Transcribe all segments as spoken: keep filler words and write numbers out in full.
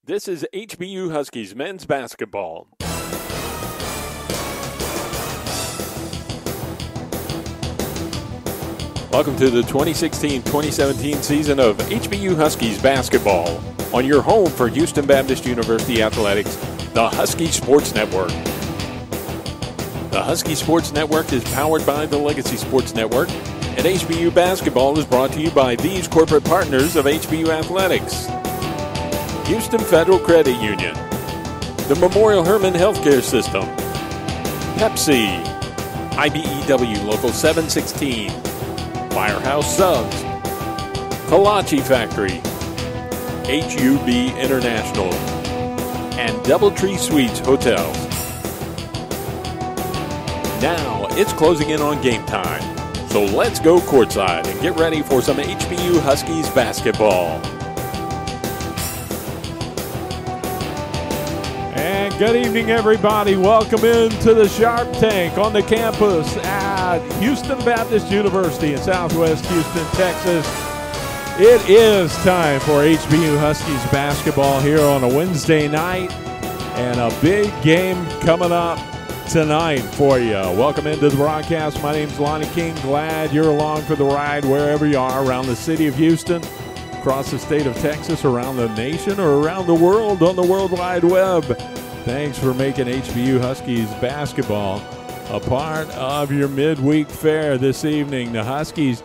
This is H B U Huskies men's basketball. Welcome to the twenty sixteen twenty seventeen season of H B U Huskies basketball on your home for Houston Baptist University Athletics, the Husky Sports Network. The Husky Sports Network is powered by the Legacy Sports Network, and H B U basketball is brought to you by these corporate partners of H B U Athletics: Houston Federal Credit Union, the Memorial Hermann Healthcare System, Pepsi, I B E W Local seven sixteen, Firehouse Subs, Kolache Factory, H U B International, and Doubletree Suites Hotels. Now it's closing in on game time, so let's go courtside and get ready for some H B U Huskies basketball. And good evening, everybody. Welcome into the Sharp Tank on the campus at Houston Baptist University in Southwest Houston, Texas. It is time for H B U Huskies basketball here on a Wednesday night, and a big game coming up tonight for you. Welcome into the broadcast. My name's Lonnie King. Glad you're along for the ride wherever you are around the city of Houston, across the state of Texas, around the nation, or around the world on the World Wide Web. Thanks for making H B U Huskies basketball a part of your midweek fare this evening. The Huskies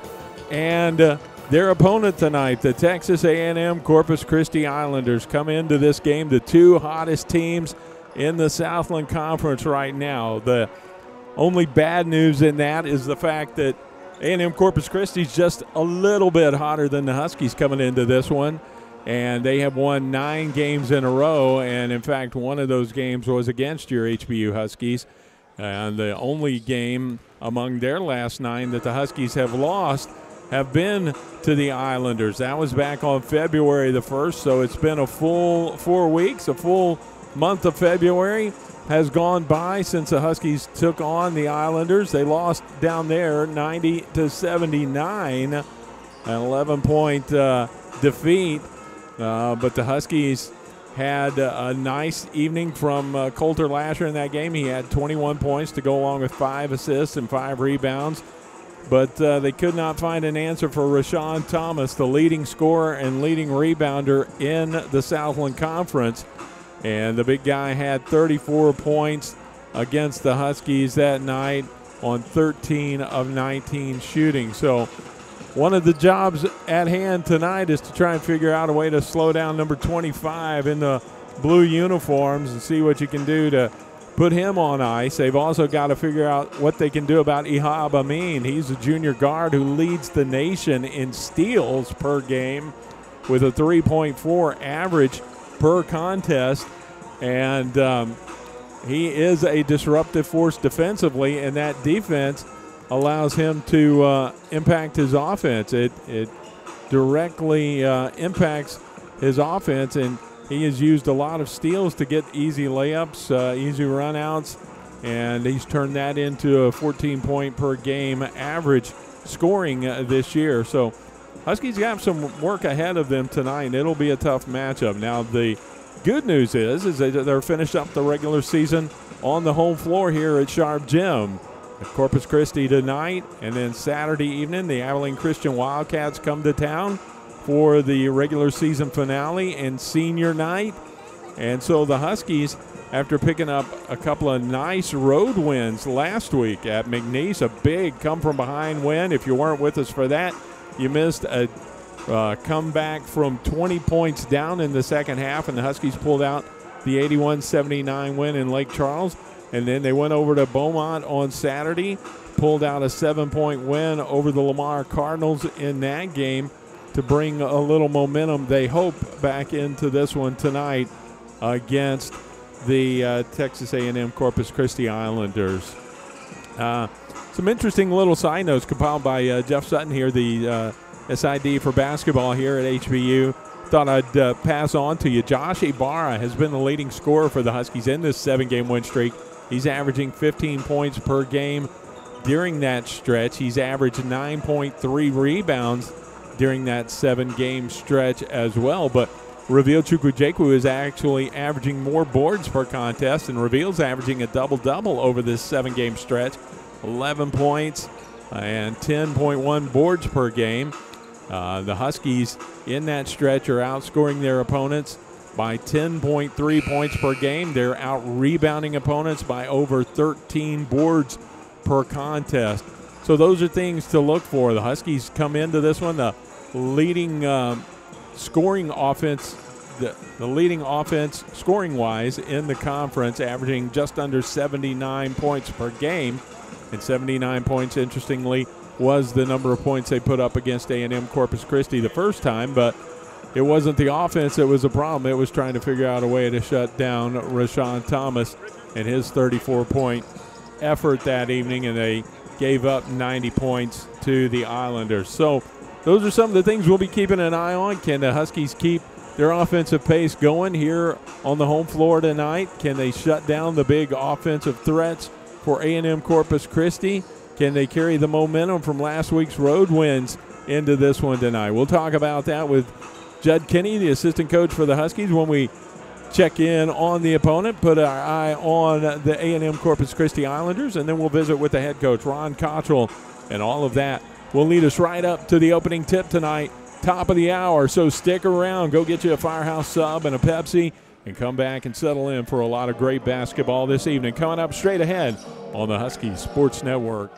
and uh, their opponent tonight, the Texas A and M Corpus Christi Islanders, come into this game, the two hottest teams in the Southland Conference right now. The only bad news in that is the fact that A and M Corpus Christi is just a little bit hotter than the Huskies coming into this one, and they have won nine games in a row, and in fact one of those games was against your H B U Huskies, and the only game among their last nine that the Huskies have lost have been to the Islanders. That was back on February the first, so it's been a full four weeks, a full month of February has gone by since the Huskies took on the Islanders. They lost down there ninety to seventy-nine, an eleven-point uh, defeat. Uh, but the Huskies had a nice evening from uh, Coulter Lasher in that game. He had twenty-one points to go along with five assists and five rebounds. But uh, they could not find an answer for Rashawn Thomas, the leading scorer and leading rebounder in the Southland Conference. And the big guy had thirty-four points against the Huskies that night on thirteen of nineteen shooting. So one of the jobs at hand tonight is to try and figure out a way to slow down number twenty-five in the blue uniforms and see what you can do to put him on ice. They've also got to figure out what they can do about Ihab Amin. He's a junior guard who leads the nation in steals per game with a three point four average per contest, and um, he is a disruptive force defensively, and that defense allows him to uh, impact his offense. It it directly uh, impacts his offense, and he has used a lot of steals to get easy layups, uh, easy runouts, and he's turned that into a fourteen point per game average scoring uh, this year. So Huskies have some work ahead of them tonight, and it'll be a tough matchup. Now, the good news is, is that they're finished up the regular season on the home floor here at Sharp Gym. At Corpus Christi tonight, and then Saturday evening, the Abilene Christian Wildcats come to town for the regular season finale and senior night. And so the Huskies, after picking up a couple of nice road wins last week at McNeese, a big come-from-behind win. If you weren't with us for that, you missed a uh, comeback from twenty points down in the second half, and the Huskies pulled out the eighty-one seventy-nine win in Lake Charles. And then they went over to Beaumont on Saturday, pulled out a seven-point win over the Lamar Cardinals in that game to bring a little momentum, they hope, back into this one tonight against the uh, Texas A and M Corpus Christi Islanders. Uh, Some interesting little side notes compiled by uh, Jeff Sutton here, the uh, S I D for basketball here at H B U. Thought I'd uh, pass on to you. Josh Ibarra has been the leading scorer for the Huskies in this seven-game win streak. He's averaging fifteen points per game during that stretch. He's averaged nine point three rebounds during that seven-game stretch as well. But Reveal Chukwujeku is actually averaging more boards per contest, and Reveal's averaging a double-double over this seven-game stretch, eleven points and ten point one boards per game. Uh, the Huskies in that stretch are outscoring their opponents by ten point three points per game. They're out-rebounding opponents by over thirteen boards per contest. So those are things to look for. The Huskies come into this one, the leading um, scoring offense, the, the leading offense scoring-wise in the conference, averaging just under seventy-nine points per game. And seventy-nine points, interestingly, was the number of points they put up against A and M Corpus Christi the first time, but it wasn't the offense that was a problem. It was trying to figure out a way to shut down Rashawn Thomas and his thirty-four point effort that evening, and they gave up ninety points to the Islanders. So those are some of the things we'll be keeping an eye on. Can the Huskies keep their offensive pace going here on the home floor tonight? Can they shut down the big offensive threats for A and M Corpus Christi? Can they carry the momentum from last week's road wins into this one tonight? We'll talk about that with Judd Kinney, the assistant coach for the Huskies, when we check in on the opponent, put our eye on the A and M Corpus Christi Islanders, and then we'll visit with the head coach, Ron Cottrell, and all of that will lead us right up to the opening tip tonight, top of the hour. So stick around. Go get you a Firehouse sub and a Pepsi, and come back and settle in for a lot of great basketball this evening. Coming up straight ahead on the Huskies Sports Network.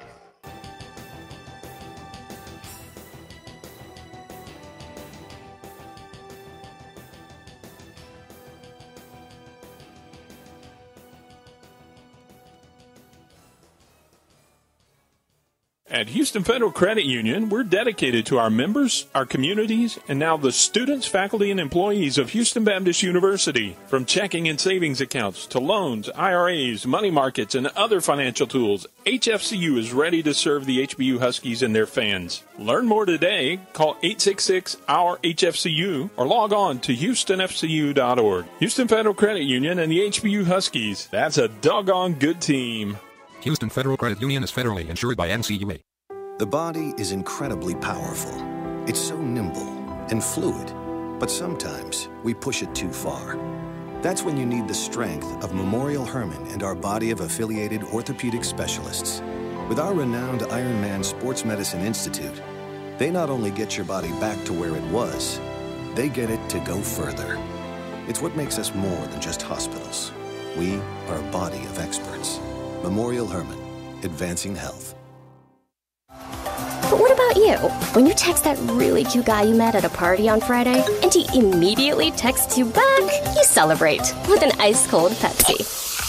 At Houston Federal Credit Union, we're dedicated to our members, our communities, and now the students, faculty, and employees of Houston Baptist University. From checking and savings accounts to loans, I R As, money markets, and other financial tools, H F C U is ready to serve the H B U Huskies and their fans. Learn more today. Call eight six six, O U R H F C U or log on to houston f c u dot org. Houston Federal Credit Union and the H B U Huskies. That's a doggone good team. Houston Federal Credit Union is federally insured by N C U A. The body is incredibly powerful. It's so nimble and fluid, but sometimes we push it too far. That's when you need the strength of Memorial Hermann and our body of affiliated orthopedic specialists. With our renowned Ironman Sports Medicine Institute, they not only get your body back to where it was, they get it to go further. It's what makes us more than just hospitals. We are a body of experts. Memorial Hermann, advancing health. But what about you? When you text that really cute guy you met at a party on Friday, and he immediately texts you back, you celebrate with an ice-cold Pepsi.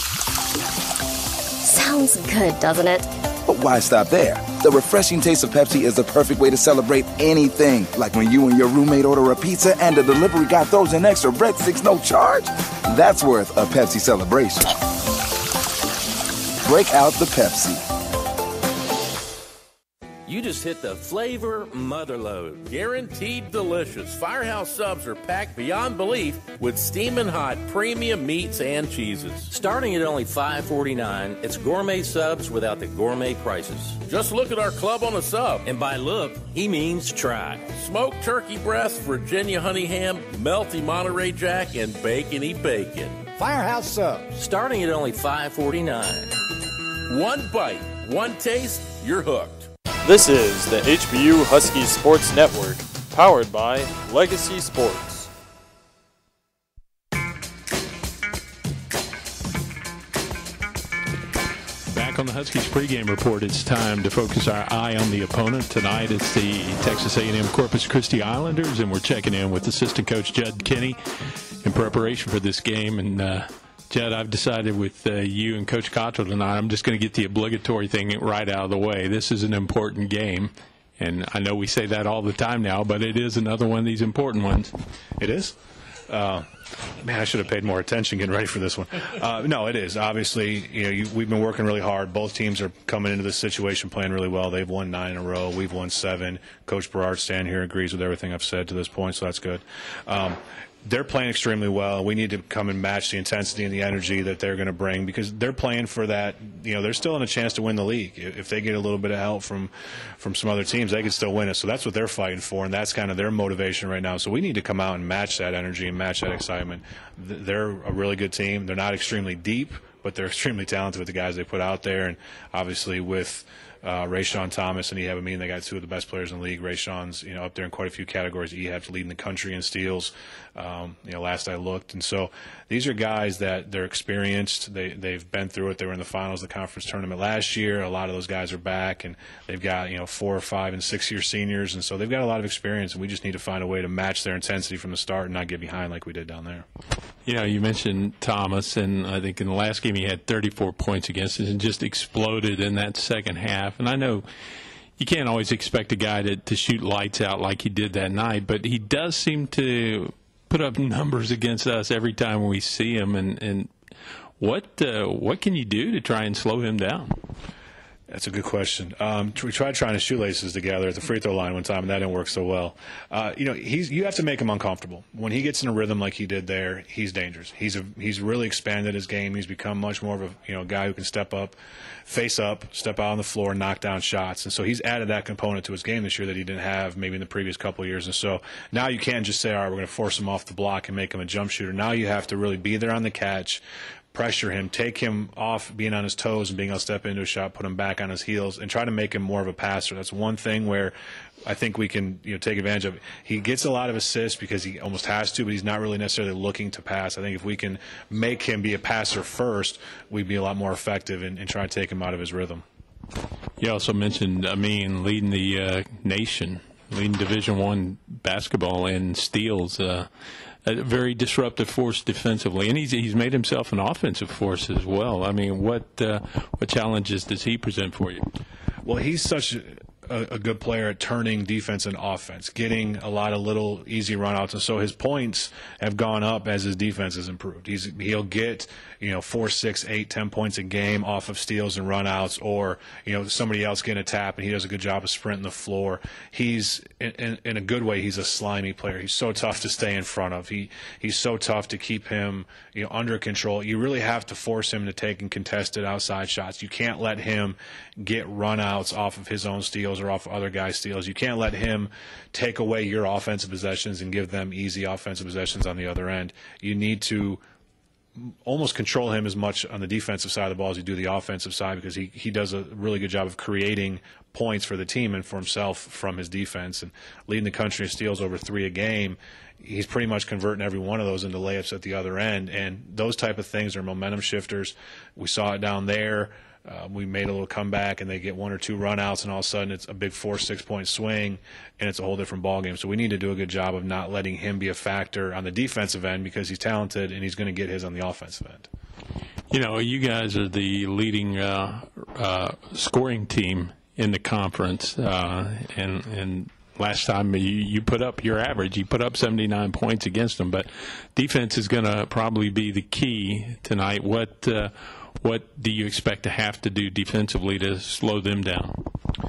Sounds good, doesn't it? But why stop there? The refreshing taste of Pepsi is the perfect way to celebrate anything. Like when you and your roommate order a pizza and the delivery guy throws in extra breadsticks no charge. That's worth a Pepsi celebration. Break out the Pepsi. You just hit the flavor motherload. Guaranteed delicious. Firehouse subs are packed beyond belief with steaming hot premium meats and cheeses. Starting at only five forty-nine, it's gourmet subs without the gourmet prices. Just look at our club on a sub. And by look, he means try. Smoked turkey breast, Virginia honey ham, melty Monterey Jack, and bacony bacon. Firehouse subs. Starting at only five forty-nine. One bite, one taste, you're hooked. This is the H B U Huskies Sports Network, powered by Legacy Sports. Back on the Huskies pregame report, it's time to focus our eye on the opponent. Tonight it's the Texas A and M Corpus Christi Islanders, and we're checking in with assistant coach Judd Kinney in preparation for this game. And uh, Judd, I've decided with uh, you and Coach Cottrell tonight, I'm just going to get the obligatory thing right out of the way. This is an important game, and I know we say that all the time now, but it is another one of these important ones. It is? Uh, man, I should have paid more attention getting ready for this one. Uh, no, it is. Obviously, you know, you, we've been working really hard. Both teams are coming into this situation playing really well. They've won nine in a row. We've won seven. Coach Berard standing here agrees with everything I've said to this point, so that's good. Um, they're playing extremely well. We need to come and match the intensity and the energy that they're going to bring, because they're playing for that. You know, they're still in a chance to win the league. If they get a little bit of help from from some other teams, they can still win it. So that's what they're fighting for, and that's kind of their motivation right now. So we need to come out and match that energy and match that excitement. They're a really good team. They're not extremely deep, but they're extremely talented with the guys they put out there, and obviously with uh, Rayshawn Thomas and Ehab Amin, they got two of the best players in the league. Rayshawn's, you know, up there in quite a few categories. Ehab's leading the country in steals, um, you know, last I looked. And so these are guys that they're experienced. They, they've been through it. They were in the finals of the conference tournament last year. A lot of those guys are back, and they've got, you know, four or five and six-year seniors, and so they've got a lot of experience, and we just need to find a way to match their intensity from the start and not get behind like we did down there. You know, you mentioned Thomas, and I think in the last game he had thirty-four points against us and just exploded in that second half. And I know you can't always expect a guy to, to shoot lights out like he did that night, but he does seem to put up numbers against us every time we see him. And, and what uh, what can you do to try and slow him down? That's a good question. Um, we tried trying to shoelaces together at the free throw line one time, and that didn't work so well. Uh, you know, he's you have to make him uncomfortable. When he gets in a rhythm like he did there, he's dangerous. He's a, he's really expanded his game. He's become much more of a you know guy who can step up, face up, step out on the floor, and knock down shots. And so he's added that component to his game this year that he didn't have maybe in the previous couple of years. And so now you can't just say, all right, we're going to force him off the block and make him a jump shooter. Now you have to really be there on the catch, pressure him, take him off being on his toes and being able to step into a shot, put him back on his heels, and try to make him more of a passer. That's one thing where I think we can you know take advantage of it. He gets a lot of assists because he almost has to, but he's not really necessarily looking to pass. I think if we can make him be a passer first, we'd be a lot more effective in, in trying to take him out of his rhythm. You also mentioned Amin leading the uh, nation, leading Division One basketball in steals. Uh, a very disruptive force defensively, and he's he's made himself an offensive force as well. I mean, what uh, what challenges does he present for you? Well, he's such a, a good player at turning defense and offense, getting a lot of little easy runouts, and so his points have gone up as his defense has improved. He's he'll get you know four, six, eight, ten points a game off of steals and runouts, or you know somebody else getting a tap, and he does a good job of sprinting the floor. He's in, in, in a good way. He's a slimy player. He's so tough to stay in front of. He he's so tough to keep him you know under control. You really have to force him to take and contested outside shots. You can't let him get runouts off of his own steals or off other guys' steals. You can't let him take away your offensive possessions and give them easy offensive possessions on the other end. You need to almost control him as much on the defensive side of the ball as you do the offensive side, because he, he does a really good job of creating points for the team and for himself from his defense. And leading the country in steals over three a game, he's pretty much converting every one of those into layups at the other end. And those type of things are momentum shifters. We saw it down there. Uh, we made a little comeback, and they get one or two runouts, and all of a sudden it's a big four, six-point swing, and it's a whole different ballgame. So we need to do a good job of not letting him be a factor on the defensive end, because he's talented and he's going to get his on the offensive end. You know, you guys are the leading uh, uh, scoring team in the conference, uh, and and last time you, you put up your average, you put up seventy-nine points against them, but defense is going to probably be the key tonight. What uh, what do you expect to have to do defensively to slow them down?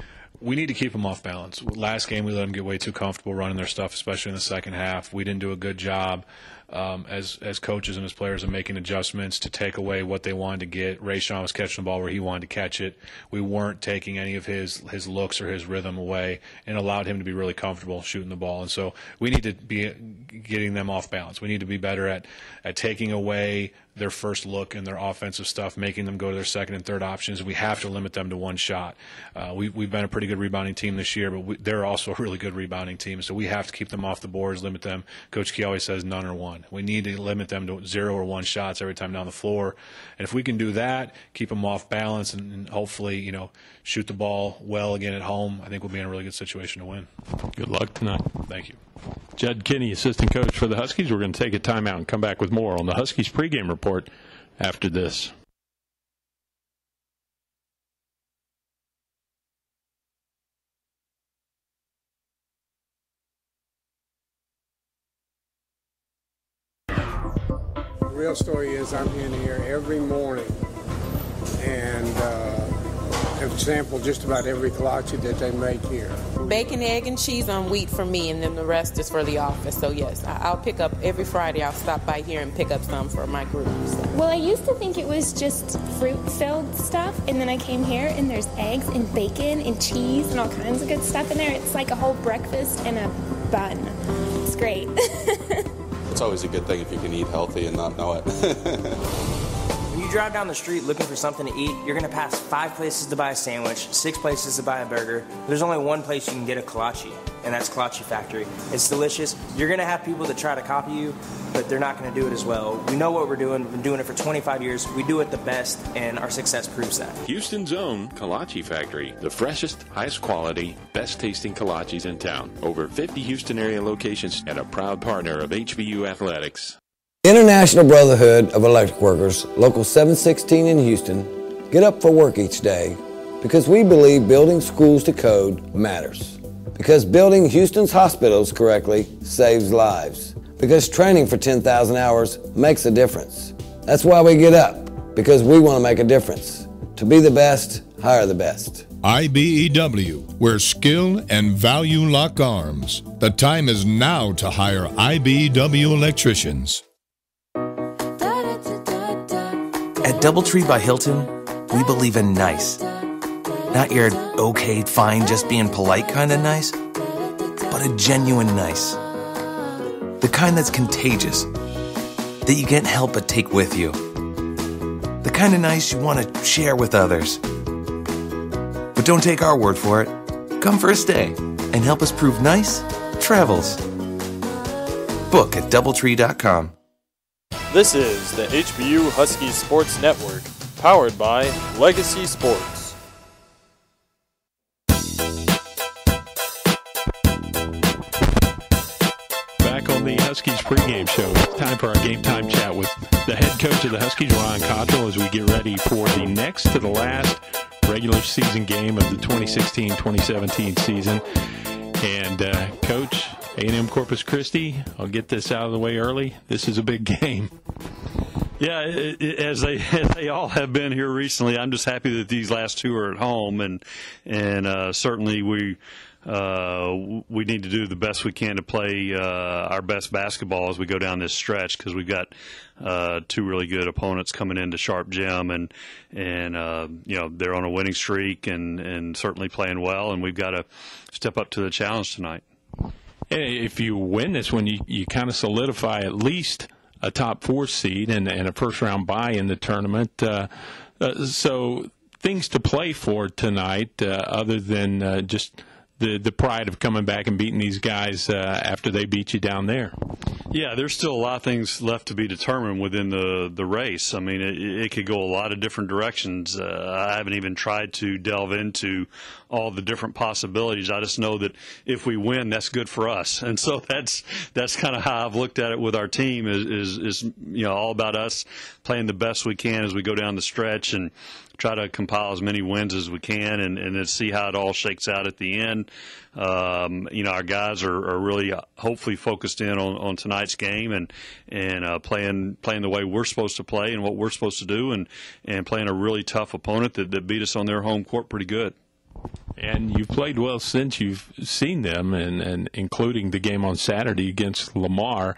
We need to keep them off balance. Last game, we let them get way too comfortable running their stuff, especially in the second half. We didn't do a good job um, as as coaches and as players of making adjustments to take away what they wanted to get. Rayshawn was catching the ball where he wanted to catch it. We weren't taking any of his his looks or his rhythm away, and allowed him to be really comfortable shooting the ball. And so we need to be getting them off balance. We need to be better at, at taking away their first look and their offensive stuff, making them go to their second and third options. We have to limit them to one shot. Uh, we, we've been a pretty good rebounding team this year, but we, they're also a really good rebounding team. So we have to keep them off the boards, limit them. Coach Key always says none or one. We need to limit them to zero or one shots every time down the floor. And if we can do that, keep them off balance, and, and hopefully, you know, shoot the ball well again at home, I think we'll be in a really good situation to win. Good luck tonight. Thank you. Judd Kinney, assistant coach for the Huskies. We're going to take a timeout and come back with more on the Huskies pregame report after this. The real story is I'm in here every morning, and uh, I've sampled just about every kolache that they make here. Bacon, egg, and cheese on wheat for me, and then the rest is for the office. So yes, I'll pick up every Friday. I'll stop by here and pick up some for my group. So. Well, I used to think it was just fruit-filled stuff, and then I came here and there's eggs and bacon and cheese and all kinds of good stuff in there. It's like a whole breakfast and a bun. It's great. It's always a good thing if you can eat healthy and not know it. When you drive down the street looking for something to eat, you're going to pass five places to buy a sandwich, six places to buy a burger. There's only one place you can get a kolache, and that's Kolache Factory. It's delicious. You're going to have people that try to copy you, but they're not going to do it as well. We know what we're doing. We've been doing it for twenty-five years. We do it the best, and our success proves that. Houston's own Kolache Factory, the freshest, highest quality, best tasting kolaches in town. Over fifty Houston area locations and a proud partner of H B U Athletics. International Brotherhood of Electric Workers, Local seven sixteen in Houston, get up for work each day because we believe building schools to code matters. Because building Houston's hospitals correctly saves lives. Because training for ten thousand hours makes a difference. That's why we get up, because we want to make a difference. To be the best, hire the best. I B E W, where skill and value lock arms. The time is now to hire I B E W electricians. At Doubletree by Hilton, we believe in nice. Not your okay, fine, just being polite kind of nice, but a genuine nice. The kind that's contagious, that you can't help but take with you. The kind of nice you want to share with others. But don't take our word for it. Come for a stay and help us prove nice travels. Book at doubletree dot com. This is the H B U Huskies Sports Network, powered by Legacy Sports. Back on the Huskies pregame show. It's time for our game time chat with the head coach of the Huskies, Ryan Cottrell, as we get ready for the next to the last regular season game of the twenty sixteen twenty seventeen season. And, uh, Coach, A and M Corpus Christi, I'll get this out of the way early. This is a big game. Yeah, it, it, as they as they all have been here recently, I'm just happy that these last two are at home, and and uh, certainly we uh, we need to do the best we can to play uh, our best basketball as we go down this stretch, because we've got uh, two really good opponents coming into Sharp Gym, and and uh, you know, they're on a winning streak and and certainly playing well, and we've got to step up to the challenge tonight. If you win this one, you, you kind of solidify at least a top four seed and, and a first-round bye in the tournament. Uh, uh, so things to play for tonight uh, other than uh, just the, the pride of coming back and beating these guys uh, after they beat you down there. Yeah, there's still a lot of things left to be determined within the, the race. I mean, it, it could go a lot of different directions. Uh, I haven't even tried to delve into all the different possibilities. I just know that if we win, that's good for us. And so that's that's kind of how I've looked at it with our team is, is, is you know, all about us playing the best we can as we go down the stretch and try to compile as many wins as we can, and, and then see how it all shakes out at the end. Um, you know, our guys are, are really uh, hopefully focused in on, on tonight's game and and uh, playing playing the way we're supposed to play and what we're supposed to do, and, and playing a really tough opponent that, that beat us on their home court pretty good. And you've played well since you've seen them, and, and including the game on Saturday against Lamar.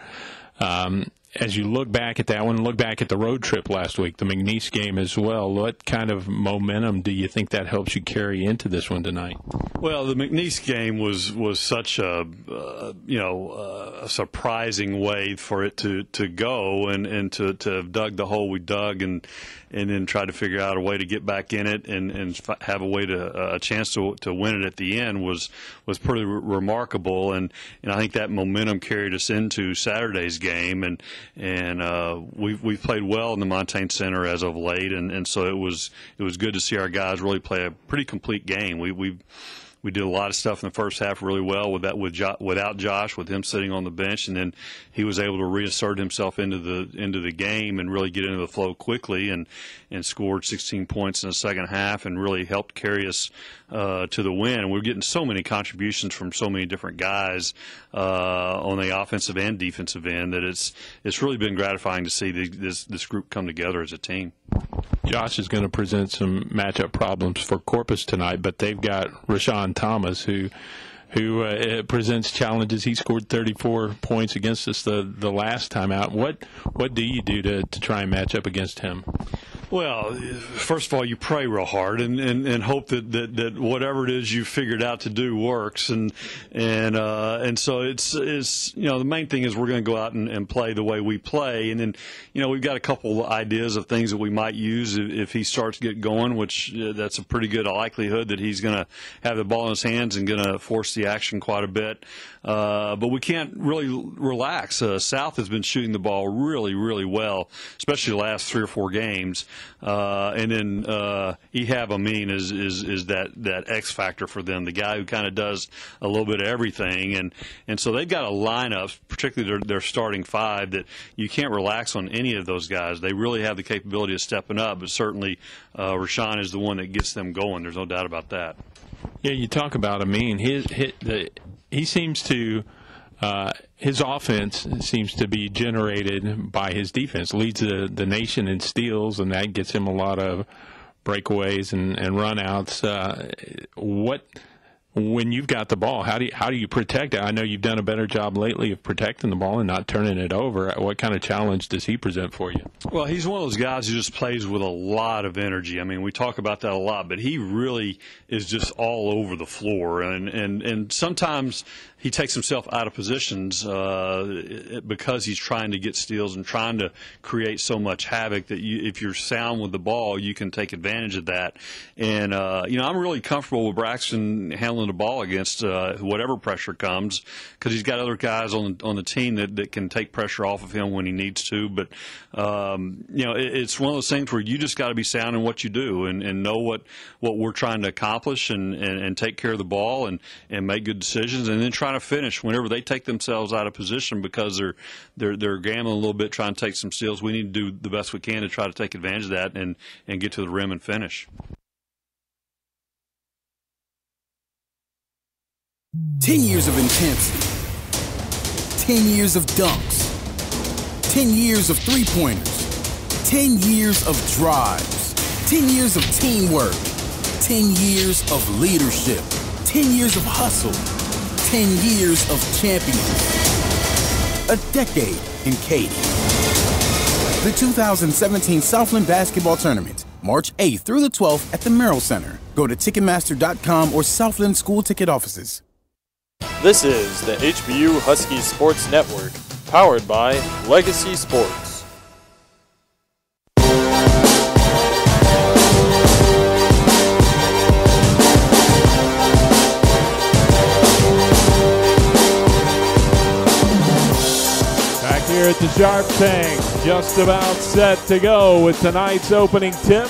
Um, as you look back at that one, look back at the road trip last week, the McNeese game as well, what kind of momentum do you think that helps you carry into this one tonight? Well, the McNeese game was, was such a uh, you know uh, a surprising way for it to, to go, and, and to, to have dug the hole we dug, and and then try to figure out a way to get back in it and, and have a way to uh, a chance to to win it at the end was was pretty re- remarkable, and, and I think that momentum carried us into Saturday's game, and and uh, we've we've played well in the Montaigne Center as of late, and, and so it was it was good to see our guys really play a pretty complete game. We we we did a lot of stuff in the first half really well with that with jo- without Josh, with him sitting on the bench, and then he was able to reassert himself into the into the game and really get into the flow quickly, and and scored sixteen points in the second half and really helped carry us uh, to the win. And we're getting so many contributions from so many different guys uh, on the offensive and defensive end that it's it's really been gratifying to see the, this this group come together as a team. Josh is going to present some matchup problems for Corpus tonight, but they've got Rashawn Thomas, who who uh, presents challenges. He scored thirty-four points against us the, the last time out. What what do you do to, to try and match up against him? Well, first of all, you pray real hard and, and, and hope that, that, that whatever it is you figured out to do works. And and uh, and so it's, it's, you know, the main thing is we're going to go out and, and play the way we play. And then, you know, we've got a couple of ideas of things that we might use if, if he starts to get going, which uh, that's a pretty good likelihood that he's going to have the ball in his hands and going to force the action quite a bit. Uh, but we can't really relax. Uh, South has been shooting the ball really, really well, especially the last three or four games. Uh, and then uh, Ehab Amin is, is, is that, that X factor for them, the guy who kind of does a little bit of everything. And, and so they've got a lineup, particularly their, their starting five, that you can't relax on any of those guys. They really have the capability of stepping up, but certainly uh, Rashawn is the one that gets them going. There's no doubt about that. Yeah, you talk about Amin. His, his, the, he seems to uh, his offense seems to be generated by his defense. Leads the, the nation in steals, and that gets him a lot of breakaways and, and runouts. Uh, what when you've got the ball, how do you, how do you protect it? I know you've done a better job lately of protecting the ball and not turning it over. What kind of challenge does he present for you? Well, he's one of those guys who just plays with a lot of energy. I mean, we talk about that a lot, but he really is just all over the floor. And, and, and sometimes he takes himself out of positions uh, because he's trying to get steals and trying to create so much havoc that you, if you're sound with the ball, you can take advantage of that. And, uh, you know, I'm really comfortable with Braxton handling the ball against uh, whatever pressure comes because he's got other guys on, on the team that, that can take pressure off of him when he needs to. But, um, you know, it, it's one of those things where you just got to be sound in what you do and, and know what, what we're trying to accomplish and, and, and take care of the ball and, and make good decisions and then try to finish whenever they take themselves out of position because they're they're they're gambling a little bit trying to take some steals. We need to do the best we can to try to take advantage of that and and get to the rim and finish. Ten years of intensity, ten years of dunks, ten years of three-pointers, ten years of drives, ten years of teamwork, ten years of leadership, ten years of hustle, ten years of champions. A decade in Katy. The two thousand seventeen Southland Basketball Tournament, March eighth through the twelfth at the Merrill Center. Go to Ticketmaster dot com or Southland School Ticket Offices. This is the H B U Huskies Sports Network, powered by Legacy Sports. Here at the Sharp Tank, just about set to go with tonight's opening tip.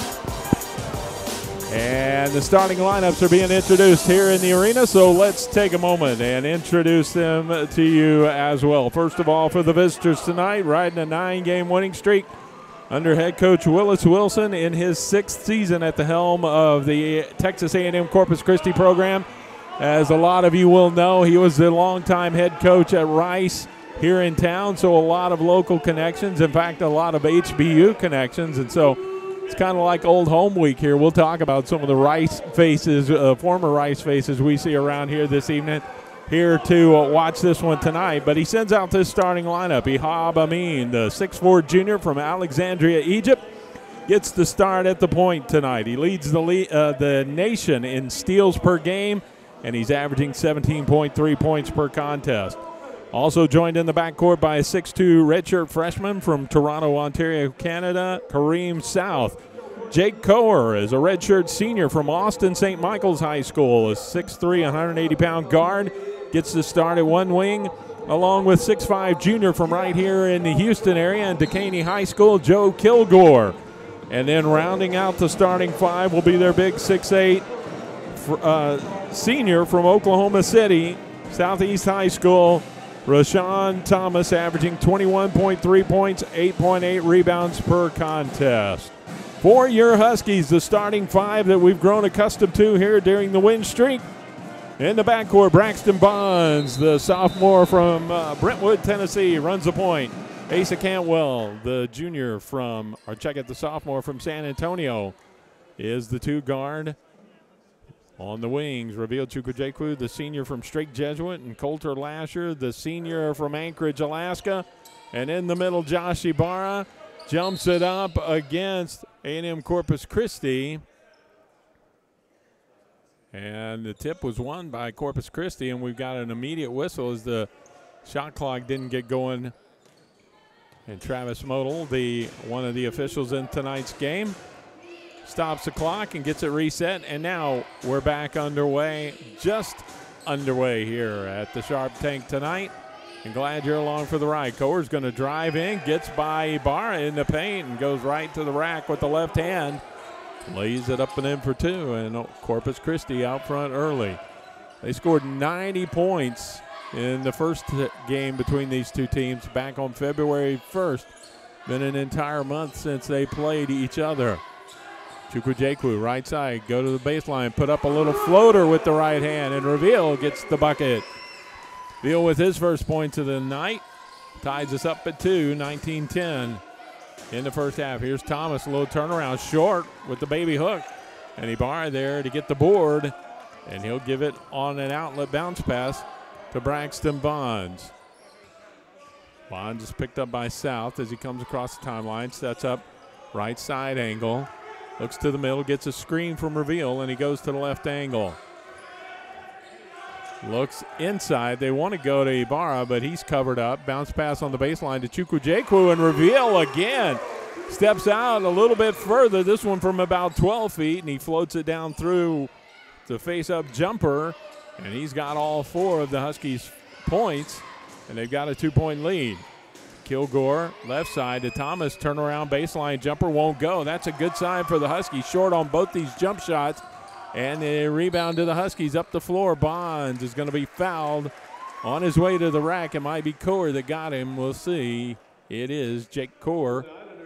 And the starting lineups are being introduced here in the arena, so let's take a moment and introduce them to you as well. First of all, for the visitors tonight, riding a nine-game winning streak under head coach Willis Wilson in his sixth season at the helm of the Texas A and M Corpus Christi program. As a lot of you will know, he was the longtime head coach at Rice here in town, so a lot of local connections. In fact, a lot of H B U connections, and so it's kind of like old home week here. We'll talk about some of the Rice faces, uh, former Rice faces we see around here this evening, here to uh, watch this one tonight. But he sends out this starting lineup. Ehab Amin, the six foot four junior from Alexandria, Egypt, gets the start at the point tonight. He leads the, le uh, the nation in steals per game, and he's averaging seventeen point three points per contest. Also joined in the backcourt by a six foot two redshirt freshman from Toronto, Ontario, Canada, Kareem South. Jake Coher is a redshirt senior from Austin Saint Michael's High School, a six foot three, one hundred eighty pound guard, gets the start at one wing, along with six foot five junior from right here in the Houston area in Decaney High School, Joe Kilgore. And then rounding out the starting five will be their big six foot eight uh, senior from Oklahoma City, Southeast High School, Rashawn Thomas, averaging twenty-one point three points, eight point eight rebounds per contest. For your Huskies, the starting five that we've grown accustomed to here during the win streak. In the backcourt, Braxton Bonds, the sophomore from uh, Brentwood, Tennessee, runs the point. Asa Cantwell, the junior from, or check it, the sophomore from San Antonio, is the two guard. On the wings, Reveal Chukwujekwu, the senior from Strake Jesuit, and Coulter Lasher, the senior from Anchorage, Alaska. And in the middle, Josh Ibarra jumps it up against A and M Corpus Christi. And the tip was won by Corpus Christi, and we've got an immediate whistle as the shot clock didn't get going. And Travis Modal, the one of the officials in tonight's game, stops the clock and gets it reset, and now we're back underway, just underway here at the Sharp Tank tonight. And glad you're along for the ride. Coer's going to drive in, gets by Ibarra in the paint, and goes right to the rack with the left hand. Lays it up and in for two, and Corpus Christi out front early. They scored ninety points in the first game between these two teams back on February first. Been an entire month since they played each other. Chukwujekwu, right side, go to the baseline, put up a little floater with the right hand, and Reveal gets the bucket. Veal with his first points of the night. Ties us up at two, nineteen ten in the first half. Here's Thomas, a little turnaround, short with the baby hook. And Ibarra there to get the board, and he'll give it on an outlet bounce pass to Braxton Bonds. Bonds is picked up by South as he comes across the timeline, sets up right side angle. Looks to the middle, gets a screen from Reveal, and he goes to the left angle. Looks inside. They want to go to Ibarra, but he's covered up. Bounce pass on the baseline to Chukwujekwu, and Reveal again steps out a little bit further. This one from about twelve feet, and he floats it down through the face-up jumper, and he's got all four of the Huskies' points, and they've got a two-point lead. Kilgore, left side to Thomas, turnaround baseline jumper won't go. That's a good sign for the Huskies. Short on both these jump shots, and the rebound to the Huskies up the floor. Bonds is going to be fouled on his way to the rack. It might be Core that got him. We'll see. It is Jake Core.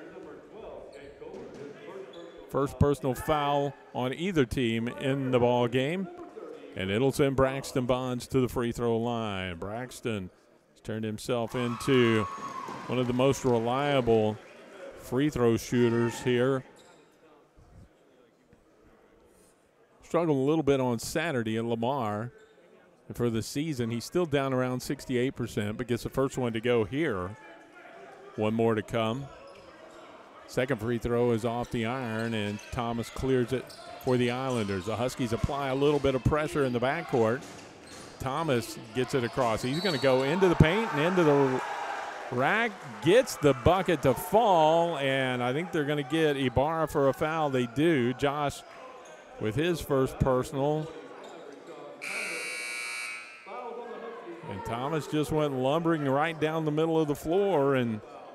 First personal foul on either team in the ball game, and it'll send Braxton Bonds to the free throw line. Braxton has turned himself into one of the most reliable free throw shooters here. Struggled a little bit on Saturday at Lamar. And for the season, he's still down around sixty-eight percent, but gets the first one to go here. One more to come. Second free throw is off the iron, and Thomas clears it for the Islanders. The Huskies apply a little bit of pressure in the backcourt. Thomas gets it across. He's going to go into the paint and into the rack, gets the bucket to fall, and I think they're going to get Ibarra for a foul. They do. Josh with his first personal. And Thomas just went lumbering right down the middle of the floor, and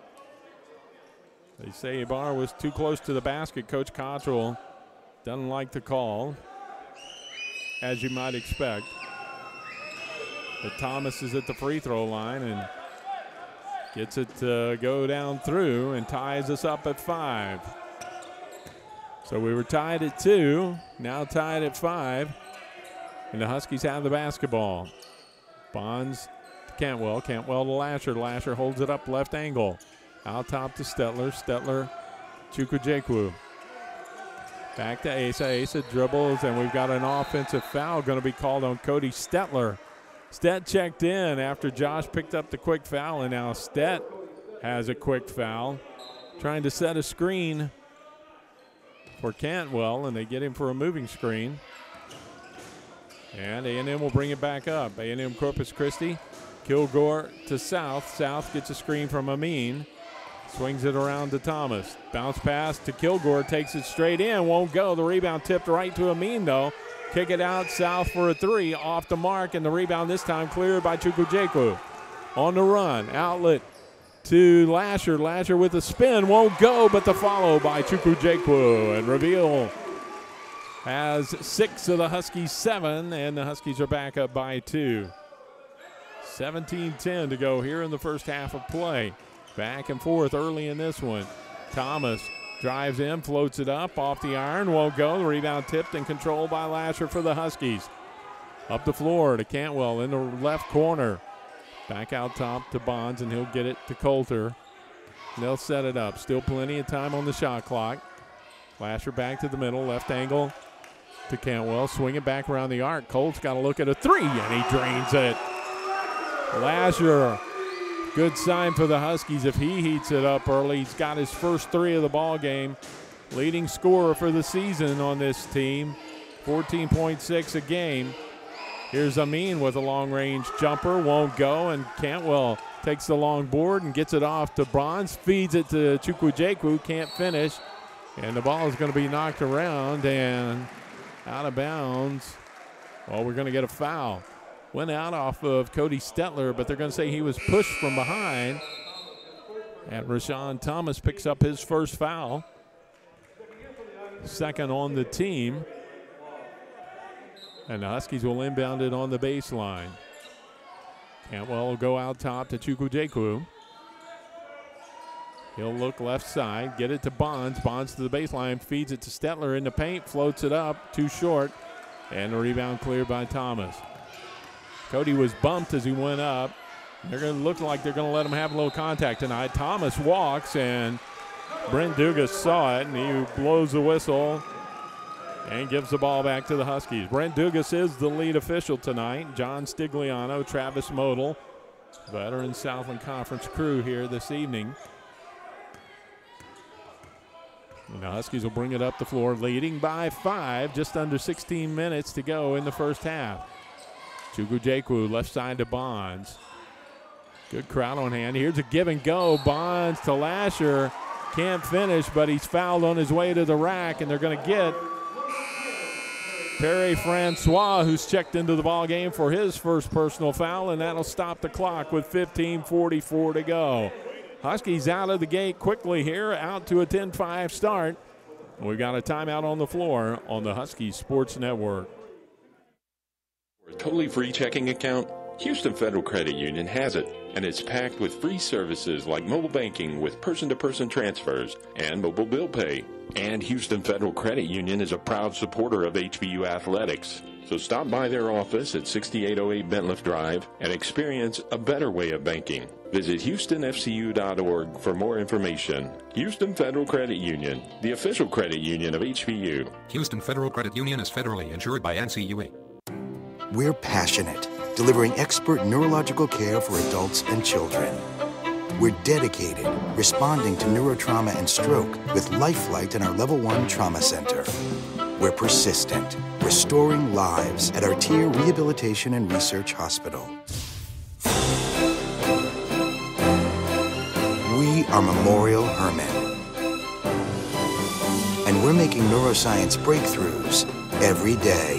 they say Ibarra was too close to the basket. Coach Cottrell doesn't like the call, as you might expect. But Thomas is at the free throw line and gets it to go down through and ties us up at five. So we were tied at two, now tied at five, and the Huskies have the basketball. Bonds to Cantwell, Cantwell to Lasher. Lasher holds it up left angle. Out top to Stetler, Stetler, Chukwujekwu. Back to Asa, Asa dribbles, and we've got an offensive foul going to be called on Cody Stetler. Stet checked in after Josh picked up the quick foul, and now Stet has a quick foul. Trying to set a screen for Cantwell, and they get him for a moving screen. And A and M will bring it back up. A and M Corpus Christi. Kilgore to South. South gets a screen from Amin. Swings it around to Thomas. Bounce pass to Kilgore. Takes it straight in. Won't go. The rebound tipped right to Amin, though. Kick it out. South for a three. Off the mark, and the rebound this time cleared by Chukwujekwu. On the run. Outlet to Lasher. Lasher with a spin. Won't go, but the follow by Chukwujekwu. And Reveal has six of the Huskies seven, and the Huskies are back up by two. seventeen ten to go here in the first half of play. Back and forth early in this one. Thomas drives in, floats it up off the iron, won't go. The rebound tipped and controlled by Lasher for the Huskies. Up the floor to Cantwell in the left corner. Back out top to Bonds, and he'll get it to Coulter. and they'll set it up. Still plenty of time on the shot clock. Lasher back to the middle, left angle to Cantwell. Swing it back around the arc. Colt's got to look at a three, and he drains it. Lasher, good sign for the Huskies if he heats it up early. He's got his first three of the ball game. Leading scorer for the season on this team, fourteen point six a game. Here's Amin with a long-range jumper, won't go, and Cantwell takes the long board and gets it off to Bonds, feeds it to Chukwujekwu, can't finish, and the ball is going to be knocked around and out of bounds. Well, we're going to get a foul. Went out off of Cody Stetler, but they're going to say he was pushed from behind, and Rashawn Thomas picks up his first foul. Second on the team. And the Huskies will inbound it on the baseline. Cantwell will go out top to Chukwujekwu. He'll look left side, get it to Bonds. Bonds to the baseline, feeds it to Stetler in the paint, floats it up, too short, and the rebound cleared by Thomas. Cody was bumped as he went up. They're going to look like they're going to let him have a little contact tonight. Thomas walks, and Brent Dugas saw it, and he blows the whistle and gives the ball back to the Huskies. Brent Dugas is the lead official tonight. John Stigliano, Travis Modal, veteran Southland Conference crew here this evening. And the Huskies will bring it up the floor, leading by five, just under sixteen minutes to go in the first half. Chukwujekwu left side to Bonds. Good crowd on hand. Here's a give and go. Bonds to Lasher. Can't finish, but he's fouled on his way to the rack, and they're going to get Perry Francois, who's checked into the ball game for his first personal foul, and that'll stop the clock with fifteen forty-four to go. Huskies out of the gate quickly here, out to a ten five start. We've got a timeout on the floor on the Huskies Sports Network. For a totally free checking account, Houston Federal Credit Union has it, and it's packed with free services like mobile banking with person-to-person transfers and mobile bill pay. And Houston Federal Credit Union is a proud supporter of H B U athletics. So stop by their office at sixty-eight oh eight Bentliff Drive and experience a better way of banking. Visit Houston F C U dot org for more information. Houston Federal Credit Union, the official credit union of H B U. Houston Federal Credit Union is federally insured by N C U A. We're passionate, delivering expert neurological care for adults and children. We're dedicated, responding to neurotrauma and stroke with Lifeline in our Level one Trauma Center. We're persistent, restoring lives at our Tier Rehabilitation and Research Hospital. We are Memorial Hermann. And we're making neuroscience breakthroughs every day.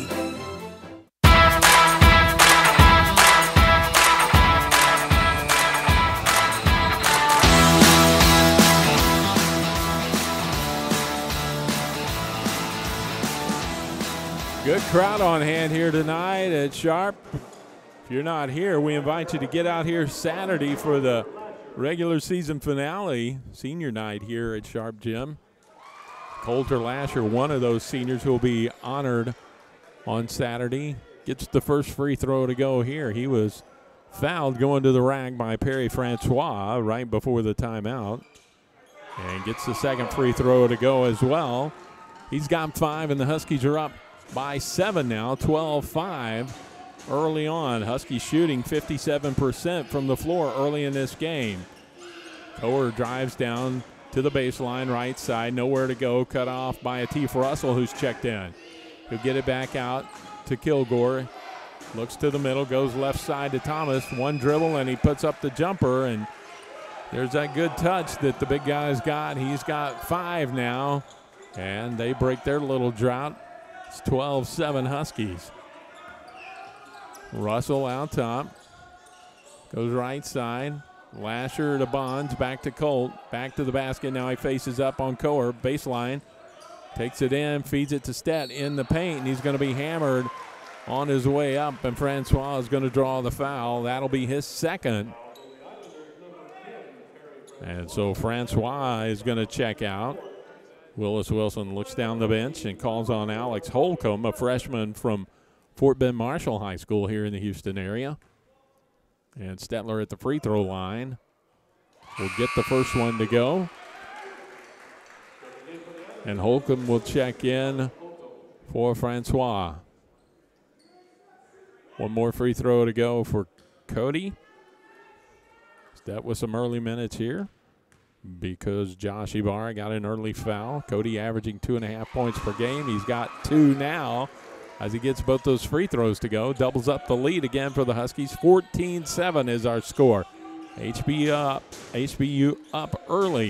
Good crowd on hand here tonight at Sharp. If you're not here, we invite you to get out here Saturday for the regular season finale, senior night here at Sharp Gym. Coulter Lasher, one of those seniors who will be honored on Saturday, gets the first free throw to go here. He was fouled going to the rack by Perry Francois right before the timeout, and gets the second free throw to go as well. He's got five, and the Huskies are up by seven now, twelve five early on. Huskies shooting fifty-seven percent from the floor early in this game. Coer drives down to the baseline, right side, nowhere to go, cut off by Atif Russell, who's checked in. He'll get it back out to Kilgore. Looks to the middle, goes left side to Thomas. One dribble, and he puts up the jumper, and there's that good touch that the big guy's got. He's got five now, and they break their little drought. It's twelve seven Huskies. Russell out top. Goes right side. Lasher to Bonds. Back to Colt. Back to the basket. Now he faces up on Coer. Baseline. Takes it in. Feeds it to Stet in the paint. And he's going to be hammered on his way up. And Francois is going to draw the foul. That'll be his second. And so Francois is going to check out. Willis Wilson looks down the bench and calls on Alex Holcomb, a freshman from Fort Bend Marshall High School here in the Houston area. And Stetler at the free throw line. will get the first one to go. And Holcomb will check in for Francois. One more free throw to go for Cody. That was some early minutes here because Josh Ibarra got an early foul. Cody averaging two and a half points per game. He's got two now as he gets both those free throws to go. Doubles up the lead again for the Huskies. fourteen seven is our score. H B U up, H B U up early.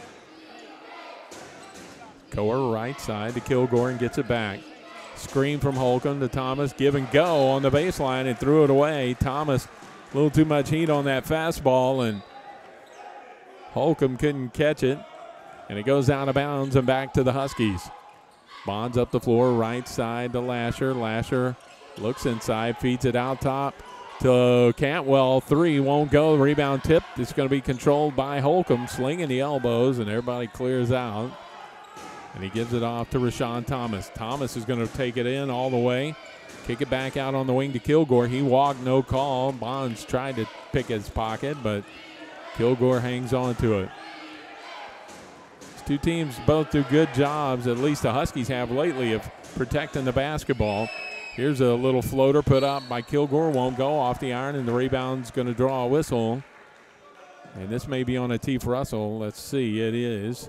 Coer right side to Kilgore and gets it back. Screen from Holcomb to Thomas. Give and go on the baseline and threw it away. Thomas, a little too much heat on that fastball, and Holcomb couldn't catch it. And it goes out of bounds and back to the Huskies. Bonds up the floor, right side to Lasher. Lasher looks inside, feeds it out top to Cantwell. Three won't go. Rebound tip. It's going to be controlled by Holcomb, slinging the elbows, and everybody clears out. And he gives it off to Rashawn Thomas. Thomas is going to take it in all the way. Kick it back out on the wing to Kilgore. He walked, no call. Bonds tried to pick his pocket, but Kilgore hangs on to it. These two teams both do good jobs, at least the Huskies have lately, of protecting the basketball. Here's a little floater put up by Kilgore. Won't go off the iron, and the rebound's going to draw a whistle. And this may be on a tee for Russell. Let's see. It is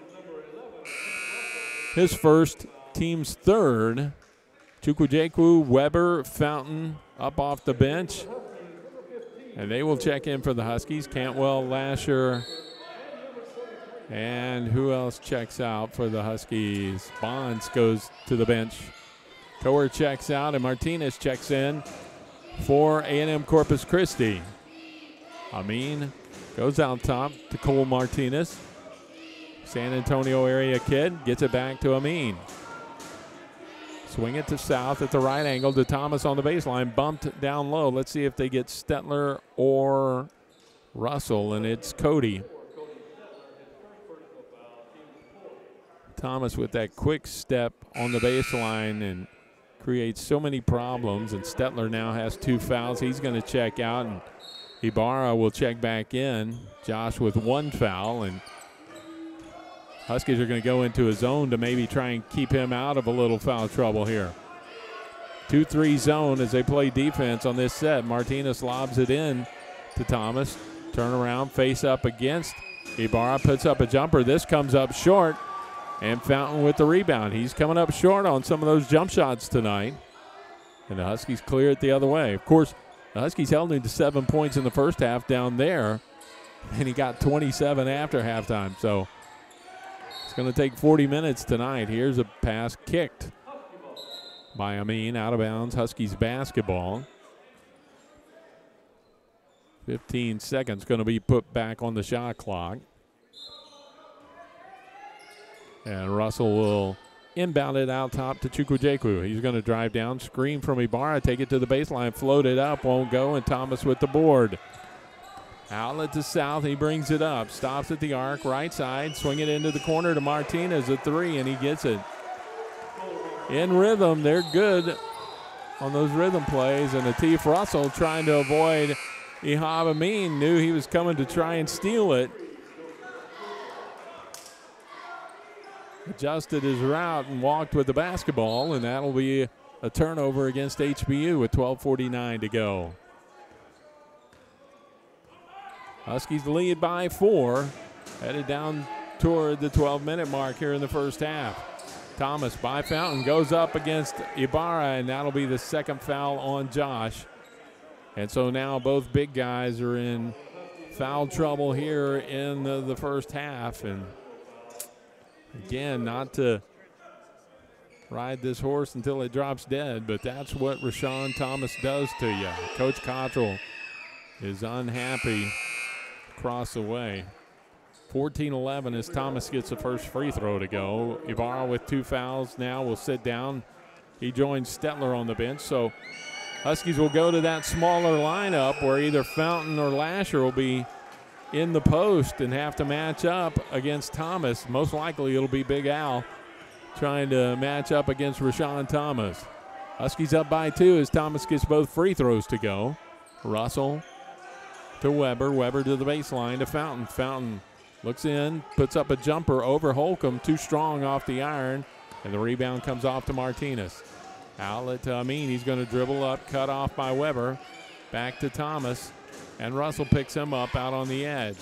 his first, team's third. Chukwujekwu, Weber, Fountain up off the bench. And they will check in for the Huskies. Cantwell, Lasher, and who else checks out for the Huskies? Bonds goes to the bench. Coer checks out, and Martinez checks in for A and M Corpus Christi. Amin goes out top to Cole Martinez. San Antonio area kid gets it back to Amin. Swing it to South at the right angle to Thomas on the baseline. Bumped down low. Let's see if they get Stetler or Russell, and it's Cody. Thomas with that quick step on the baseline and creates so many problems, and Stetler now has two fouls. He's going to check out, and Ibarra will check back in. Josh with one foul, and Huskies are going to go into a zone to maybe try and keep him out of a little foul trouble here. two three zone as they play defense on this set. Martinez lobs it in to Thomas. Turn around, face up against Ibarra, puts up a jumper. This comes up short, and Fountain with the rebound. He's coming up short on some of those jump shots tonight. And the Huskies clear it the other way. Of course, the Huskies held him to seven points in the first half down there, and he got twenty-seven after halftime. So it's going to take forty minutes tonight. Here's a pass kicked by Amin, out of bounds. Huskies basketball. fifteen seconds going to be put back on the shot clock. And Russell will inbound it out top to Chukwujekwu. He's going to drive down, screen from Ibarra, take it to the baseline, float it up, won't go, and Thomas with the board. Outlet to South, he brings it up, stops at the arc, right side, swing it into the corner to Martinez, a three, and he gets it. In rhythm, they're good on those rhythm plays, and Atif Russell trying to avoid Ihab Amin, knew he was coming to try and steal it. Adjusted his route and walked with the basketball, and that'll be a turnover against H B U with twelve forty-nine to go. Huskies lead by four, headed down toward the twelve-minute mark here in the first half. Thomas by Fountain goes up against Ibarra, and that'll be the second foul on Josh. And so now both big guys are in foul trouble here in the, the first half. And again, not to ride this horse until it drops dead, but that's what Rashawn Thomas does to you. Coach Cottrell is unhappy across the way. fourteen eleven as Thomas gets the first free throw to go. Ibarra with two fouls now will sit down. He joins Stetler on the bench. So Huskies will go to that smaller lineup where either Fountain or Lasher will be in the post and have to match up against Thomas. Most likely it'll be Big Al trying to match up against Rashawn Thomas. Huskies up by two as Thomas gets both free throws to go. Russell to Weber. Weber to the baseline to Fountain. Fountain looks in, puts up a jumper over Holcomb. Too strong off the iron, and the rebound comes off to Martinez. Outlet to Amin. He's going to dribble up, cut off by Weber. Back to Thomas, and Russell picks him up out on the edge.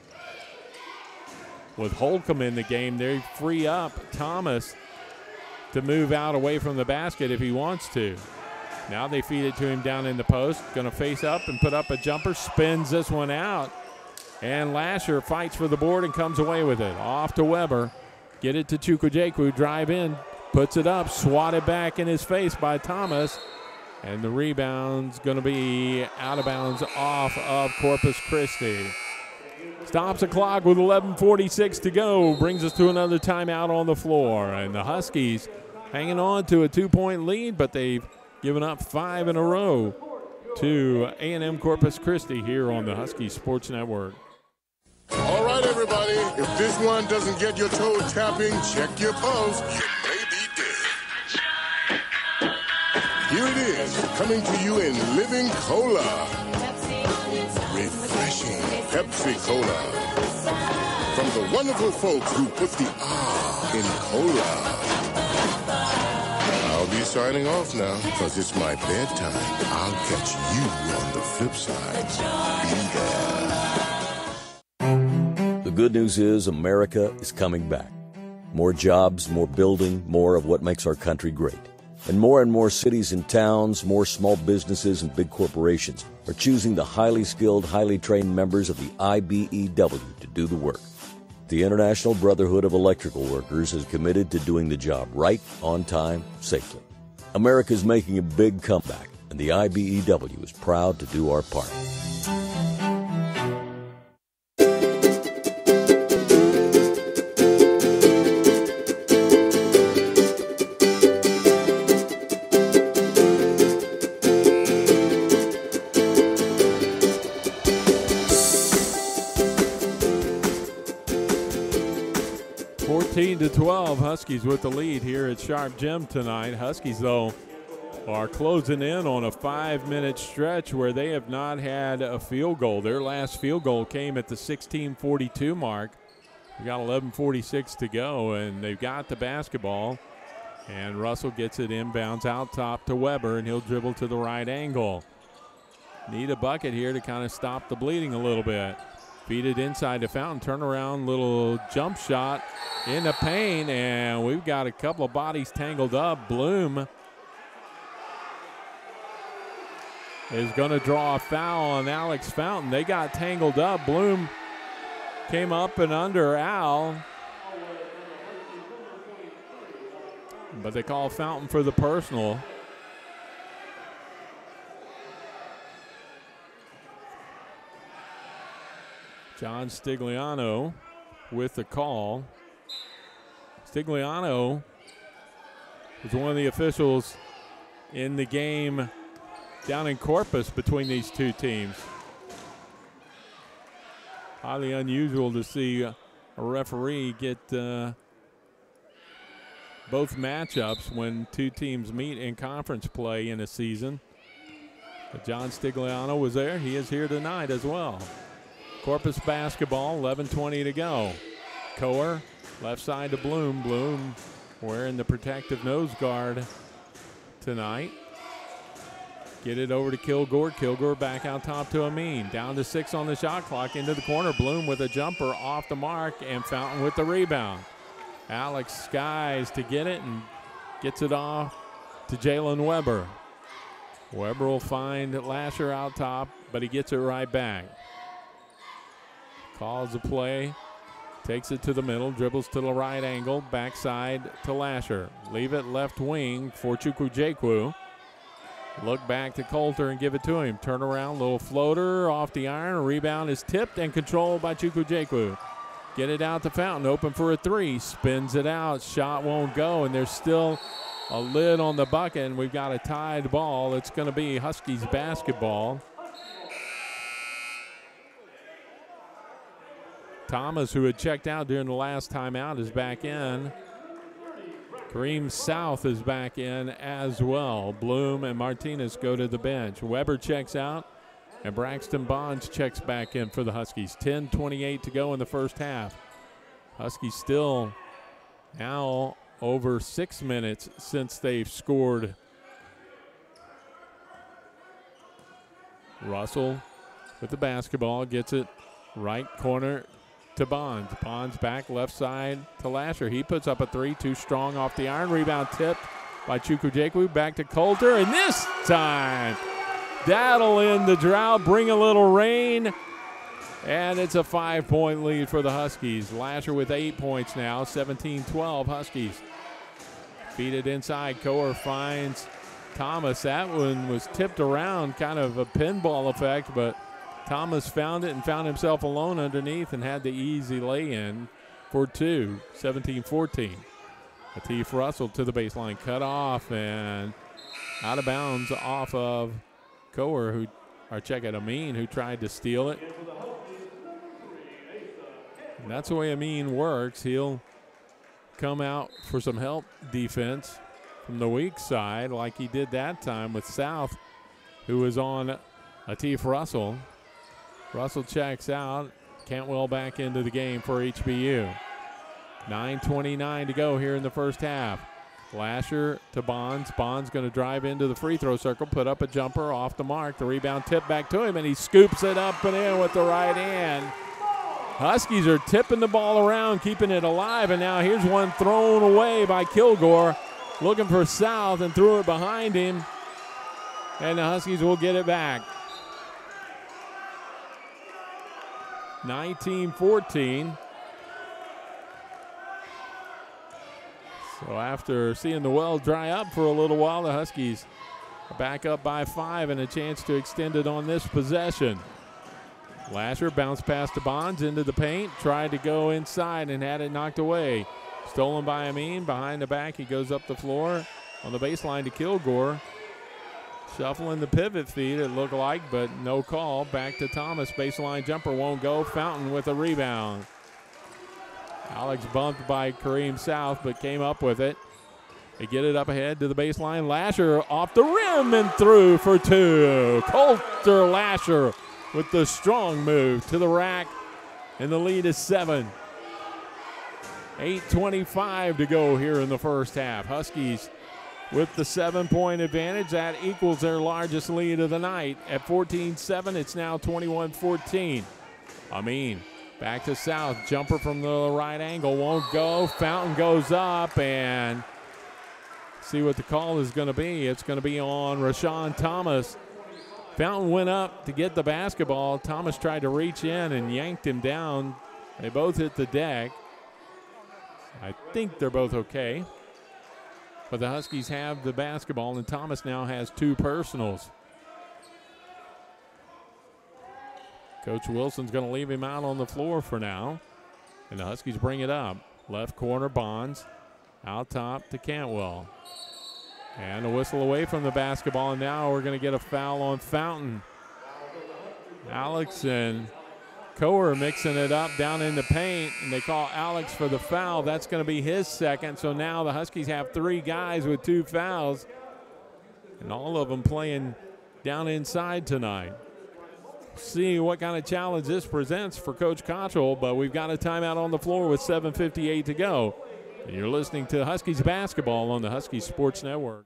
With Holcomb in the game, they free up Thomas to move out away from the basket if he wants to. Now they feed it to him down in the post. Going to face up and put up a jumper. Spins this one out. And Lasher fights for the board and comes away with it. Off to Weber. Get it to Chukwujekwu. Drive in. Puts it up. Swatted back in his face by Thomas. And the rebound's going to be out of bounds off of Corpus Christi. Stops the clock with eleven forty-six to go. Brings us to another timeout on the floor. And the Huskies hanging on to a two-point lead, but they've given up five in a row to A and M Corpus Christi here on the Huskies Sports Network. All right, everybody. If this one doesn't get your toe tapping, check your pulse. You may be dead. Here it is, coming to you in living cola. Refreshing Pepsi Cola. From the wonderful folks who put the ah in cola. I'll be signing off now because it's my bedtime. I'll catch you on the flip side. Be there. The good news is America is coming back. More jobs, more building, more of what makes our country great. And more and more cities and towns, more small businesses and big corporations are choosing the highly skilled, highly trained members of the I B E W to do the work. The International Brotherhood of Electrical Workers is committed to doing the job right, on time, safely. America's making a big comeback, and the I B E W is proud to do our part. fourteen to twelve, Huskies with the lead here at Sharp Gym tonight. Huskies, though, are closing in on a five-minute stretch where they have not had a field goal. Their last field goal came at the sixteen forty-two mark. We got eleven forty-six to go, and they've got the basketball. And Russell gets it inbounds out top to Weber, and he'll dribble to the right angle. Need a bucket here to kind of stop the bleeding a little bit. Feed it inside to Fountain. Turn around, little jump shot in the paint, and we've got a couple of bodies tangled up. Bloom is going to draw a foul on Alex Fountain. They got tangled up. Bloom came up and under Al, but they call Fountain for the personal. John Stigliano with the call. Stigliano was one of the officials in the game down in Corpus between these two teams. Highly unusual to see a referee get uh, both matchups when two teams meet in conference play in a season. But John Stigliano was there. He is here tonight as well. Corpus basketball, eleven twenty to go. Coer, left side to Bloom. Bloom wearing the protective nose guard tonight. Get it over to Kilgore. Kilgore back out top to Amin. Down to six on the shot clock. Into the corner. Bloom with a jumper off the mark, and Fountain with the rebound. Alex skies to get it and gets it off to Jalen Weber. Weber will find Lasher out top, but he gets it right back. Calls the play, takes it to the middle, dribbles to the right angle, backside to Lasher. Leave it left wing for Chukwujekwu. Look back to Coulter and give it to him. Turn around, little floater off the iron. Rebound is tipped and controlled by Chukwujekwu. Get it out to Fountain, open for a three. Spins it out, shot won't go, and there's still a lid on the bucket, and we've got a tied ball. It's going to be Huskies basketball. Thomas, who had checked out during the last timeout, is back in. Kareem South is back in as well. Bloom and Martinez go to the bench. Weber checks out. And Braxton Bonds checks back in for the Huskies. ten twenty-eight to go in the first half. Huskies still now over six minutes since they've scored. Russell with the basketball, gets it right corner to Bonds. Bonds back left side to Lasher. He puts up a three, too strong off the iron. Rebound tipped by Chukwujekwu. Back to Coulter, and this time that'll end the drought, bring a little rain, and it's a five-point lead for the Huskies. Lasher with eight points now, seventeen twelve Huskies. Feed it inside. Coer finds Thomas. That one was tipped around, kind of a pinball effect, but Thomas found it and found himself alone underneath and had the easy lay-in for two, seventeen fourteen. Atif Russell to the baseline, cut off and out of bounds off of Coer, who, or check it, Amin, who tried to steal it. And that's the way Amin works. He'll come out for some help defense from the weak side like he did that time with South, who was on Atif Russell. Russell checks out. Cantwell back into the game for H B U. nine twenty-nine to go here in the first half. Lasher to Bonds. Bonds going to drive into the free throw circle, put up a jumper off the mark. The rebound tip back to him, and he scoops it up and in with the right hand. Huskies are tipping the ball around, keeping it alive, and now here's one thrown away by Kilgore, looking for South and threw it behind him, and the Huskies will get it back. nineteen fourteen. So after seeing the well dry up for a little while, the Huskies are back up by five and a chance to extend it on this possession. Lasher bounced past the Bonds into the paint, tried to go inside and had it knocked away. Stolen by Amin, behind the back, he goes up the floor on the baseline to Kilgore. Shuffling the pivot feed, it looked like, but no call. Back to Thomas, baseline jumper won't go. Fountain with a rebound. Alex bumped by Kareem South, but came up with it. They get it up ahead to the baseline. Lasher off the rim and through for two. Coulter Lasher with the strong move to the rack, and the lead is seven. eight twenty-five to go here in the first half. Huskies with the seven-point advantage. That equals their largest lead of the night. At fourteen seven, it's now twenty-one fourteen. Amin back to South. Jumper from the right angle won't go. Fountain goes up, and see what the call is going to be. It's going to be on Rashawn Thomas. Fountain went up to get the basketball. Thomas tried to reach in and yanked him down. They both hit the deck. I think they're both okay. But the Huskies have the basketball, and Thomas now has two personals. Coach Wilson's going to leave him out on the floor for now. And the Huskies bring it up. Left corner, Bonds. Out top to Cantwell. And a whistle away from the basketball, and now we're going to get a foul on Fountain. Alex and Coer mixing it up down in the paint, and they call Alex for the foul. That's going to be his second, so now the Huskies have three guys with two fouls, and all of them playing down inside tonight. See what kind of challenge this presents for Coach Cottrell, but we've got a timeout on the floor with seven fifty-eight to go. And you're listening to Huskies basketball on the Huskies Sports Network.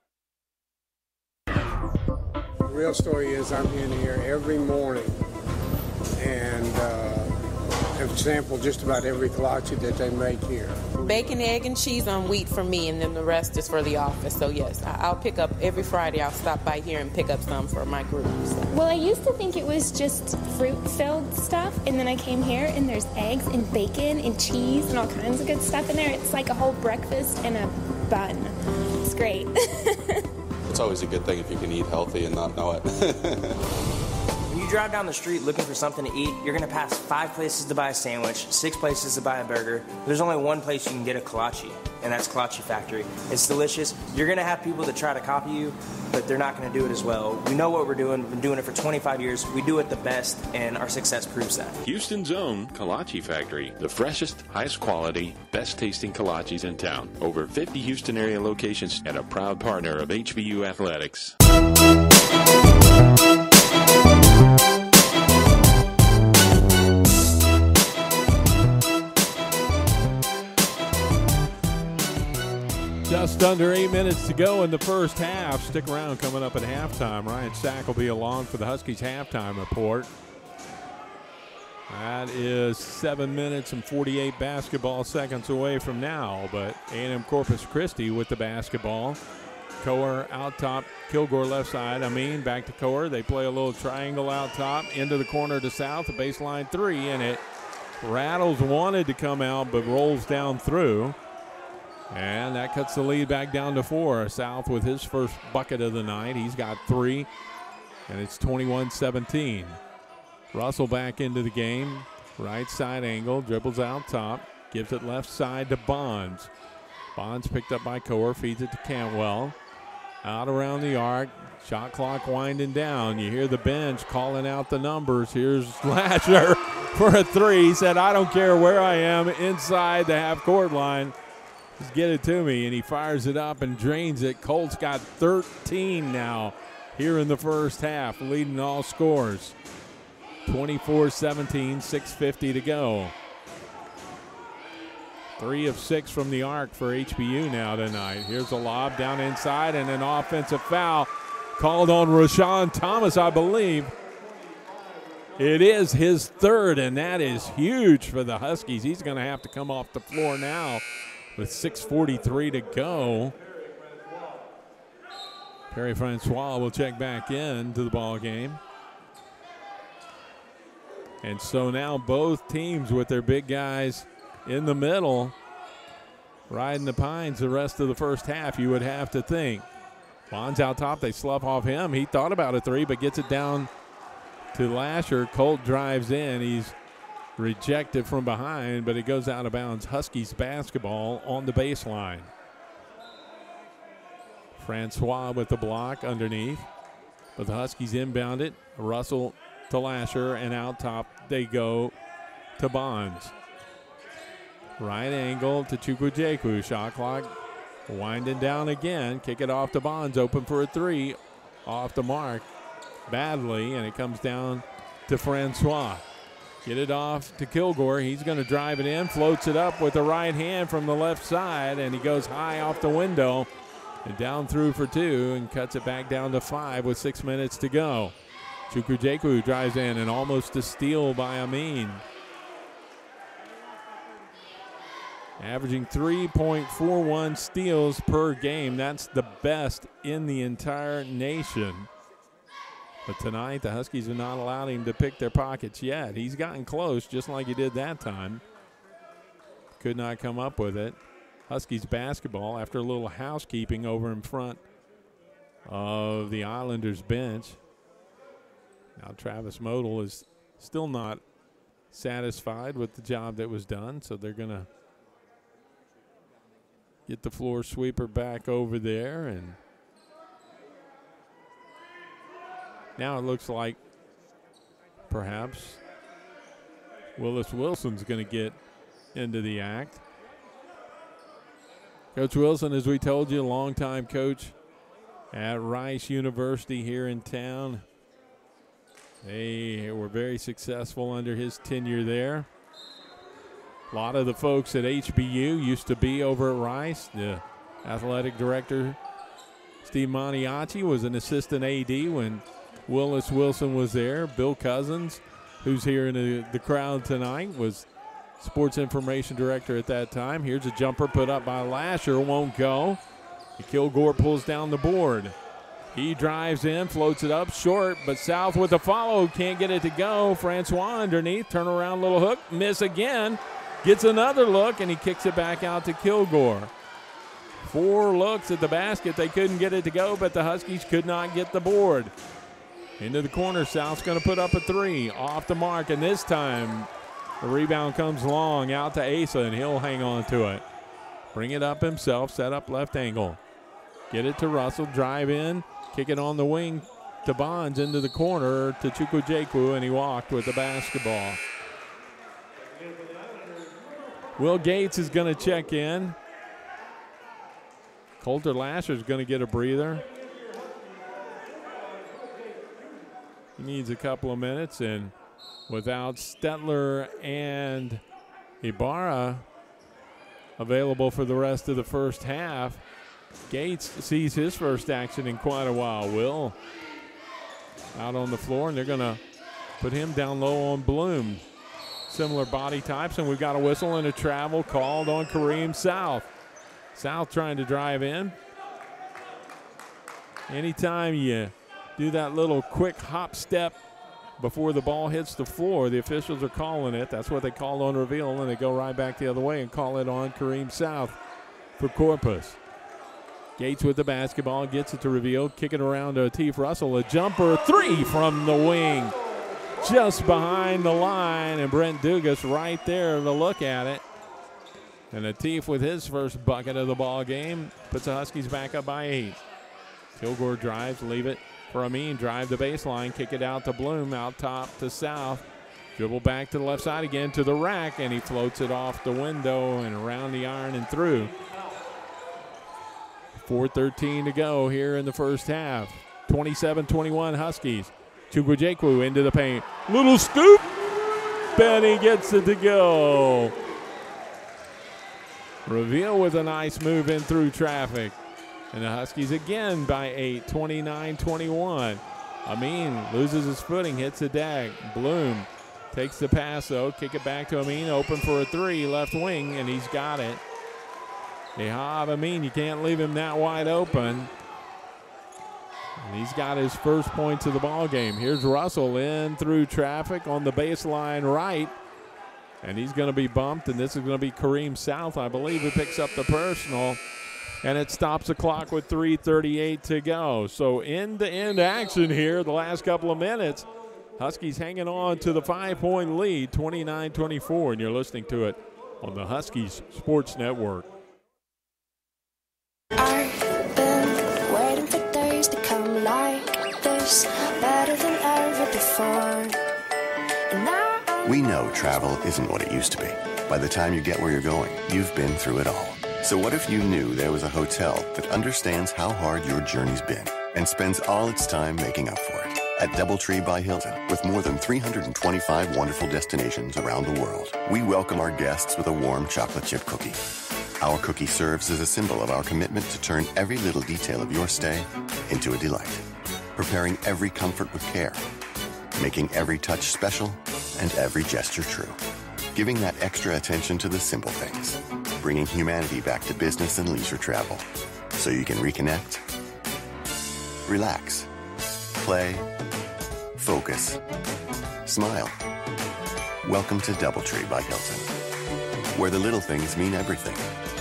The real story is I'm in here every morning and uh, have sampled just about every kolache that they make here. Bacon, egg, and cheese on wheat for me, and then the rest is for the office. So yes, I'll pick up every Friday. I'll stop by here and pick up some for my group. So. Well, I used to think it was just fruit-filled stuff, and then I came here and there's eggs and bacon and cheese and all kinds of good stuff in there. It's like a whole breakfast and a bun. It's great. It's always a good thing if you can eat healthy and not know it. When you drive down the street looking for something to eat, you're going to pass five places to buy a sandwich, six places to buy a burger. There's only one place you can get a kolache, and that's Kolache Factory. It's delicious. You're going to have people that try to copy you, but they're not going to do it as well. We know what we're doing. We've been doing it for twenty-five years. We do it the best, and our success proves that. Houston's own Kolache Factory, the freshest, highest quality, best tasting kolaches in town. Over fifty Houston area locations and a proud partner of H B U Athletics. Just under eight minutes to go in the first half. Stick around, coming up at halftime. Ryan Sack will be along for the Huskies halftime report. That is seven minutes and forty-eight basketball seconds away from now, but A and M Corpus Christi with the basketball. Coer out top, Kilgore left side. I mean, back to Coer. They play a little triangle out top, into the corner to South, a baseline three, and it rattles, wanted to come out, but rolls down through. And that cuts the lead back down to four. South with his first bucket of the night. He's got three, and it's twenty-one seventeen. Russell back into the game. Right side angle, dribbles out top, gives it left side to Bonds. Bonds picked up by Coer, feeds it to Cantwell. Out around the arc, shot clock winding down. You hear the bench calling out the numbers. Here's Lasher for a three. He said, I don't care where I am inside the half-court line. Just get it to me, and he fires it up and drains it. Colts got thirteen now here in the first half, leading all scores. twenty-four seventeen, six fifty to go. Three of six from the arc for H B U now tonight. Here's a lob down inside and an offensive foul called on Rashawn Thomas, I believe. It is his third, and that is huge for the Huskies. He's going to have to come off the floor now with six forty-three to go. Perry Francois will check back in to the ball game. And so now both teams with their big guys in the middle riding the pines the rest of the first half, you would have to think. Bonds out top, they slough off him. He thought about a three, but gets it down to Lasher. Colt drives in. He's rejected from behind, but it goes out of bounds. Huskies basketball on the baseline. Francois with the block underneath, but the Huskies inbound it. Russell to Lasher, and out top they go to Bonds. Right angle to Chukwujeku. Shot clock winding down again. Kick it off to Bonds, open for a three. Off the mark badly, and it comes down to Francois. Get it off to Kilgore. He's going to drive it in, floats it up with the right hand from the left side, and he goes high off the window and down through for two and cuts it back down to five with six minutes to go. Chukwujeku drives in and almost a steal by Amin. Averaging three point four one steals per game. That's the best in the entire nation. But tonight, the Huskies have not allowed him to pick their pockets yet. He's gotten close, just like he did that time. Could not come up with it. Huskies basketball after a little housekeeping over in front of the Islanders bench. Now Travis Modal is still not satisfied with the job that was done, so they're going to get the floor sweeper back over there. And now it looks like perhaps Willis Wilson's going to get into the act. Coach Wilson, as we told you, a longtime coach at Rice University here in town. They were very successful under his tenure there. A lot of the folks at H B U used to be over at Rice. The athletic director, Steve Maniaci, was an assistant A D when Willis Wilson was there. Bill Cousins, who's here in the, the crowd tonight, was sports information director at that time. Here's a jumper put up by Lasher, won't go. Kilgore pulls down the board. He drives in, floats it up short, but South with a follow, can't get it to go. Francois underneath, turn around, little hook, miss again. Gets another look, and he kicks it back out to Kilgore. Four looks at the basket. They couldn't get it to go, but the Huskies could not get the board. Into the corner, South's going to put up a three. Off the mark, and this time the rebound comes long out to Asa, and he'll hang on to it. Bring it up himself, set up left angle. Get it to Russell, drive in, kick it on the wing to Bonds into the corner to Chukwujeku, and he walked with the basketball. Will Gates is going to check in. Coulter Lasher is going to get a breather. He needs a couple of minutes, and without Stetler and Ibarra available for the rest of the first half, Gates sees his first action in quite a while. Will out on the floor, and they're going to put him down low on Bloom. Similar body types, and we've got a whistle and a travel called on Kareem South. South trying to drive in. Anytime you do that little quick hop step before the ball hits the floor, the officials are calling it. That's what they called on Reveal, and they go right back the other way and call it on Kareem South for Corpus. Gates with the basketball, gets it to Reveal, kick it around to Ateef Russell. A jumper three from the wing, just behind the line, and Brent Dugas right there to look at it. And Ateef with his first bucket of the ball game puts the Huskies back up by eight. Kilgore drives, leave it for Amin, drive the baseline, kick it out to Bloom, out top to South. Dribble back to the left side again to the rack, and he floats it off the window and around the iron and through. four thirteen to go here in the first half. twenty-seven twenty-one Huskies. Chukwujekwu into the paint. Little scoop. Benny gets it to go. Reveal with a nice move in through traffic. And the Huskies again by eight, twenty-nine twenty-one. Amin loses his footing, hits a dag. Bloom takes the pass, though. Kick it back to Amin, open for a three, left wing, and he's got it. Ihab Amin, you can't leave him that wide open. And he's got his first points of the ball game. Here's Russell in through traffic on the baseline right. And he's going to be bumped, and this is going to be Kareem South, I believe, who picks up the personal. And it stops the clock with three thirty-eight to go. So end-to-end action here the last couple of minutes. Huskies hanging on to the five-point lead, twenty-nine twenty-four, and you're listening to it on the Huskies Sports Network. I've been waiting for days to come like this, better than ever before. And now we know travel isn't what it used to be. By the time you get where you're going, you've been through it all. So what if you knew there was a hotel that understands how hard your journey's been and spends all its time making up for it? At DoubleTree by Hilton, with more than three hundred twenty-five wonderful destinations around the world, we welcome our guests with a warm chocolate chip cookie. Our cookie serves as a symbol of our commitment to turn every little detail of your stay into a delight, preparing every comfort with care, making every touch special and every gesture true, giving that extra attention to the simple things, bringing humanity back to business and leisure travel so you can reconnect, relax, play, focus, smile. Welcome to DoubleTree by Hilton, where the little things mean everything.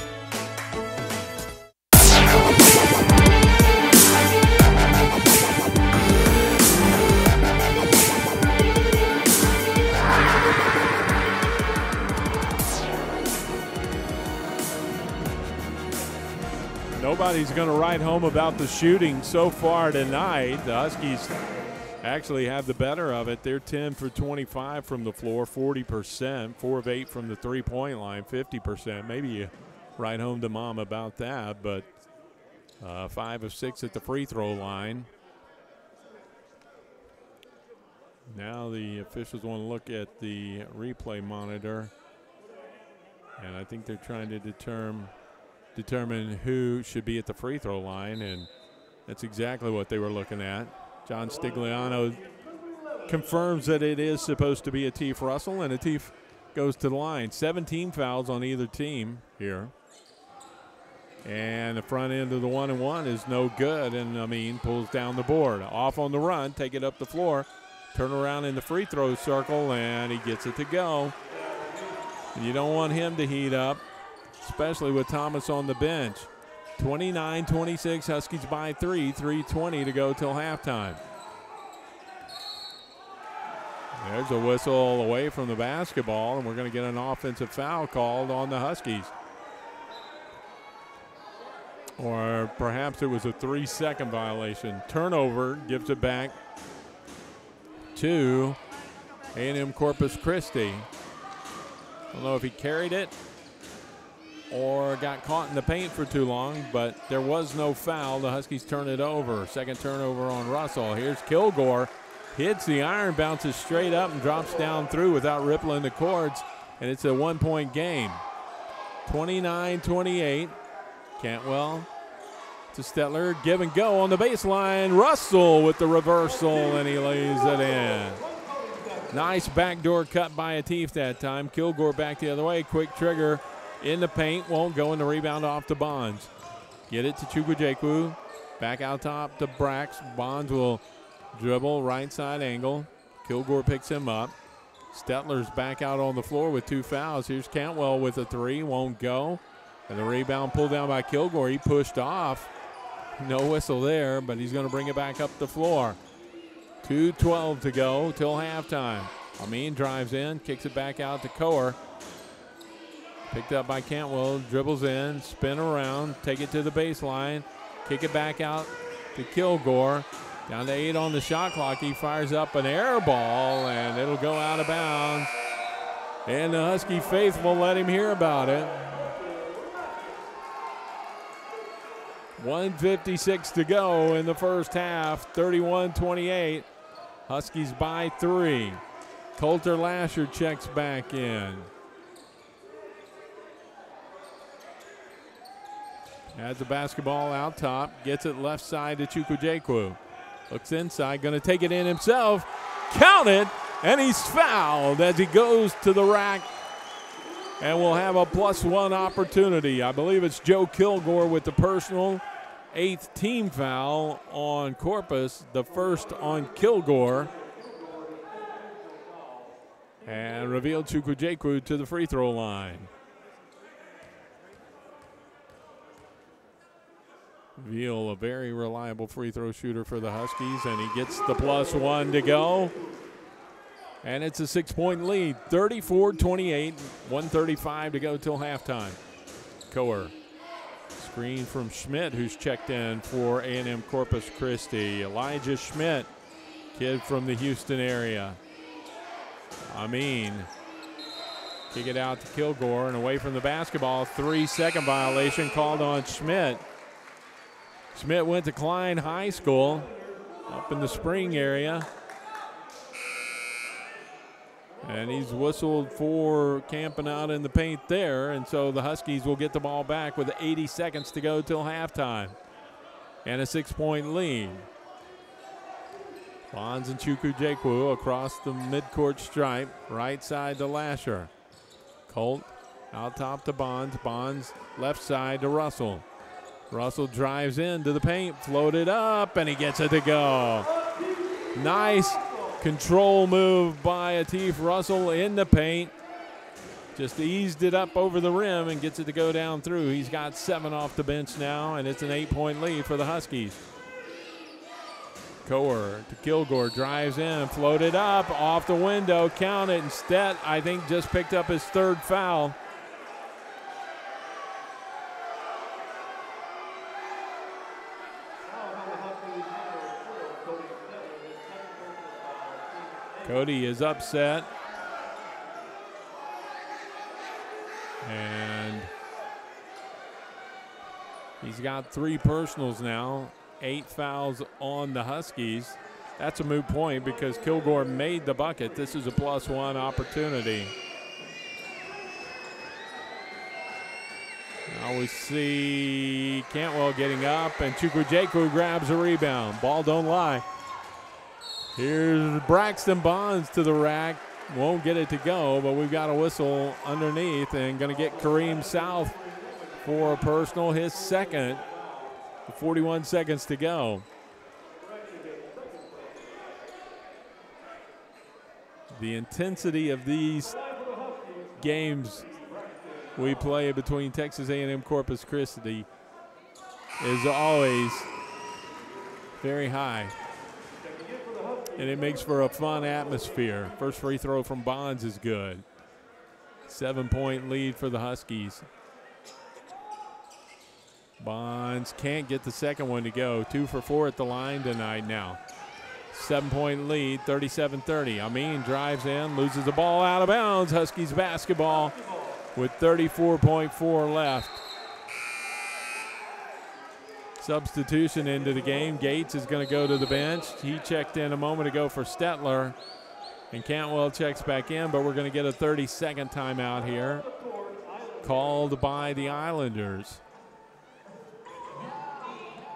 Nobody's going to write home about the shooting so far tonight. The Huskies actually have the better of it. They're ten for twenty-five from the floor, forty percent, four of eight from the three-point line, fifty percent. Maybe you write home to mom about that, but uh, five of six at the free throw line. Now the officials want to look at the replay monitor, and I think they're trying to determine determine who should be at the free throw line, and that's exactly what they were looking at. John Stigliano confirms that it is supposed to be Ateef Russell, and Ateef goes to the line. seventeen fouls on either team here. And the front end of the one and one is no good, and Amin pulls down the board. Off on the run, take it up the floor, turn around in the free throw circle, and he gets it to go. And you don't want him to heat up, especially with Thomas on the bench. twenty-nine twenty-six, Huskies by three, three twenty to go till halftime. There's a whistle away from the basketball, and we're going to get an offensive foul called on the Huskies. Or perhaps it was a three-second violation. Turnover gives it back to A and M Corpus Christi. I don't know if he carried it or got caught in the paint for too long, but there was no foul. The Huskies turn it over. Second turnover on Russell. Here's Kilgore. Hits the iron, bounces straight up, and drops down through without rippling the cords, and it's a one-point game. twenty-nine twenty-eight. Cantwell to Stetler. Give and go on the baseline. Russell with the reversal, and he lays it in. Nice backdoor cut by Atif that time. Kilgore back the other way. Quick trigger in the paint. Won't go, in the rebound off to Bonds. Get it to Chukwujekwu. Back out top to Brax. Bonds will dribble, right side angle. Kilgore picks him up. Stetler's back out on the floor with two fouls. Here's Cantwell with a three. Won't go. And the rebound pulled down by Kilgore. He pushed off. No whistle there, but he's going to bring it back up the floor. two twelve to go till halftime. Amin drives in, kicks it back out to Coer. Picked up by Cantwell, dribbles in, spin around, take it to the baseline, kick it back out to Kilgore. Down to eight on the shot clock. He fires up an air ball, and it'll go out of bounds. And the Husky faithful let him hear about it. one fifty-six to go in the first half, thirty-one twenty-eight. Huskies by three. Coulter Lasher checks back in. Has the basketball out top, gets it left side to Chukwujekwu. Looks inside, going to take it in himself. Counted, and he's fouled as he goes to the rack. And we'll have a plus one opportunity. I believe it's Joe Kilgore with the personal. Eighth team foul on Corpus, the first on Kilgore. And revealed Chukwujekwu to the free throw line. Veal, a very reliable free throw shooter for the Huskies, and he gets the plus one to go. And it's a six-point lead, thirty-four twenty-eight, one thirty-five to go till halftime. Coer. Screen from Schmidt, who's checked in for A and M Corpus Christi. Elijah Schmidt, kid from the Houston area. Amin. Kick it out to Kilgore and away from the basketball. Three-second violation called on Schmidt. Schmidt went to Klein High School up in the Spring area. And he's whistled for camping out in the paint there. And so the Huskies will get the ball back with eighty seconds to go till halftime. And a six-point lead. Bonds and Chukwujekwu across the midcourt stripe. Right side to Lasher. Colt out top to Bonds. Bonds left side to Russell. Russell drives into the paint, floated up, and he gets it to go. Nice control move by Atif Russell in the paint. Just eased it up over the rim and gets it to go down through. He's got seven off the bench now, and it's an eight-point lead for the Huskies. Coer to Kilgore, drives in, floated up, off the window, count it. Instead, I think just picked up his third foul. Cody is upset. And he's got three personals now. Eight fouls on the Huskies. That's a moot point because Kilgore made the bucket. This is a plus one opportunity. Now we see Cantwell getting up, and Chukwujekwu grabs a rebound. Ball don't lie. Here's Braxton Bonds to the rack. Won't get it to go, but we've got a whistle underneath, and going to get Kareem South for a personal, his second. forty-one seconds to go. The intensity of these games we play between Texas A and M Corpus Christi is always very high. And it makes for a fun atmosphere. First free throw from Bonds is good. Seven-point lead for the Huskies. Bonds can't get the second one to go. Two for four at the line tonight now. Seven-point lead, thirty-seven thirty. Amin drives in, loses the ball out of bounds. Huskies basketball with thirty-four point four left. Substitution into the game. Gates is going to go to the bench. He checked in a moment ago for Stetler. And Cantwell checks back in, but we're going to get a thirty-second timeout here called by the Islanders.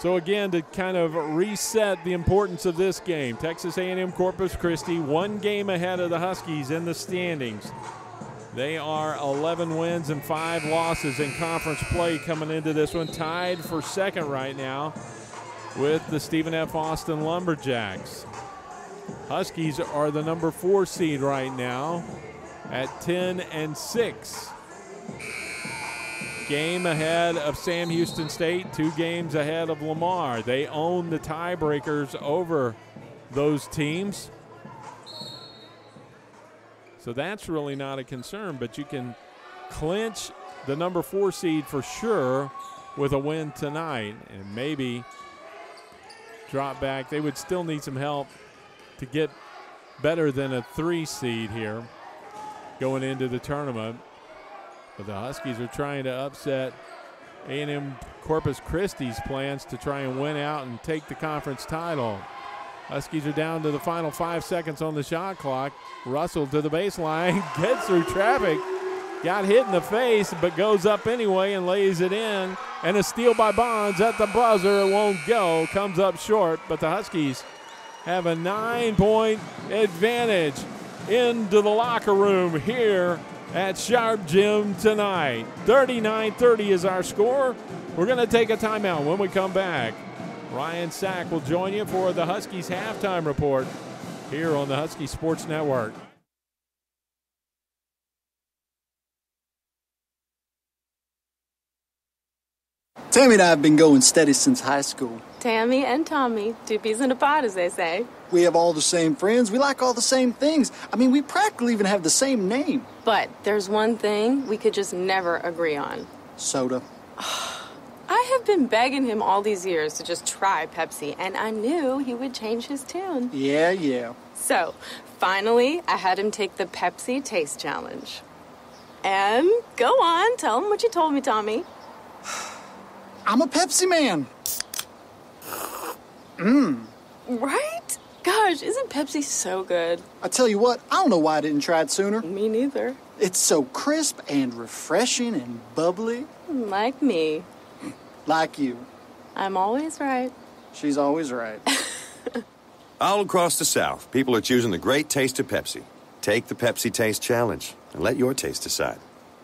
So again, to kind of reset the importance of this game, Texas A and M Corpus Christi, one game ahead of the Huskies in the standings. They are eleven wins and five losses in conference play coming into this one, tied for second right now with the Stephen F. Austin Lumberjacks. Huskies are the number four seed right now at ten and six. Game ahead of Sam Houston State, two games ahead of Lamar. They own the tiebreakers over those teams. So that's really not a concern, but you can clinch the number four seed for sure with a win tonight and maybe drop back. They would still need some help to get better than a three seed here going into the tournament. But the Huskies are trying to upset A and M Corpus Christi's plans to try and win out and take the conference title. Huskies are down to the final five seconds on the shot clock. Russell to the baseline, gets through traffic, got hit in the face, but goes up anyway and lays it in. And a steal by Bonds at the buzzer. It won't go, comes up short, but the Huskies have a nine-point advantage into the locker room here at Sharp Gym tonight. thirty-nine thirty is our score. We're going to take a timeout. When we come back, Ryan Sack will join you for the Huskies halftime report here on the Husky Sports Network. Tammy and I have been going steady since high school. Tammy and Tommy, two peas in a pod, as they say. We have all the same friends. We like all the same things. I mean, we practically even have the same name. But there's one thing we could just never agree on. Soda. I have been begging him all these years to just try Pepsi, and I knew he would change his tune. Yeah, yeah. So, finally, I had him take the Pepsi Taste Challenge. And go on, tell him what you told me, Tommy. I'm a Pepsi man. Mmm. Right? Gosh, isn't Pepsi so good? I tell you what, I don't know why I didn't try it sooner. Me neither. It's so crisp and refreshing and bubbly. Like me. Like you. I'm always right. She's always right. All across the South, people are choosing the great taste of Pepsi. Take the Pepsi Taste Challenge and let your taste decide.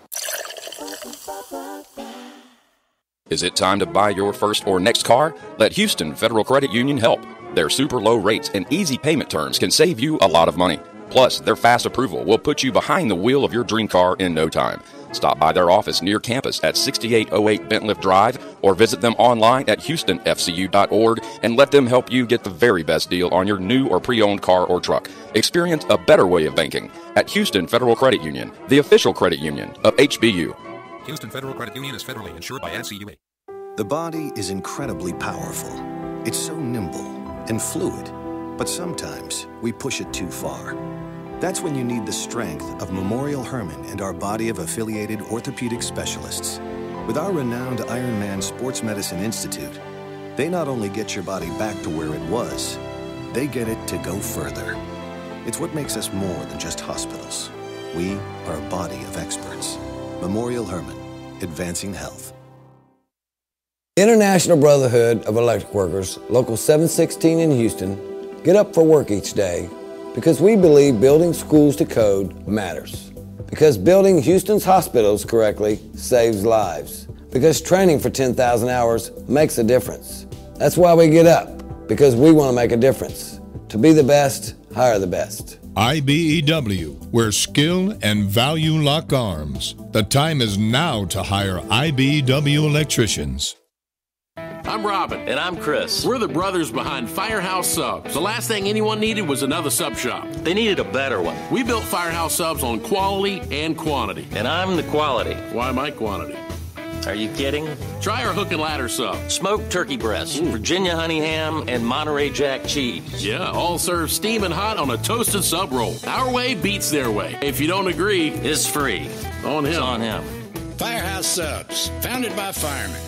Is it time to buy your first or next car? Let Houston Federal Credit Union help. Their super low rates and easy payment terms can save you a lot of money. Plus, their fast approval will put you behind the wheel of your dream car in no time. Stop by their office near campus at sixty-eight oh eight Bentliff Drive or visit them online at houston f c u dot org and let them help you get the very best deal on your new or pre-owned car or truck. Experience a better way of banking at Houston Federal Credit Union, the official credit union of H B U. Houston Federal Credit Union is federally insured by N C U A. The body is incredibly powerful. It's so nimble and fluid, but sometimes we push it too far. That's when you need the strength of Memorial Hermann and our body of affiliated orthopedic specialists. With our renowned Ironman Sports Medicine Institute, they not only get your body back to where it was, they get it to go further. It's what makes us more than just hospitals. We are a body of experts. Memorial Hermann, advancing health. International Brotherhood of Electric Workers, Local seven sixteen in Houston, get up for work each day because we believe building schools to code matters. Because building Houston's hospitals correctly saves lives. Because training for ten thousand hours makes a difference. That's why we get up, because we want to make a difference. To be the best, hire the best. I B E W, where skill and value lock arms. The time is now to hire I B E W electricians. I'm Robin. And I'm Chris. We're the brothers behind Firehouse Subs. The last thing anyone needed was another sub shop. They needed a better one. We built Firehouse Subs on quality and quantity. And I'm the quality. Why my quantity? Are you kidding? Try our hook and ladder sub. Smoked turkey breast, mm. Virginia honey ham, and Monterey Jack cheese. Yeah, all served steaming hot on a toasted sub roll. Our way beats their way. If you don't agree, it's free. On him. It's on him. Firehouse Subs, founded by firemen.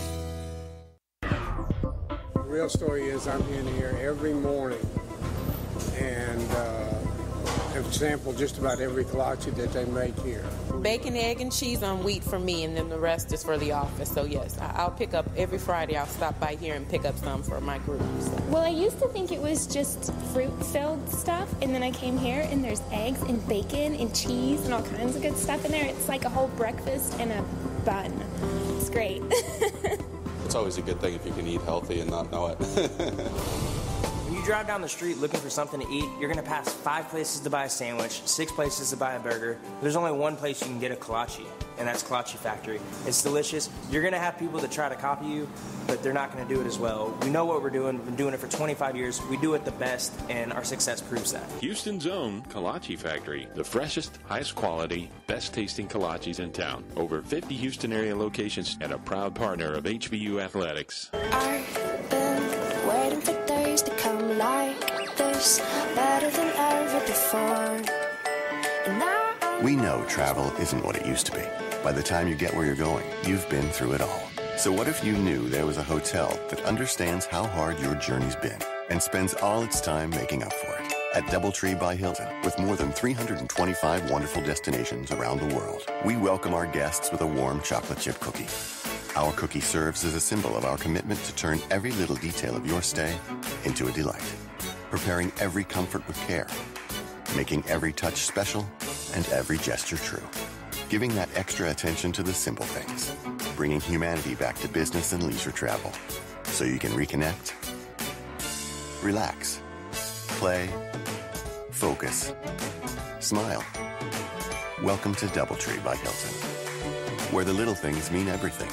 The real story is I'm in here every morning, and uh, have sampled just about every kolache that they make here. Bacon, egg, and cheese on wheat for me, and then the rest is for the office. So yes, I- I'll pick up every Friday. I'll stop by here and pick up some for my group. So. Well, I used to think it was just fruit-filled stuff, and then I came here, and there's eggs and bacon and cheese and all kinds of good stuff in there. It's like a whole breakfast and a bun. It's great. It's always a good thing if you can eat healthy and not know it. When you drive down the street looking for something to eat, you're going to pass five places to buy a sandwich, six places to buy a burger. There's only one place you can get a kolache, and that's Kolache Factory. It's delicious. You're going to have people that try to copy you, but they're not going to do it as well. We know what we're doing. We've been doing it for twenty-five years. We do it the best, and our success proves that. Houston's own Kolache Factory, the freshest, highest quality, best tasting kolaches in town. Over fifty Houston area locations and a proud partner of H B U Athletics. I've been waiting for days to come like this, better than ever before. And now I'm We know travel isn't what it used to be. By the time you get where you're going, you've been through it all. So what if you knew there was a hotel that understands how hard your journey's been and spends all its time making up for it? At DoubleTree by Hilton, with more than three hundred twenty-five wonderful destinations around the world, we welcome our guests with a warm chocolate chip cookie. Our cookie serves as a symbol of our commitment to turn every little detail of your stay into a delight, preparing every comfort with care, making every touch special and every gesture true, giving that extra attention to the simple things, bringing humanity back to business and leisure travel so you can reconnect, relax, play, focus, smile. Welcome to DoubleTree by Hilton, where the little things mean everything.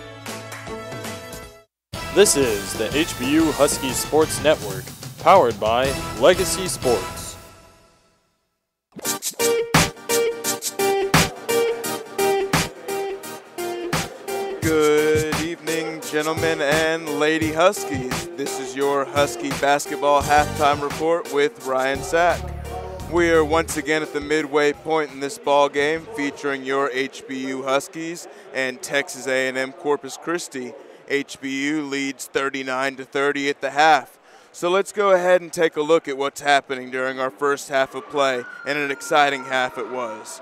This is the H B U Huskies Sports Network, powered by Legacy Sports. Good evening, gentlemen and Lady Huskies. This is your Husky basketball halftime report with Ryan Sack. We are once again at the midway point in this ball game, featuring your H B U Huskies and Texas A and M Corpus Christi. H B U leads thirty-nine to thirty at the half. So let's go ahead and take a look at what's happening during our first half of play, and an exciting half it was.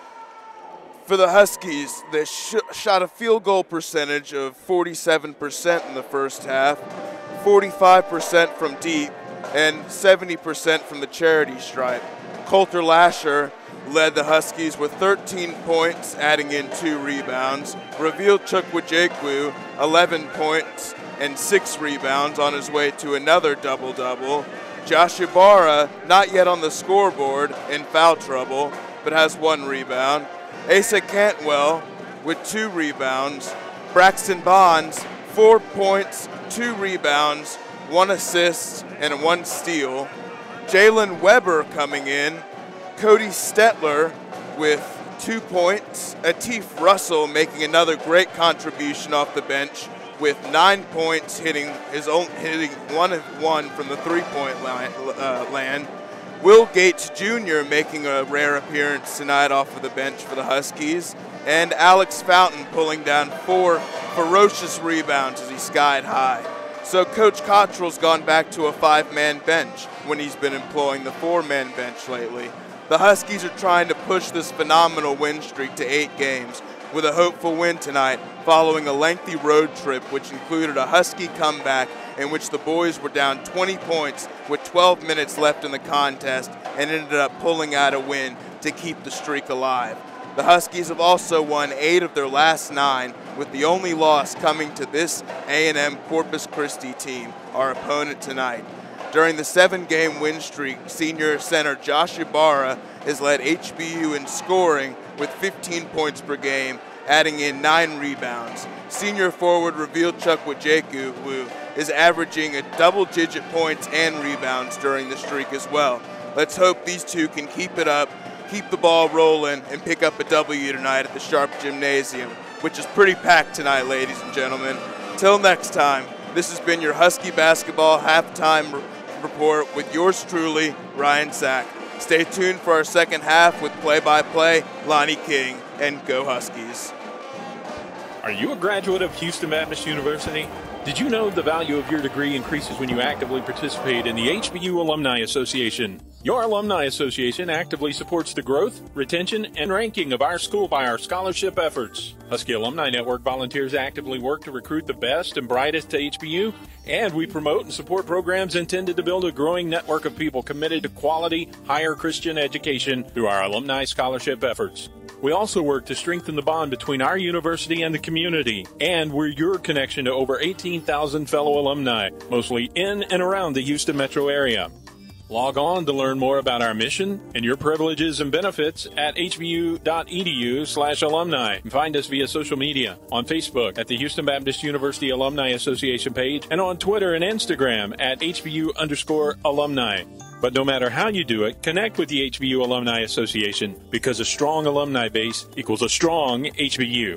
For the Huskies, they sh- shot a field goal percentage of forty-seven percent in the first half, forty-five percent from deep, and seventy percent from the charity stripe. Coulter Lasher led the Huskies with thirteen points, adding in two rebounds. Reveal Chukwujekwu, eleven points and six rebounds on his way to another double-double. Josh Ibarra, not yet on the scoreboard, in foul trouble, but has one rebound. Asa Cantwell with two rebounds. Braxton Bonds, four points, two rebounds, one assist, and one steal. Jalen Weber coming in. Cody Stetler with two points. Atif Russell making another great contribution off the bench with nine points, hitting his own, hitting one of one from the three-point line, uh, land. Will Gates Junior making a rare appearance tonight off of the bench for the Huskies. And Alex Fountain pulling down four ferocious rebounds as he skied high. So Coach Cottrell's gone back to a five-man bench when he's been employing the four-man bench lately. The Huskies are trying to push this phenomenal win streak to eight games with a hopeful win tonight following a lengthy road trip which included a Husky comeback in which the boys were down twenty points with twelve minutes left in the contest and ended up pulling out a win to keep the streak alive. The Huskies have also won eight of their last nine, with the only loss coming to this A and M Corpus Christi team, our opponent tonight. During the seven-game win streak, senior center Josh Ibarra has led H B U in scoring with fifteen points per game, adding in nine rebounds. Senior forward Reveal Chukwujekwu is averaging a double-digit points and rebounds during the streak as well. Let's hope these two can keep it up, keep the ball rolling, and pick up a W tonight at the Sharp Gymnasium, which is pretty packed tonight, ladies and gentlemen. Till next time, this has been your Husky basketball halftime report with yours truly, Ryan Sack. Stay tuned for our second half with play-by-play, Lonnie King, and Go Huskies. Are you a graduate of Houston Baptist University? Did you know the value of your degree increases when you actively participate in the H B U Alumni Association? Your Alumni Association actively supports the growth, retention, and ranking of our school by our scholarship efforts. Husky Alumni Network volunteers actively work to recruit the best and brightest to H B U, and we promote and support programs intended to build a growing network of people committed to quality, higher Christian education through our alumni scholarship efforts. We also work to strengthen the bond between our university and the community, and we're your connection to over eighteen thousand fellow alumni, mostly in and around the Houston metro area. Log on to learn more about our mission and your privileges and benefits at h b u dot e d u slash alumni. And find us via social media on Facebook at the Houston Baptist University Alumni Association page and on Twitter and Instagram at H B U underscore alumni. But no matter how you do it, connect with the H B U Alumni Association, because a strong alumni base equals a strong H B U.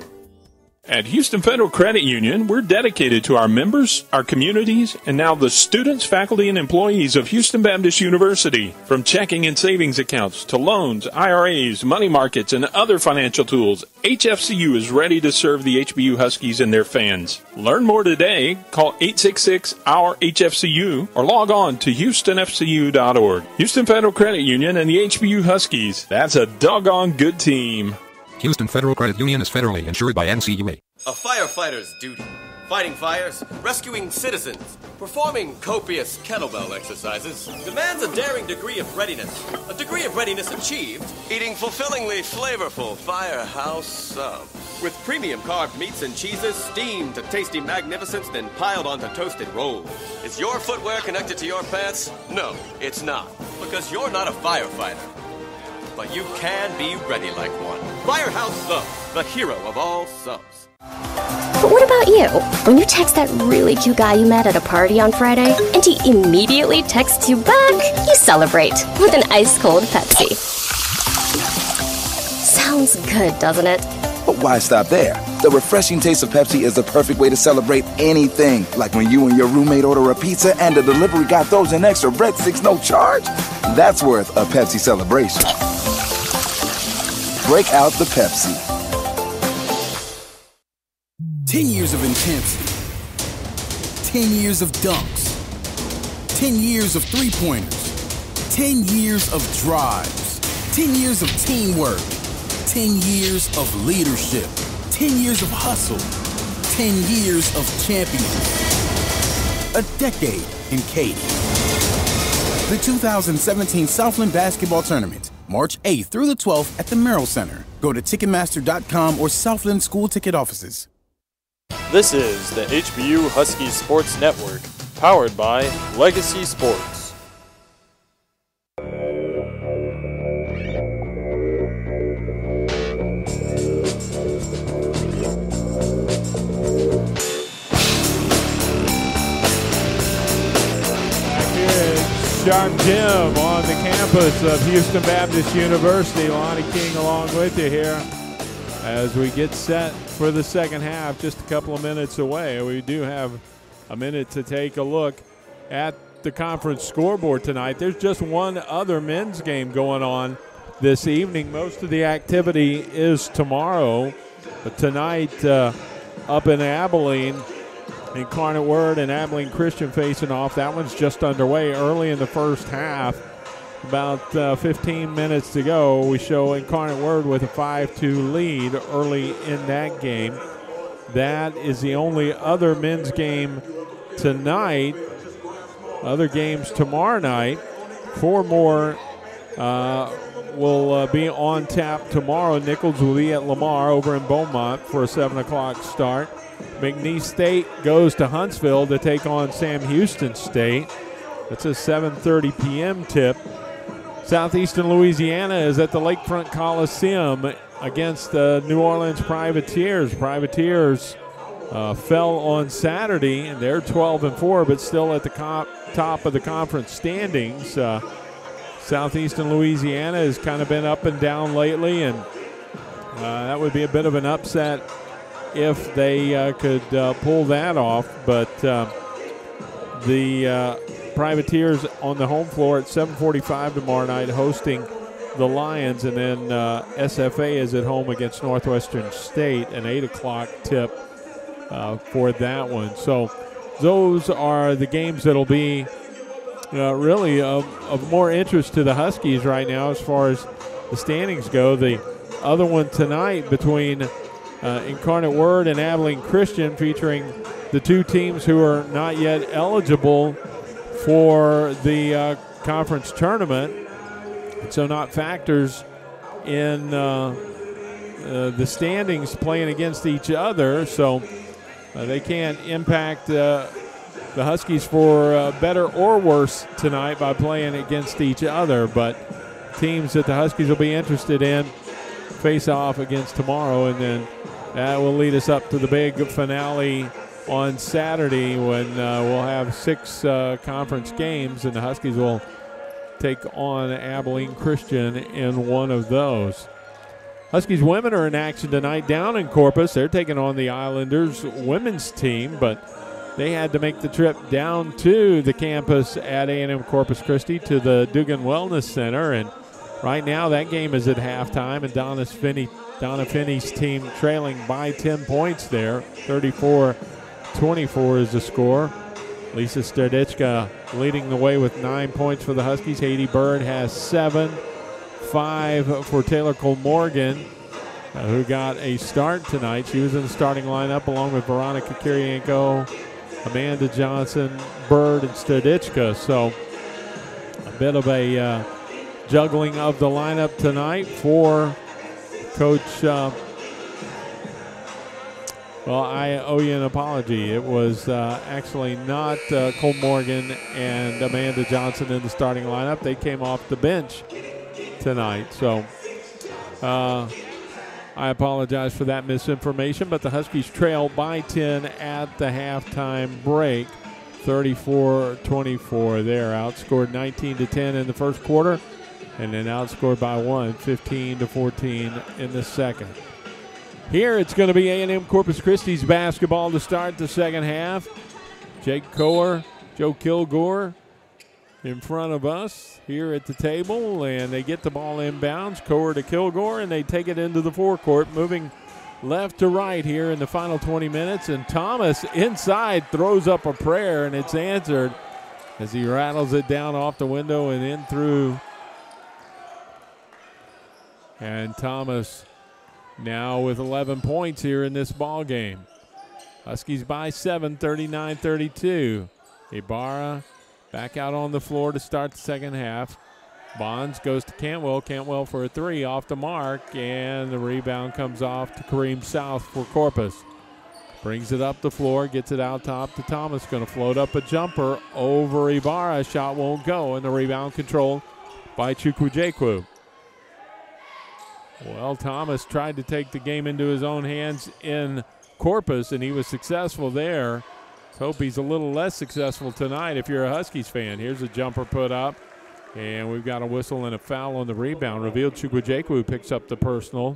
At Houston Federal Credit Union, we're dedicated to our members, our communities, and now the students, faculty, and employees of Houston Baptist University. From checking and savings accounts to loans, I R As, money markets, and other financial tools, H F C U is ready to serve the H B U Huskies and their fans. Learn more today. Call eight six six, O U R H F C U or log on to houston f c u dot org. Houston Federal Credit Union and the H B U Huskies. That's a doggone good team. Houston Federal Credit Union is federally insured by N C U A. A firefighter's duty. Fighting fires, rescuing citizens, performing copious kettlebell exercises demands a daring degree of readiness. A degree of readiness achieved eating fulfillingly flavorful Firehouse subs. With premium carved meats and cheeses steamed to tasty magnificence, then piled onto toasted rolls. Is your footwear connected to your pants? No, it's not. Because you're not a firefighter. But you can be ready like one. Firehouse Subs, the hero of all subs. But what about you? When you text that really cute guy you met at a party on Friday, and he immediately texts you back, you celebrate with an ice-cold Pepsi. Sounds good, doesn't it? But why stop there? The refreshing taste of Pepsi is the perfect way to celebrate anything. Like when you and your roommate order a pizza and the delivery guy throws in extra breadsticks no charge. That's worth a Pepsi celebration. Break out the Pepsi. Ten years of intensity. Ten years of dunks. Ten years of three-pointers. Ten years of drives. Ten years of teamwork. Ten years of leadership. Ten years of hustle. Ten years of champions. A decade in Katy. The two thousand seventeen Southland Basketball Tournament, March eighth through the twelfth at the Merrill Center. Go to Ticketmaster dot com or Southland School Ticket Offices. This is the H B U Huskies Sports Network, powered by Legacy Sports. Sharp Gym on the campus of Houston Baptist University. Lonnie King along with you here as we get set for the second half, just a couple of minutes away. We do have a minute to take a look at the conference scoreboard tonight. There's just one other men's game going on this evening. Most of the activity is tomorrow, but tonight uh, up in Abilene, Incarnate Word and Abilene Christian facing off. That one's just underway early in the first half. About uh, fifteen minutes to go. We show Incarnate Word with a five two lead early in that game. That is the only other men's game tonight. Other games tomorrow night. Four more uh, will uh, be on tap tomorrow. Nichols will be at Lamar over in Beaumont for a seven o'clock start. McNeese State goes to Huntsville to take on Sam Houston State. That's a seven thirty p.m. tip. Southeastern Louisiana is at the Lakefront Coliseum against the New Orleans Privateers. Privateers uh, fell on Saturday, and they're twelve and four, but still at the comp- top of the conference standings. Uh, Southeastern Louisiana has kind of been up and down lately, and uh, that would be a bit of an upset if they uh, could uh, pull that off. But uh, the uh, Privateers on the home floor at seven forty-five tomorrow night hosting the Lions, and then uh, S F A is at home against Northwestern State, an eight o'clock tip uh, for that one. So those are the games that'll be uh, really of, of more interest to the Huskies right now as far as the standings go. The other one tonight between uh, Incarnate Word and Abilene Christian, featuring the two teams who are not yet eligible for the uh, conference tournament, so not factors in uh, uh, the standings playing against each other, so uh, they can't impact uh, the Huskies for uh, better or worse tonight by playing against each other. But teams that the Huskies will be interested in face off against tomorrow, and then that will lead us up to the big finale on Saturday when uh, we'll have six uh, conference games, and the Huskies will take on Abilene Christian in one of those. Huskies women are in action tonight down in Corpus. They're taking on the Islanders women's team, but they had to make the trip down to the campus at A and M Corpus Christi to the Dugan Wellness Center, and right now that game is at halftime, and Donna Finney, Donna Finney's team trailing by ten points there. thirty-four twenty-four is the score. Lisa Sterditchka leading the way with nine points for the Huskies. Haiti Bird has seven. Five for Taylor Cole Morgan, uh, who got a start tonight. She was in the starting lineup along with Veronica Kirienko, Amanda Johnson, Bird, and Sterditchka. So a bit of a uh, juggling of the lineup tonight for Coach uh, Well, I owe you an apology. It was uh, actually not uh, Cole Morgan and Amanda Johnson in the starting lineup. They came off the bench tonight. So uh, I apologize for that misinformation, but the Huskies trail by ten at the halftime break. thirty-four twenty-four there. Outscored nineteen to ten in the first quarter, and then outscored by one, fifteen to fourteen in the second. Here it's going to be A and M Corpus Christi's basketball to start the second half. Jake Coer, Joe Kilgore in front of us here at the table, and they get the ball inbounds. Coer to Kilgore, and they take it into the forecourt, moving left to right here in the final twenty minutes. And Thomas inside throws up a prayer, and it's answered as he rattles it down off the window and in through. And Thomas now with eleven points here in this ball game. Huskies by seven, thirty-nine thirty-two. Ibarra back out on the floor to start the second half. Bonds goes to Cantwell. Cantwell for a three off the mark, and the rebound comes off to Kareem South for Corpus. Brings it up the floor, gets it out top to Thomas. Going to float up a jumper over Ibarra. Shot won't go, and the rebound controlled by Chukwujekwu. Well, Thomas tried to take the game into his own hands in Corpus, and he was successful there. Let's hope he's a little less successful tonight if you're a Huskies fan. Here's a jumper put up, and we've got a whistle and a foul on the rebound. Revealed Chukwujekwu picks up the personal.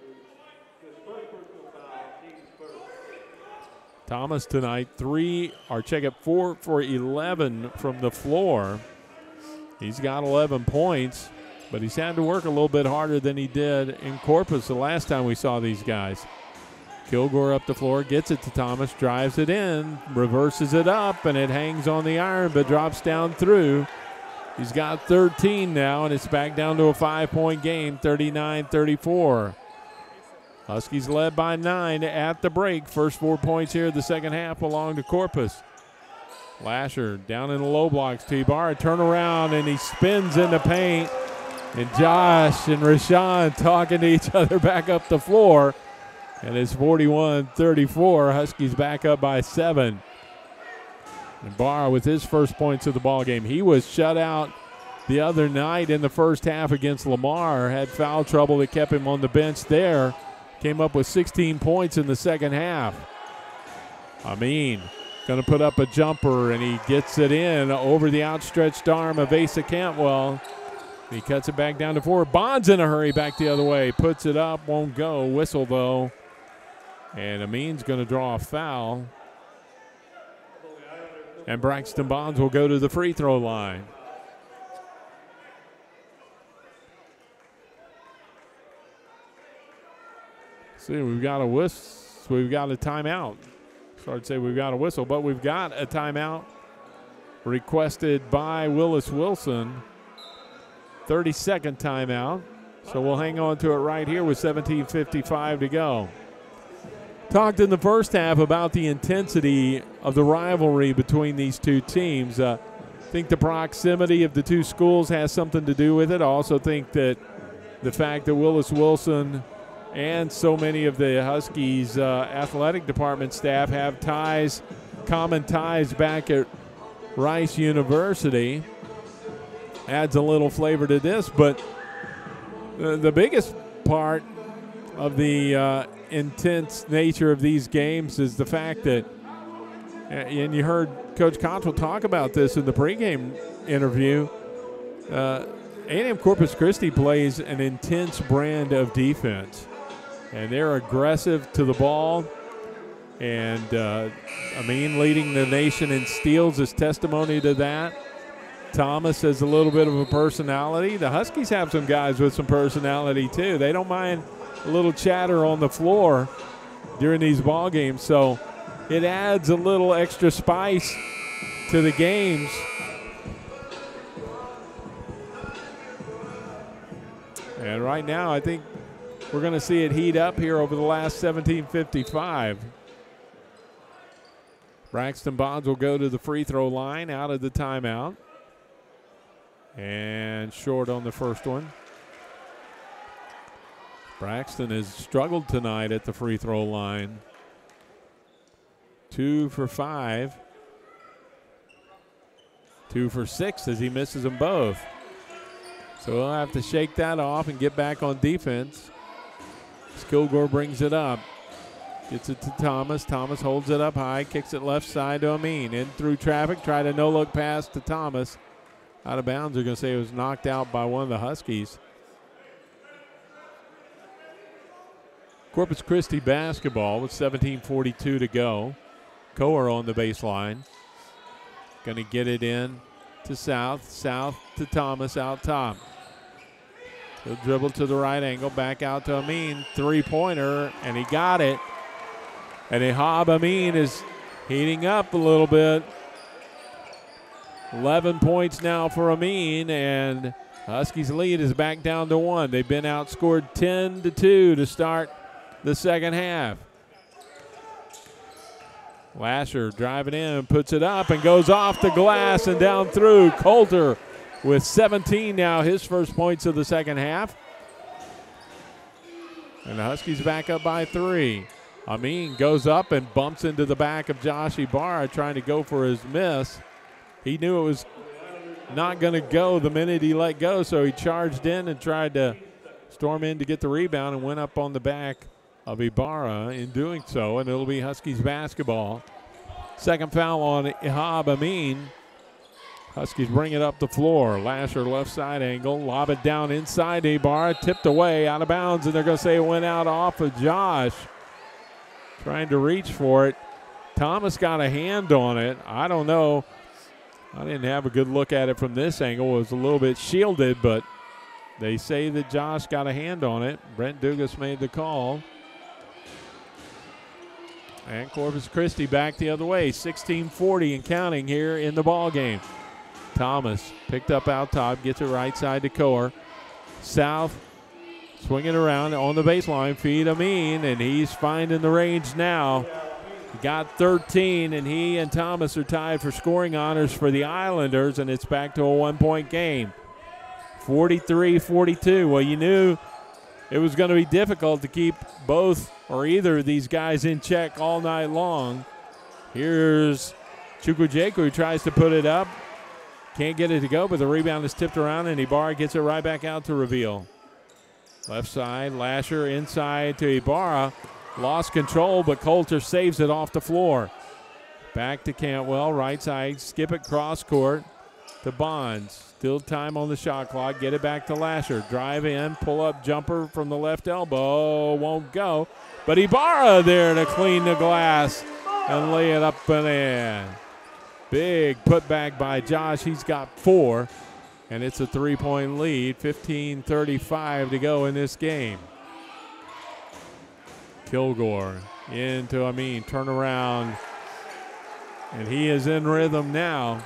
Thomas tonight, three, or check it, four for eleven from the floor. He's got eleven points. But he's had to work a little bit harder than he did in Corpus the last time we saw these guys. Kilgore up the floor, gets it to Thomas, drives it in, reverses it up, and it hangs on the iron but drops down through. He's got thirteen now, and it's back down to a five-point game, thirty-nine thirty-four. Huskies led by nine at the break. First four points here, the second half belong to Corpus. Lasher down in the low blocks to Ibarra, turn around, and he spins in the paint. And Josh and Rashawn talking to each other back up the floor. And it's forty-one thirty-four. Huskies back up by seven. And Barr with his first points of the ball game. He was shut out the other night in the first half against Lamar. Had foul trouble that kept him on the bench there. Came up with sixteen points in the second half. Amin going to put up a jumper, and he gets it in over the outstretched arm of Asa Cantwell. He cuts it back down to four. Bonds in a hurry back the other way. Puts it up, won't go. Whistle, though. And Amin's going to draw a foul. And Braxton Bonds will go to the free throw line. See, we've got a whistle. We've got a timeout. Sorry to say we've got a whistle, but we've got a timeout requested by Willis Wilson. thirty-second timeout. So we'll hang on to it right here with seventeen fifty-five to go. Talked in the first half about the intensity of the rivalry between these two teams. Uh, I think the proximity of the two schools has something to do with it. I also think that the fact that Willis Wilson and so many of the Huskies uh, athletic department staff have ties, common ties back at Rice University adds a little flavor to this. But the, the biggest part of the uh, intense nature of these games is the fact that, and you heard Coach Cottrell talk about this in the pregame interview, uh, A and M Corpus Christi plays an intense brand of defense, and they're aggressive to the ball. And uh, Amin leading the nation in steals is testimony to that. Thomas has a little bit of a personality. The Huskies have some guys with some personality too. They don't mind a little chatter on the floor during these ball games, so it adds a little extra spice to the games. And right now, I think we're going to see it heat up here over the last seventeen fifty-five. Braxton Bonds will go to the free throw line out of the timeout. And short on the first one. Braxton has struggled tonight at the free throw line. Two for five. Two for six as he misses them both. So we'll have to shake that off and get back on defense. Skilgore brings it up. Gets it to Thomas. Thomas holds it up high, kicks it left side to Amin. In through traffic, tried a no-look pass to Thomas. Out of bounds, they're going to say it was knocked out by one of the Huskies. Corpus Christi basketball with seventeen forty-two to go. Coer on the baseline. Going to get it in to South. South to Thomas out top. He'll dribble to the right angle, back out to Amin. Three-pointer, and he got it. And Ihab Amin is heating up a little bit. eleven points now for Amin, and Huskies' lead is back down to one. They've been outscored ten to two to start the second half. Lasher driving in, puts it up, and goes off the glass and down through. Coulter with seventeen now, his first points of the second half. And the Huskies back up by three. Amin goes up and bumps into the back of Josh Ibarra trying to go for his miss. He knew it was not going to go the minute he let go, so he charged in and tried to storm in to get the rebound and went up on the back of Ibarra in doing so, and it'll be Huskies basketball. Second foul on Ihab Amin. Huskies bring it up the floor. Lasher left side angle, lob it down inside Ibarra, tipped away, out of bounds, and they're going to say it went out off of Josh. Trying to reach for it. Thomas got a hand on it. I don't know. I didn't have a good look at it from this angle. It was a little bit shielded, but they say that Josh got a hand on it. Brent Dugas made the call. And Corpus Christi back the other way. sixteen forty and counting here in the ball game. Thomas picked up out top, gets it right side to Coer. South swinging around on the baseline, feed Amin, and he's finding the range now. He got thirteen, and he and Thomas are tied for scoring honors for the Islanders, and it's back to a one-point game. forty-three forty-two. Well, you knew it was going to be difficult to keep both or either of these guys in check all night long. Here's Chukwujeku, who tries to put it up. Can't get it to go, but the rebound is tipped around, and Ibarra gets it right back out to reveal. Left side, Lasher inside to Ibarra. Lost control, but Coulter saves it off the floor. Back to Cantwell, right side, skip it cross court to Bonds. Still time on the shot clock. Get it back to Lasher. Drive in, pull up jumper from the left elbow. Won't go. But Ibarra there to clean the glass and lay it up and in. Big putback by Josh. He's got four. And it's a three-point lead. fifteen thirty-five to go in this game. Kilgore into, I mean, turn around. And he is in rhythm now.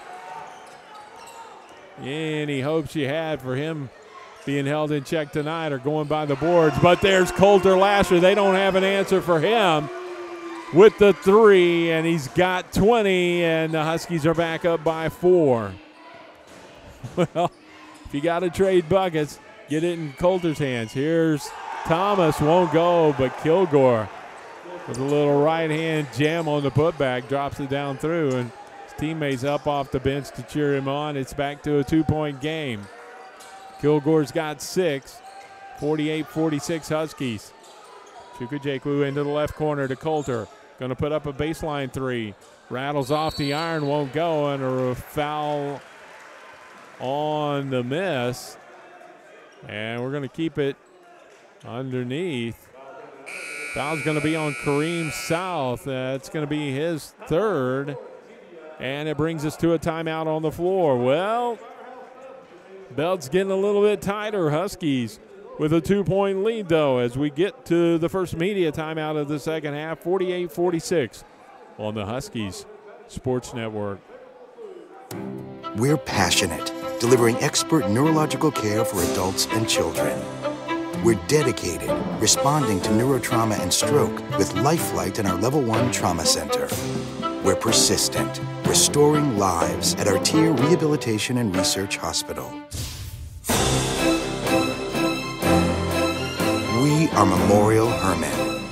Any hopes you had for him being held in check tonight are going by the boards. But there's Coulter Lasher. They don't have an answer for him with the three, and he's got twenty, and the Huskies are back up by four. Well, if you got to trade buckets, get it in Coulter's hands. Here's Thomas, won't go, but Kilgore with a little right-hand jam on the putback, drops it down through, and his teammates up off the bench to cheer him on. It's back to a two-point game. Kilgore's got six, forty-eight forty-six Huskies. Chukwujekwu into the left corner to Coulter. Going to put up a baseline three. Rattles off the iron, won't go, and a foul on the miss. And we're going to keep it underneath. Foul's going to be on Kareem South. That's going to be his third. And it brings us to a timeout on the floor. Well, belt's getting a little bit tighter. Huskies with a two-point lead, though, as we get to the first media timeout of the second half, forty-eight forty-six on the Huskies Sports Network. We're passionate, delivering expert neurological care for adults and children. We're dedicated, responding to neurotrauma and stroke with LifeFlight in our Level one Trauma Center. We're persistent, restoring lives at our Tier Rehabilitation and Research Hospital. We are Memorial Hermann.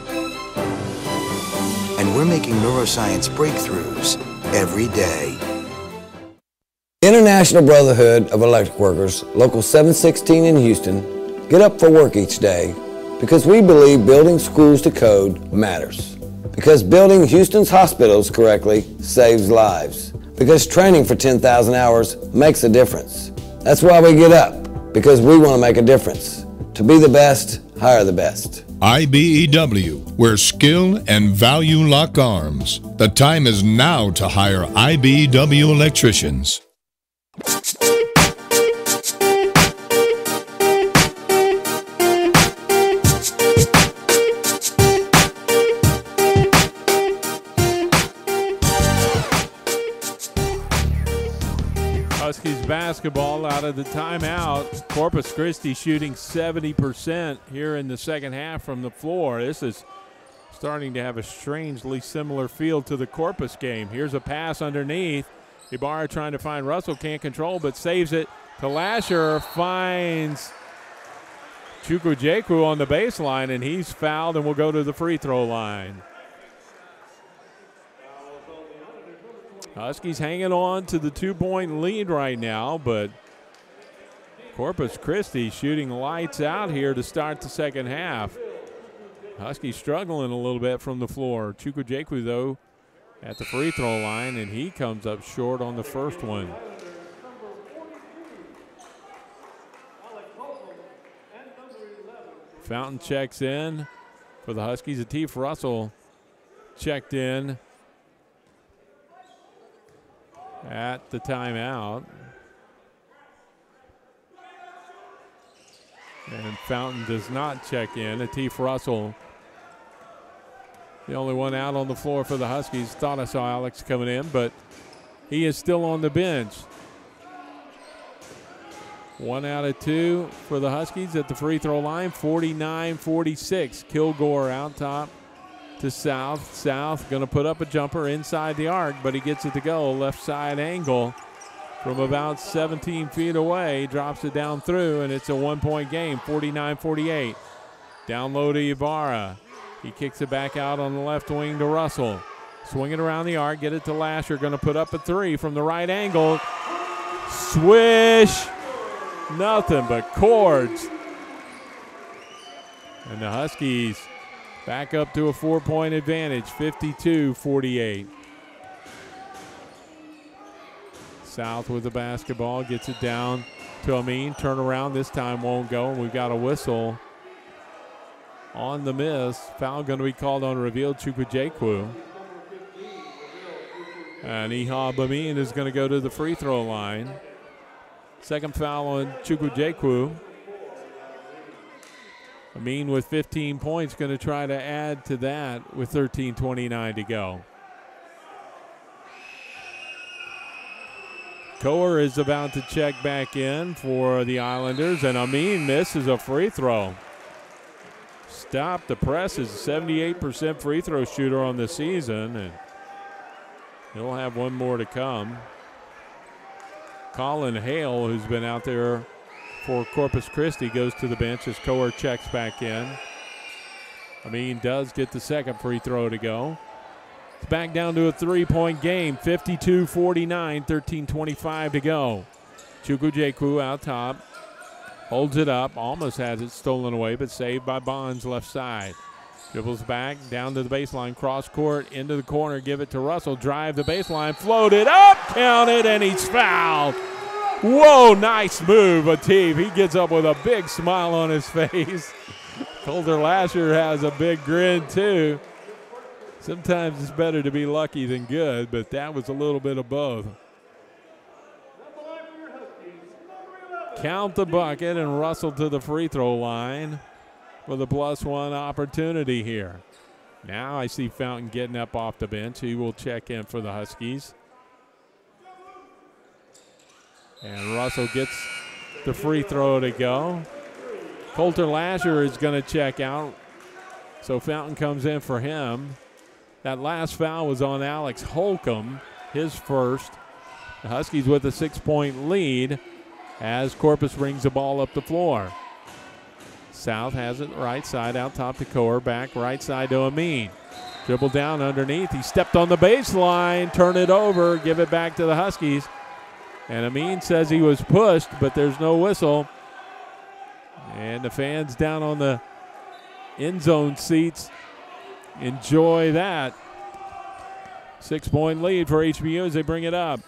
And we're making neuroscience breakthroughs every day. International Brotherhood of Electric Workers, Local seven sixteen in Houston, get up for work each day because we believe building schools to code matters. Because building Houston's hospitals correctly saves lives. Because training for ten thousand hours makes a difference. That's why we get up, because we want to make a difference. To be the best, hire the best. I B E W, where skill and value lock arms. The time is now to hire I B E W electricians. Huskies basketball out of the timeout. Corpus Christi shooting seventy percent here in the second half from the floor. This is starting to have a strangely similar feel to the Corpus game. Here's a pass underneath. Ibarra trying to find Russell, can't control, but saves it to Lasher. Finds Chukwujekwu on the baseline, and he's fouled and will go to the free throw line. Huskies hanging on to the two-point lead right now, but Corpus Christi shooting lights out here to start the second half. Huskies struggling a little bit from the floor. Chukwujekwu, though, at the free throw line, and he comes up short on the first one. Fountain checks in for the Huskies. Atif Russell checked in at the timeout. And Fountain does not check in. Atif Russell, the only one out on the floor for the Huskies. Thought I saw Alex coming in, but he is still on the bench. One out of two for the Huskies at the free throw line, forty-nine forty-six. Kilgore out top to South. South going to put up a jumper inside the arc, but he gets it to go. Left side angle from about seventeen feet away. Drops it down through, and it's a one-point game, forty-nine forty-eight. Down low to Ibarra. He kicks it back out on the left wing to Russell. Swing it around the arc, get it to Lasher. Going to put up a three from the right angle. Swish. Nothing but cords. And the Huskies back up to a four-point advantage, fifty-two forty-eight. South with the basketball, gets it down to Amin. Turnaround this time won't go, and we've got a whistle on the miss. Foul going to be called on revealed Chukwujekwu. And Ihab Amin is going to go to the free throw line. Second foul on Chukwujekwu. Amin with fifteen points, going to try to add to that with thirteen twenty-nine to go. Coer is about to check back in for the Islanders, and Amin misses a free throw. Stop the press is a seventy-eight percent free throw shooter on the season, and he'll have one more to come. Colin Hale, who's been out there for Corpus Christi, goes to the bench as Coer checks back in. Amin does get the second free throw to go. It's back down to a three-point game, fifty-two forty-nine, thirteen twenty-five to go. Chukwujekwu out top, holds it up, almost has it stolen away, but saved by Bonds left side. Dribbles back, down to the baseline, cross court, into the corner, give it to Russell, drive the baseline, float it up, count it, and he's fouled. Whoa, nice move, Atif. He gets up with a big smile on his face. Colter Lasher has a big grin, too. Sometimes it's better to be lucky than good, but that was a little bit of both. Count the bucket, and Russell to the free throw line for the plus one opportunity here. Now I see Fountain getting up off the bench. He will check in for the Huskies. And Russell gets the free throw to go. Colter Lasher is going to check out, so Fountain comes in for him. That last foul was on Alex Holcomb, his first. The Huskies with a six-point lead as Corpus brings the ball up the floor. South has it right side, out top to Coer, back right side to Amin. Dribble down underneath. He stepped on the baseline, turn it over, give it back to the Huskies. And Amin says he was pushed, but there's no whistle. And the fans down on the end zone seats enjoy that. Six-point lead for H B U as they bring it up.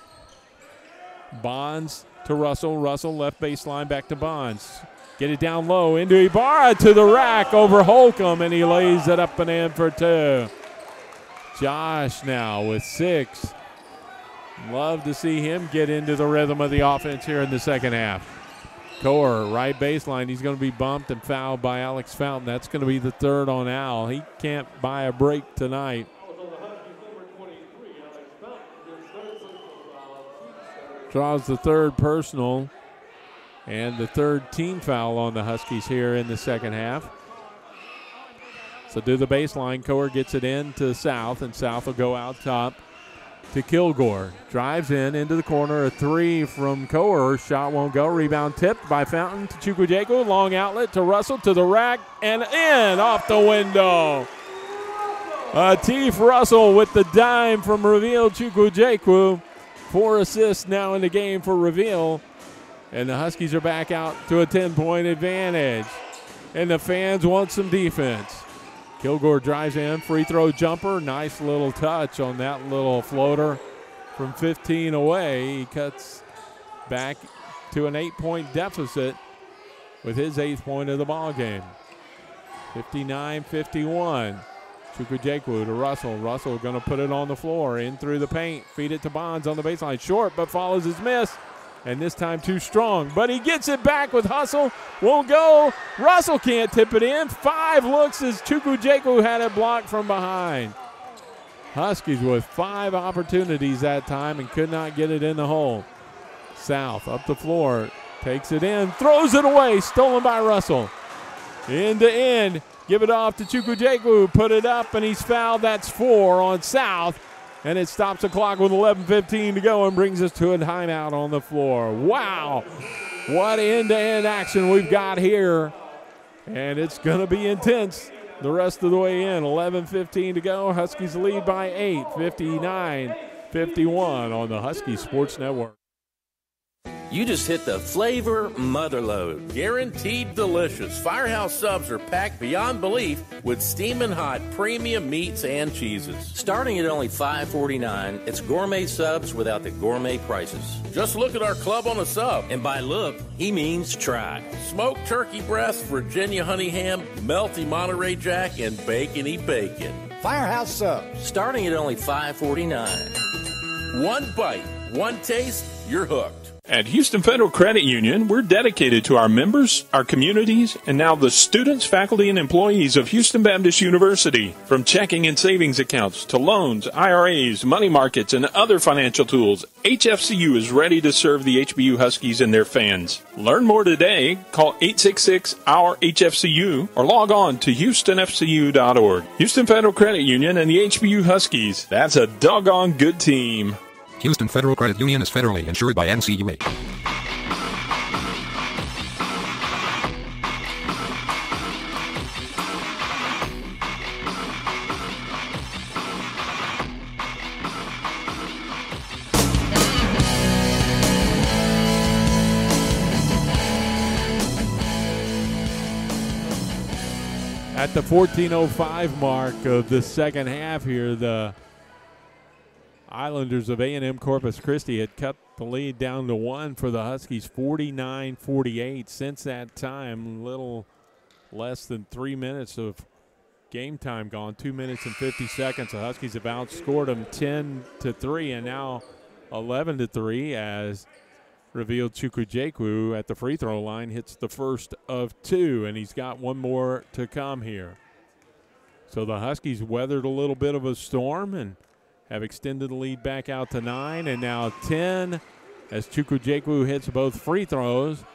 Bonds to Russell. Russell left baseline, back to Bonds. Get it down low into Ibarra to the rack over Holcomb, and he lays it up and in for two. Josh now with six. Love to see him get into the rhythm of the offense here in the second half. Coer, right baseline. He's going to be bumped and fouled by Alex Fountain. That's going to be the third on Al. He can't buy a break tonight. Draws the third personal and the third team foul on the Huskies here in the second half. So do the baseline. Coer gets it in to South, and South will go out top to Kilgore. Drives in into the corner. A three from Coer. Shot won't go. Rebound tipped by Fountain to Chukwujekwu. Long outlet to Russell to the rack and in off the window. Atif Russell with the dime from Reveal Chukwujekwu. Four assists now in the game for Reveal. And the Huskies are back out to a ten-point advantage. And the fans want some defense. Kilgore drives in, free throw jumper. Nice little touch on that little floater from fifteen away. He cuts back to an eight-point deficit with his eighth point of the ball game. fifty-nine fifty-one. Chukwujekwu to Russell. Russell going to put it on the floor, in through the paint. Feed it to Bonds on the baseline. Short, but follows his miss. And this time too strong. But he gets it back with hustle. Won't go. Russell can't tip it in. Five looks as Chukwujekwu had it blocked from behind. Huskies with five opportunities that time and could not get it in the hole. South up the floor. Takes it in. Throws it away. Stolen by Russell. End to end. Give it off to Chukwujekwu. Put it up, and he's fouled. That's four on South. And it stops the clock with eleven fifteen to go and brings us to a timeout on the floor. Wow. What end-to-end action we've got here. And it's going to be intense the rest of the way in. eleven fifteen to go. Huskies lead by eight. fifty-nine fifty-one on the Husky Sports Network. You just hit the flavor mother load. Guaranteed delicious. Firehouse subs are packed beyond belief with steaming hot premium meats and cheeses. Starting at only five forty-nine, it's gourmet subs without the gourmet prices. Just look at our club on a sub. And by look, he means try. Smoked turkey breast, Virginia honey ham, melty Monterey Jack, and bacony bacon. Firehouse subs. Starting at only five forty-nine. One bite, one taste, you're hooked. At Houston Federal Credit Union, we're dedicated to our members, our communities, and now the students, faculty, and employees of Houston Baptist University. From checking and savings accounts to loans, I R As, money markets, and other financial tools, H F C U is ready to serve the H B U Huskies and their fans. Learn more today. Call eight six six, O U R H F C U or log on to houston f c u dot org. Houston Federal Credit Union and the H B U Huskies. That's a doggone good team. Houston Federal Credit Union is federally insured by N C U A. At the fourteen oh five mark of the second half here, the Islanders of A and M Corpus Christi had cut the lead down to one for the Huskies, forty-nine forty-eight. Since that time, little less than three minutes of game time gone, two minutes and fifty seconds. The Huskies have outscored them ten to three and now eleven to three as revealed Chukwujekwu at the free throw line hits the first of two, and he's got one more to come here. So the Huskies weathered a little bit of a storm and have extended the lead back out to nine, and now ten as Chukwujekwu hits both free throws.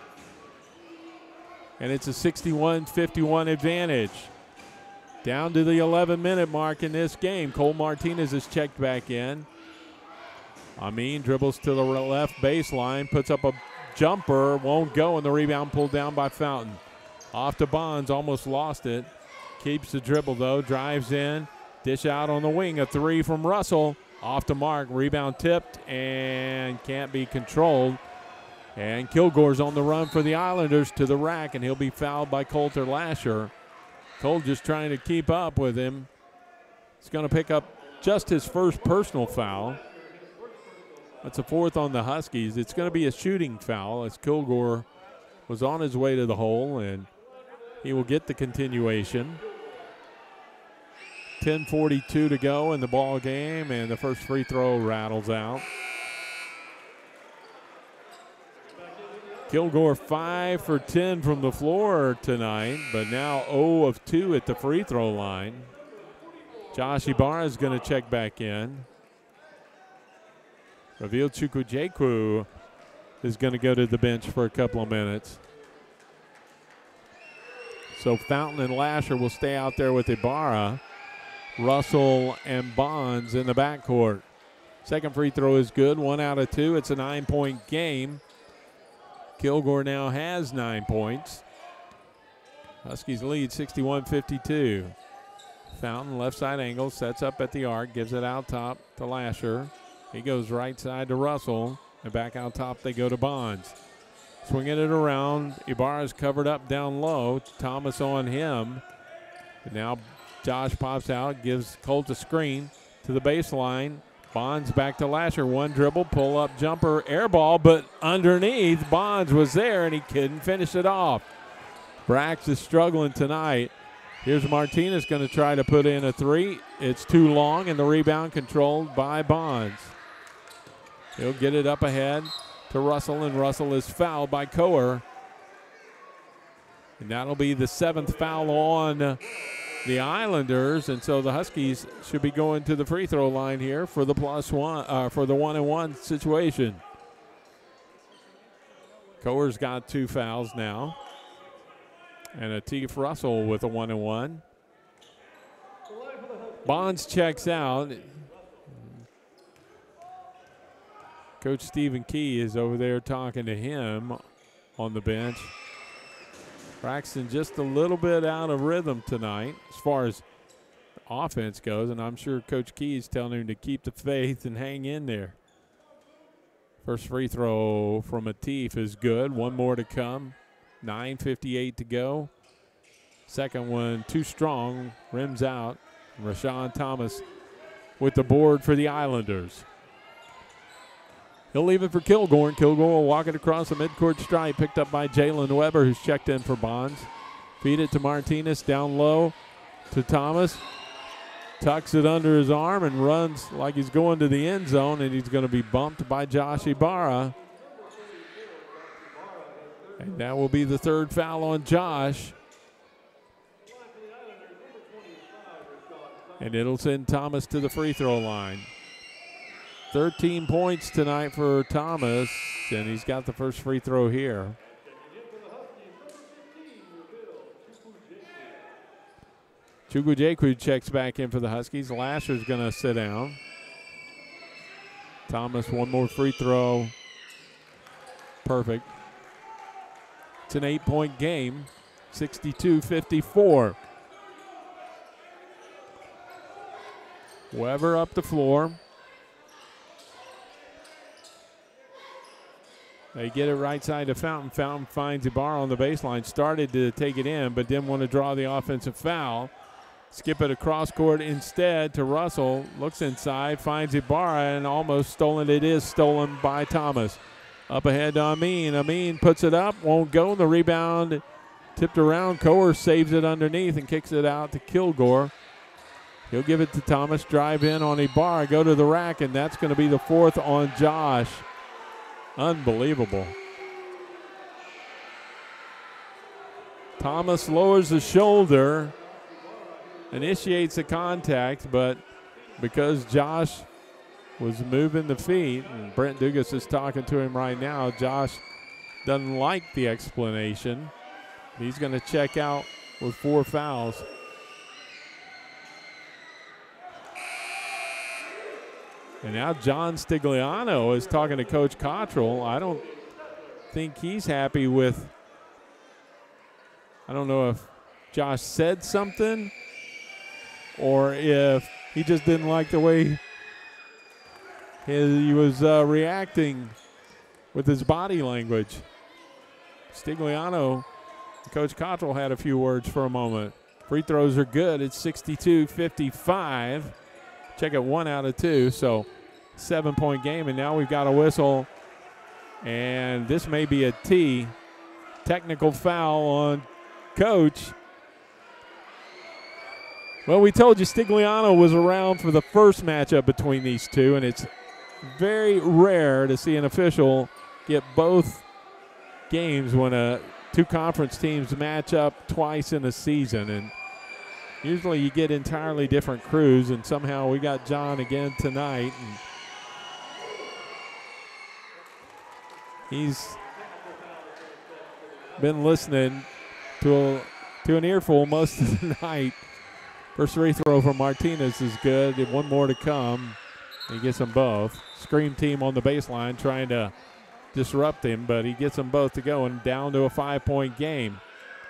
And it's a sixty-one fifty-one advantage. Down to the eleven-minute mark in this game. Cole Martinez is checked back in. Amin dribbles to the left baseline, puts up a jumper, won't go, and the rebound pulled down by Fountain. Off to Bonds, almost lost it. Keeps the dribble, though, drives in. Dish out on the wing, a three from Russell. Off to Mark, rebound tipped and can't be controlled. And Kilgore's on the run for the Islanders to the rack, and he'll be fouled by Colter Lasher. Cole just trying to keep up with him. He's going to pick up just his first personal foul. That's a fourth on the Huskies. It's going to be a shooting foul as Kilgore was on his way to the hole, and he will get the continuation. ten forty-two to go in the ball game, and the first free throw rattles out. Kilgore five for ten from the floor tonight, but now zero of two at the free throw line. Josh Ibarra is going to check back in. Revealed Chukwujekwu is going to go to the bench for a couple of minutes. So Fountain and Lasher will stay out there with Ibarra. Russell and Bonds in the backcourt. Second free throw is good, one out of two. It's a nine-point game. Kilgore now has nine points. Huskies lead sixty-one fifty-two. Fountain, left side angle, sets up at the arc, gives it out top to Lasher. He goes right side to Russell, and back out top they go to Bonds. Swinging it around, Ibarra's covered up down low. Thomas on him. But now Josh pops out, gives Colt a screen to the baseline. Bonds back to Lasher, one dribble, pull up jumper, air ball, but underneath, Bonds was there and he couldn't finish it off. Brax is struggling tonight. Here's Martinez going to try to put in a three. It's too long, and the rebound controlled by Bonds. He'll get it up ahead to Russell, and Russell is fouled by Coer. And that'll be the seventh foul on the Islanders, and so the Huskies should be going to the free throw line here for the plus one, uh, for the one and one situation. Coer's got two fouls now, and Atif Russell with a one and one. Bonds checks out. Coach Stephen Key is over there talking to him on the bench. Braxton just a little bit out of rhythm tonight as far as offense goes, and I'm sure Coach Key is telling him to keep the faith and hang in there. First free throw from Atif is good. One more to come. nine fifty-eight to go. Second one too strong. Rims out. Rashawn Thomas with the board for the Islanders. He'll leave it for Kilgore, and Kilgore will walk it across the midcourt stripe, picked up by Jalen Weber, who's checked in for Bonds. Feed it to Martinez down low to Thomas. Tucks it under his arm and runs like he's going to the end zone, and he's going to be bumped by Josh Ibarra. And that will be the third foul on Josh. And it'll send Thomas to the free throw line. thirteen points tonight for Thomas, and he's got the first free throw here. Chukwujekwu checks back in for the Huskies. Lasher's going to sit down. Thomas, one more free throw. Perfect. It's an eight-point game, sixty-two fifty-four. Weber up the floor. They get it right side to Fountain. Fountain finds Ibarra on the baseline. Started to take it in, but didn't want to draw the offensive foul. Skip it across court instead to Russell. Looks inside, finds Ibarra, and almost stolen. It is stolen by Thomas. Up ahead to Amin. Amin puts it up, won't go. The rebound tipped around. Coer saves it underneath and kicks it out to Kilgore. He'll give it to Thomas. Drive in on Ibarra. Go to the rack, and that's going to be the fourth on Josh. Unbelievable. Thomas lowers the shoulder, initiates the contact, but because Josh was moving the feet, and Brent Dugas is talking to him right now, Josh doesn't like the explanation. He's going to check out with four fouls. And now John Stigliano is talking to Coach Cottrell. I don't think he's happy with, I don't know if Josh said something or if he just didn't like the way he was uh, reacting with his body language. Stigliano, Coach Cottrell had a few words for a moment. Free throws are good. It's sixty-two fifty-five. Check it, one out of two, so seven-point game, and now we've got a whistle, and this may be a T. Technical foul on Coach. Well, we told you Stigliano was around for the first matchup between these two, and it's very rare to see an official get both games when a two conference teams match up twice in a season, and usually you get entirely different crews, and somehow we got John again tonight. And he's been listening to, a, to an earful most of the night. First free throw from Martinez is good. One more to come. He gets them both. Scream team on the baseline trying to disrupt him, but he gets them both to go and down to a five-point game.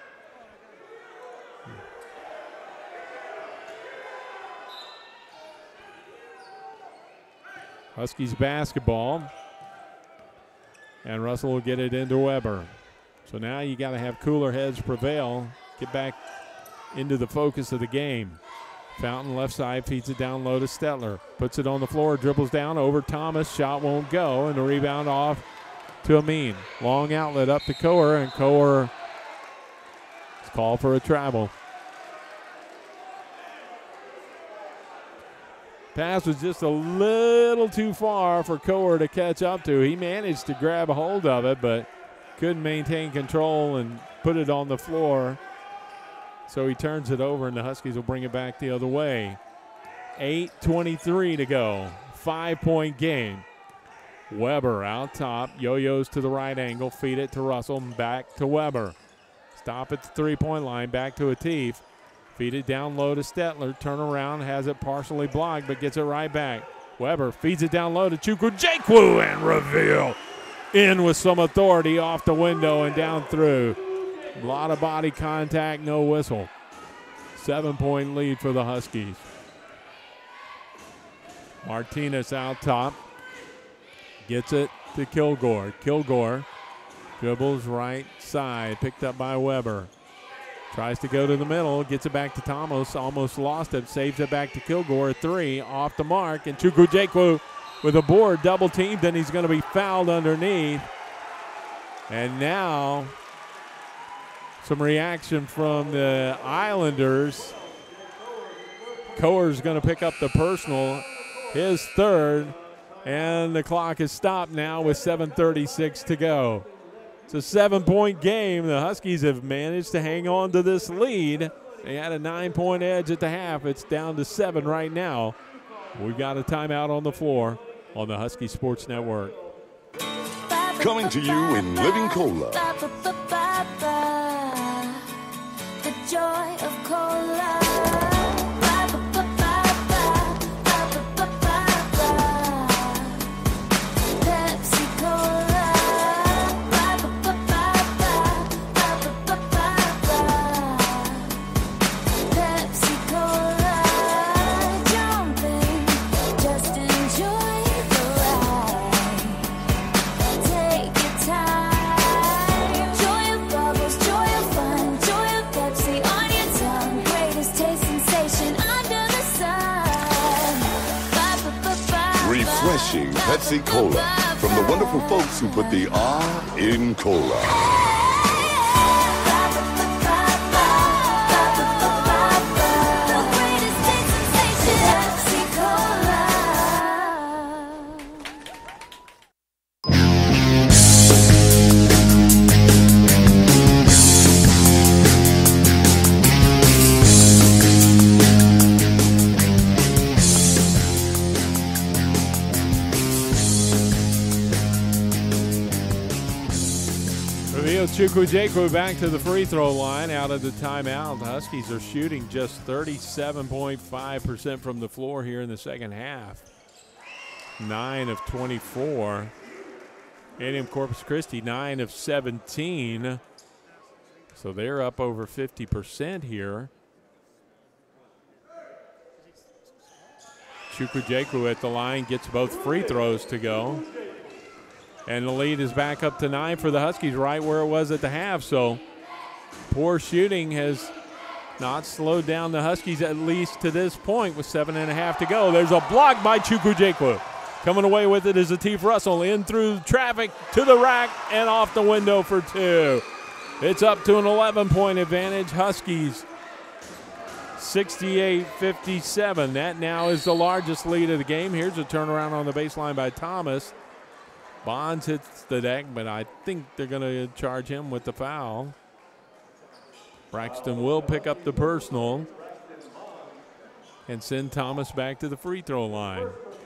Huskies basketball. And Russell will get it into Weber. So now you got to have cooler heads prevail. Get back into the focus of the game. Fountain left side feeds it down low to Stetler. Puts it on the floor, dribbles down over Thomas. Shot won't go, and the rebound off to Amin. Long outlet up to Coer, and Coer is called for a travel. Pass was just a little too far for Coer to catch up to. He managed to grab a hold of it, but couldn't maintain control and put it on the floor. So he turns it over, and the Huskies will bring it back the other way. eight twenty-three to go. Five-point game. Weber out top. Yo-yos to the right angle. Feed it to Russell and back to Weber. Stop at the three-point line. Back to Atif. Feed it down low to Stetler. Turn around. Has it partially blocked, but gets it right back. Weber feeds it down low to Chukwujekwu and reveal. In with some authority off the window and down through. A lot of body contact, no whistle. Seven-point lead for the Huskies. Martinez out top. Gets it to Kilgore. Kilgore dribbles right side. Picked up by Weber. Tries to go to the middle. Gets it back to Thomas. Almost lost it. Saves it back to Kilgore. Three off the mark. And Chukwujekwu with a board. Double teamed. Then he's going to be fouled underneath. And now some reaction from the Islanders. Coer's going to pick up the personal. His third. And the clock is stopped now with seven thirty-six to go. It's a seven-point game. The Huskies have managed to hang on to this lead. They had a nine-point edge at the half. It's down to seven right now. We've got a timeout on the floor on the Husky Sports Network. Coming to you in Living Cola. The joy of cola. Refreshing Pepsi Cola from the wonderful folks who put the R in cola. Chukwujekwu back to the free throw line out of the timeout. The Huskies are shooting just thirty-seven point five percent from the floor here in the second half. nine of twenty-four. A and M Corpus Christi, nine of seventeen. So they're up over fifty percent here. Chukwujekwu at the line gets both free throws to go. And the lead is back up to nine for the Huskies, right where it was at the half. So poor shooting has not slowed down the Huskies, at least to this point, with seven and a half to go. There's a block by Chukwujekwu. Coming away with it is Ateef Russell, in through traffic to the rack and off the window for two. It's up to an eleven-point advantage. Huskies sixty-eight fifty-seven. That now is the largest lead of the game. Here's a turnaround on the baseline by Thomas. Bonds hits the deck, but I think they're going to charge him with the foul. Braxton will pick up the personal and send Thomas back to the free throw line.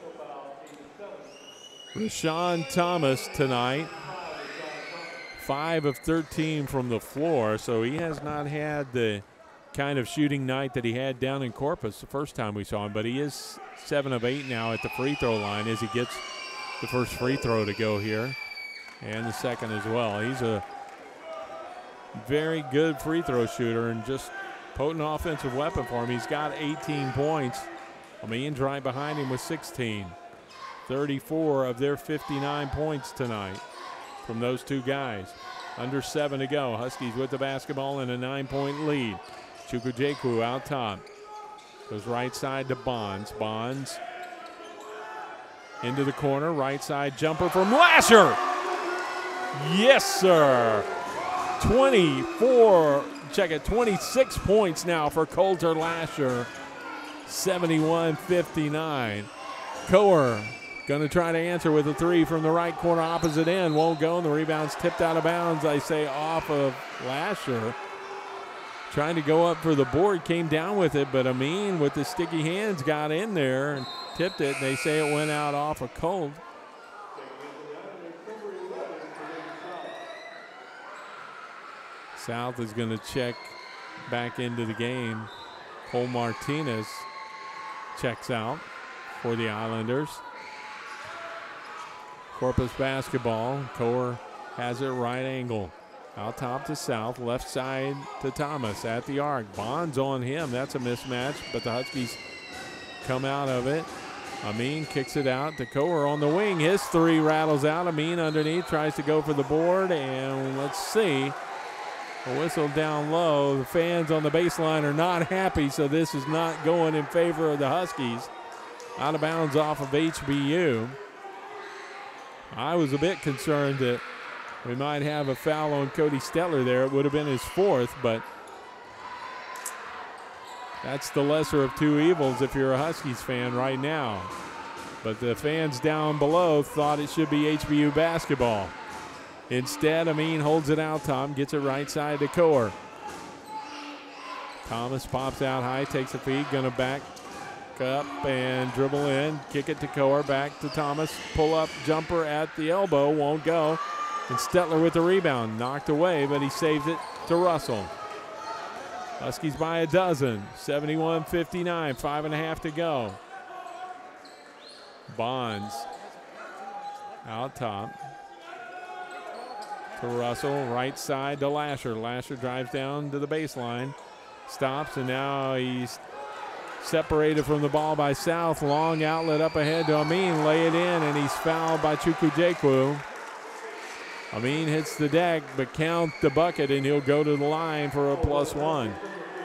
Rashawn Thomas tonight, five of thirteen from the floor, so he has not had the kind of shooting night that he had down in Corpus the first time we saw him, but he is seven of eight now at the free throw line as he gets the first free throw to go here, and the second as well. He's a very good free throw shooter and just potent offensive weapon for him. He's got eighteen points. Amin's right behind him with sixteen. thirty-four of their fifty-nine points tonight from those two guys. Under seven to go. Huskies with the basketball and a nine-point lead. Chukwujekwu out top. Goes right side to Bonds. Bonds into the corner, right side jumper from Lasher. Yes, sir. twenty-four, check it, twenty-six points now for Coulter Lasher. seventy-one fifty-nine. Coer going to try to answer with a three from the right corner opposite end. Won't go, and the rebound's tipped out of bounds, I say, off of Lasher. Trying to go up for the board, came down with it, but Amin with the sticky hands got in there and tipped it. They say it went out off of Colt. South is going to check back into the game. Cole Martinez checks out for the Islanders. Corpus basketball. Coer has it right angle. Out top to South, left side to Thomas at the arc. Bonds on him. That's a mismatch, but the Huskies come out of it. Amin kicks it out to Coer on the wing. His three rattles out. Amin underneath tries to go for the board, and let's see. A whistle down low. The fans on the baseline are not happy, so this is not going in favor of the Huskies. Out of bounds off of H B U. I was a bit concerned that we might have a foul on Cody Stetler there. It would have been his fourth, but that's the lesser of two evils if you're a Huskies fan right now. But the fans down below thought it should be H B U basketball. Instead, Amin holds it out top, gets it right side to Coer. Thomas pops out high, takes a feed, gonna back up and dribble in, kick it to Coer, back to Thomas, pull up jumper at the elbow, won't go. And Stetler with the rebound, knocked away, but he saves it to Russell. Huskies by a dozen, seventy-one fifty-nine, five and a half to go. Bonds out top to Russell, right side to Lasher. Lasher drives down to the baseline, stops, and now he's separated from the ball by South. Long outlet up ahead to Amin, lay it in, and he's fouled by Chukwujekwu. Amin hits the deck, but count the bucket, and he'll go to the line for a plus one.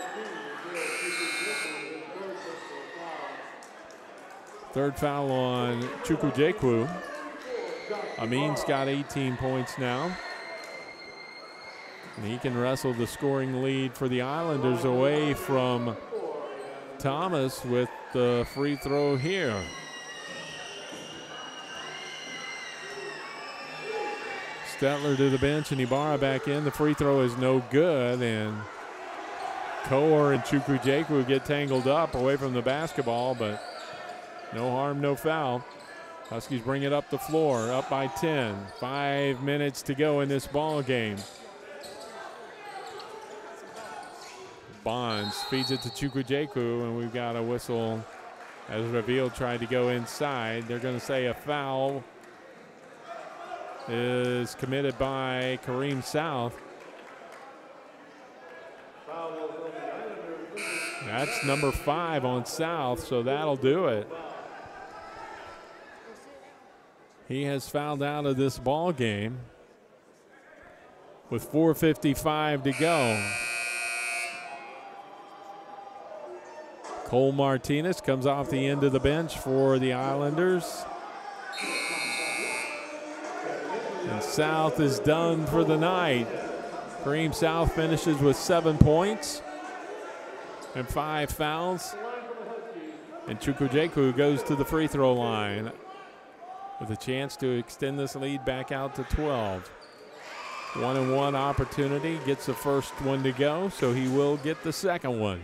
Third foul on Chukwujekwu. Amin's got eighteen points now. And he can wrestle the scoring lead for the Islanders away from Thomas with the free throw here. Stetler to the bench and Ibarra back in. The free throw is no good, and Coer and Chukwujekwu get tangled up away from the basketball, but no harm, no foul. Huskies bring it up the floor, up by ten. Five minutes to go in this ball game. Bonds feeds it to Chukwujekwu, and we've got a whistle as Reveal tried to go inside. They're going to say a foul is committed by Kareem South. That's number five on South, so that'll do it. He has fouled out of this ball game with four fifty-five to go. Cole Martinez comes off the end of the bench for the Islanders. And South is done for the night. Kareem South finishes with seven points and five fouls. And Chukwujekwu goes to the free throw line with a chance to extend this lead back out to twelve. One and one opportunity, gets the first one to go, so he will get the second one.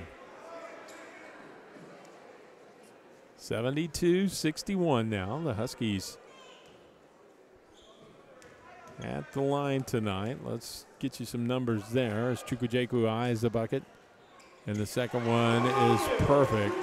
seventy-two sixty-one now. The Huskies at the line tonight. Let's get you some numbers there as Chukwujekwu eyes the bucket. And the second one is perfect.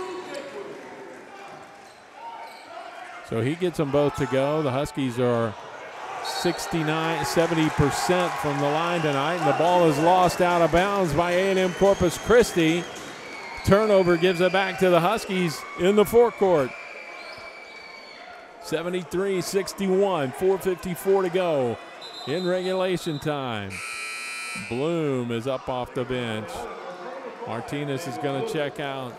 So he gets them both to go. The Huskies are sixty-nine, seventy percent from the line tonight. And the ball is lost out of bounds by A and M Corpus Christi. Turnover gives it back to the Huskies in the forecourt. seventy-three sixty-one, four fifty-four to go in regulation time. Bloom is up off the bench. Martinez is going to check out.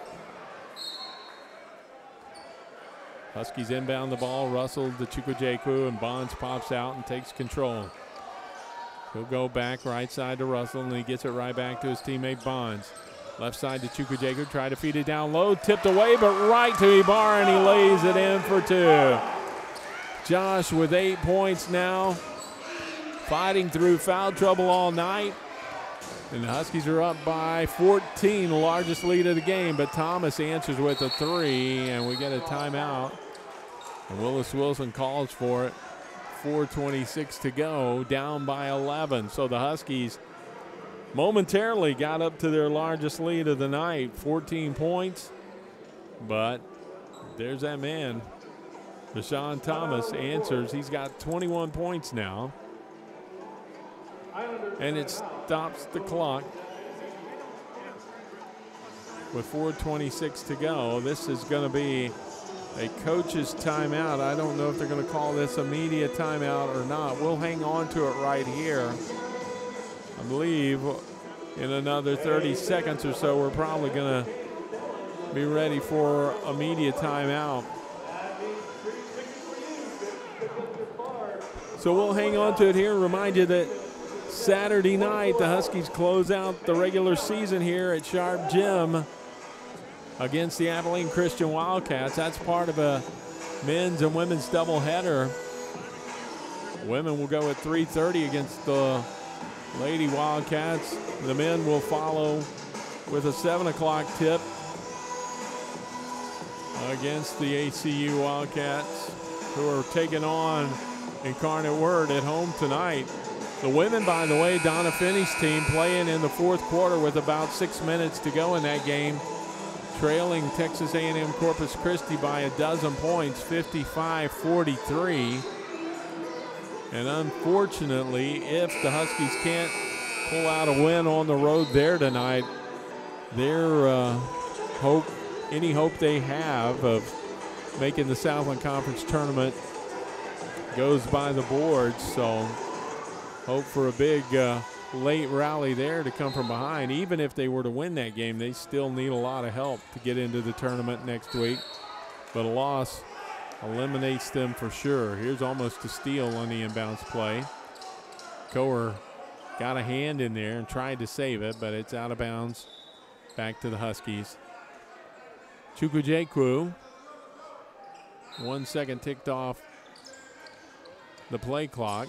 Huskies inbound the ball. Russell to Chukwujekwu, and Bonds pops out and takes control. He'll go back right side to Russell, and he gets it right back to his teammate Bonds. Left side to Chukwujekwu, try to feed it down low, tipped away, but right to Ibarra, and he lays it in for two. Josh with eight points now, fighting through foul trouble all night. And the Huskies are up by fourteen, the largest lead of the game, but Thomas answers with a three, and we get a timeout. And Willis Wilson calls for it. four twenty-six to go, down by eleven. So the Huskies momentarily got up to their largest lead of the night, fourteen points. But there's that man, Rashawn Thomas, answers. He's got twenty-one points now. And it stops the clock with four twenty-six to go. This is going to be a coach's timeout. I don't know if they're going to call this a media timeout or not. We'll hang on to it right here. I believe in another thirty seconds or so, we're probably going to be ready for a media timeout. So we'll hang on to it here and remind you that Saturday night, the Huskies close out the regular season here at Sharp Gym against the Abilene Christian Wildcats. That's part of a men's and women's doubleheader. Women will go at three thirty against the Lady Wildcats. The men will follow with a seven o'clock tip against the H C U Wildcats, who are taking on Incarnate Word at home tonight. The women, by the way, Donna Finney's team playing in the fourth quarter with about six minutes to go in that game, trailing Texas A and M Corpus Christi by a dozen points, fifty-five forty-three. And unfortunately, if the Huskies can't pull out a win on the road there tonight, their uh, hope, any hope they have of making the Southland Conference tournament goes by the boards. So hope for a big uh, late rally there to come from behind. Even if they were to win that game, they still need a lot of help to get into the tournament next week. But a loss eliminates them for sure. Here's almost a steal on the inbounds play. Coer got a hand in there and tried to save it, but it's out of bounds. Back to the Huskies. Chukwujekwu. One second ticked off the play clock.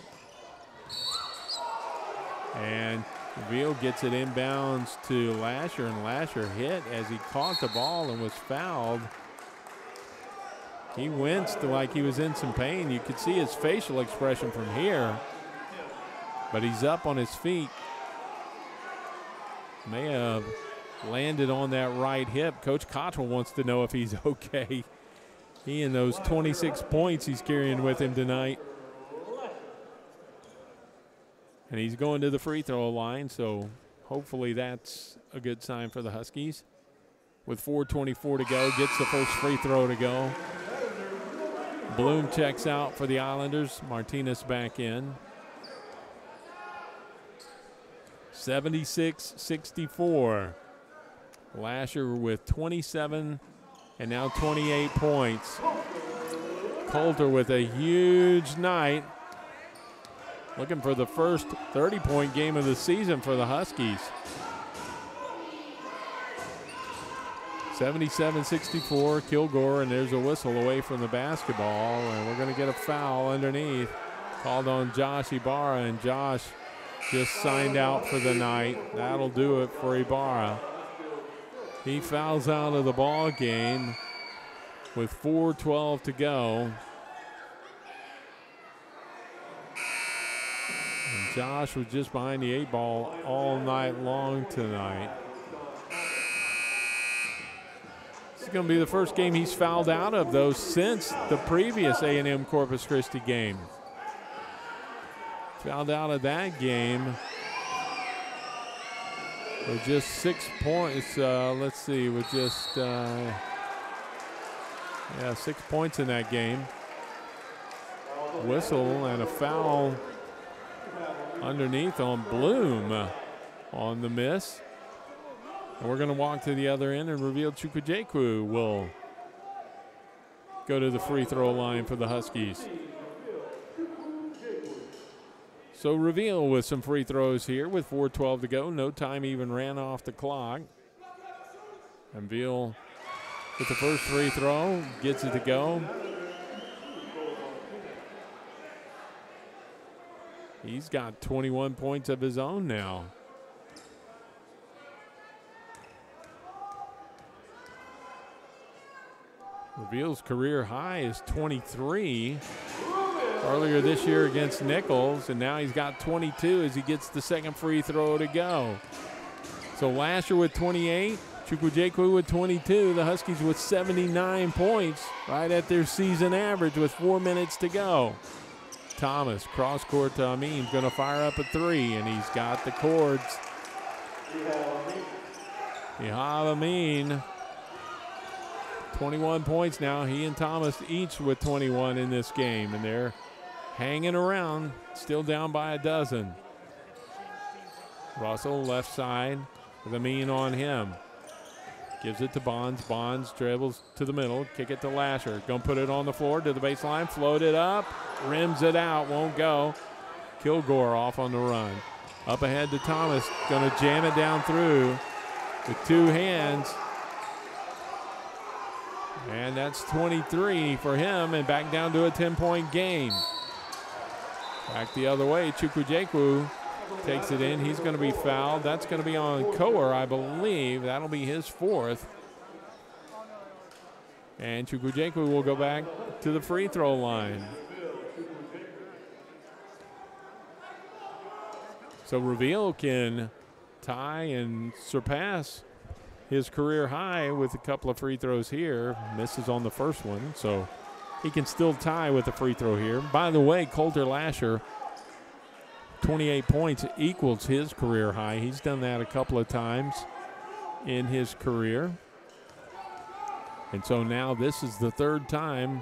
And Veal gets it inbounds to Lasher, and Lasher hit as he caught the ball and was fouled. He winced like he was in some pain. You could see his facial expression from here, but he's up on his feet. May have landed on that right hip. Coach Cottrell wants to know if he's okay. He and those twenty-six points he's carrying with him tonight. And he's going to the free throw line, so hopefully that's a good sign for the Huskies. With four twenty-four to go, gets the first free throw to go. Bloom checks out for the Islanders. Martinez back in. seventy-six sixty-four. Lasher with twenty-seven and now twenty-eight points. Coulter with a huge night. Looking for the first thirty-point game of the season for the Huskies. seventy-seven sixty-four, Kilgore, and there's a whistle away from the basketball, and we're going to get a foul underneath. Called on Josh Ibarra, and Josh just signed out for the night. That'll do it for Ibarra. He fouls out of the ball game with four twelve to go. And Josh was just behind the eight ball all night long tonight. This is going to be the first game he's fouled out of, though, since the previous A and M Corpus Christi game. Fouled out of that game with just six points. Uh, let's see, with just uh, yeah, six points in that game. Whistle and a foul underneath on Bloom on the miss. And we're going to walk to the other end and reveal Chukwujekwu will go to the free throw line for the Huskies. So Reveal with some free throws here with four twelve to go. No time even ran off the clock. And Veal with the first free throw, gets it to go. He's got twenty-one points of his own now. Reveal's career high is twenty-three. Earlier this year against Nichols, and now he's got twenty-two as he gets the second free throw to go. So Lasher with twenty-eight, Chukwujekwu with twenty-two, the Huskies with seventy-nine points, right at their season average with four minutes to go. Thomas, cross court to Amin, going to fire up a three, and he's got the cords. Ihab Amin, twenty-one points now. He and Thomas each with twenty-one in this game, and they're hanging around, still down by a dozen. Russell left side with Amin on him. Gives it to Bonds. Bonds dribbles to the middle, kick it to Lasher. Gonna put it on the floor to the baseline, float it up, rims it out, won't go. Kilgore off on the run. Up ahead to Thomas, gonna jam it down through with two hands. And that's twenty-three for him, and back down to a ten-point game. Back the other way, Chukwujekwu takes it in. He's going to be fouled. That's going to be on Coer, I believe. That'll be his fourth. And Chukwujekwu will go back to the free throw line. So Reveal can tie and surpass his career high with a couple of free throws here. Misses on the first one, so he can still tie with a free throw here. By the way, Colter Lasher, twenty-eight points equals his career high. He's done that a couple of times in his career. And so now this is the third time.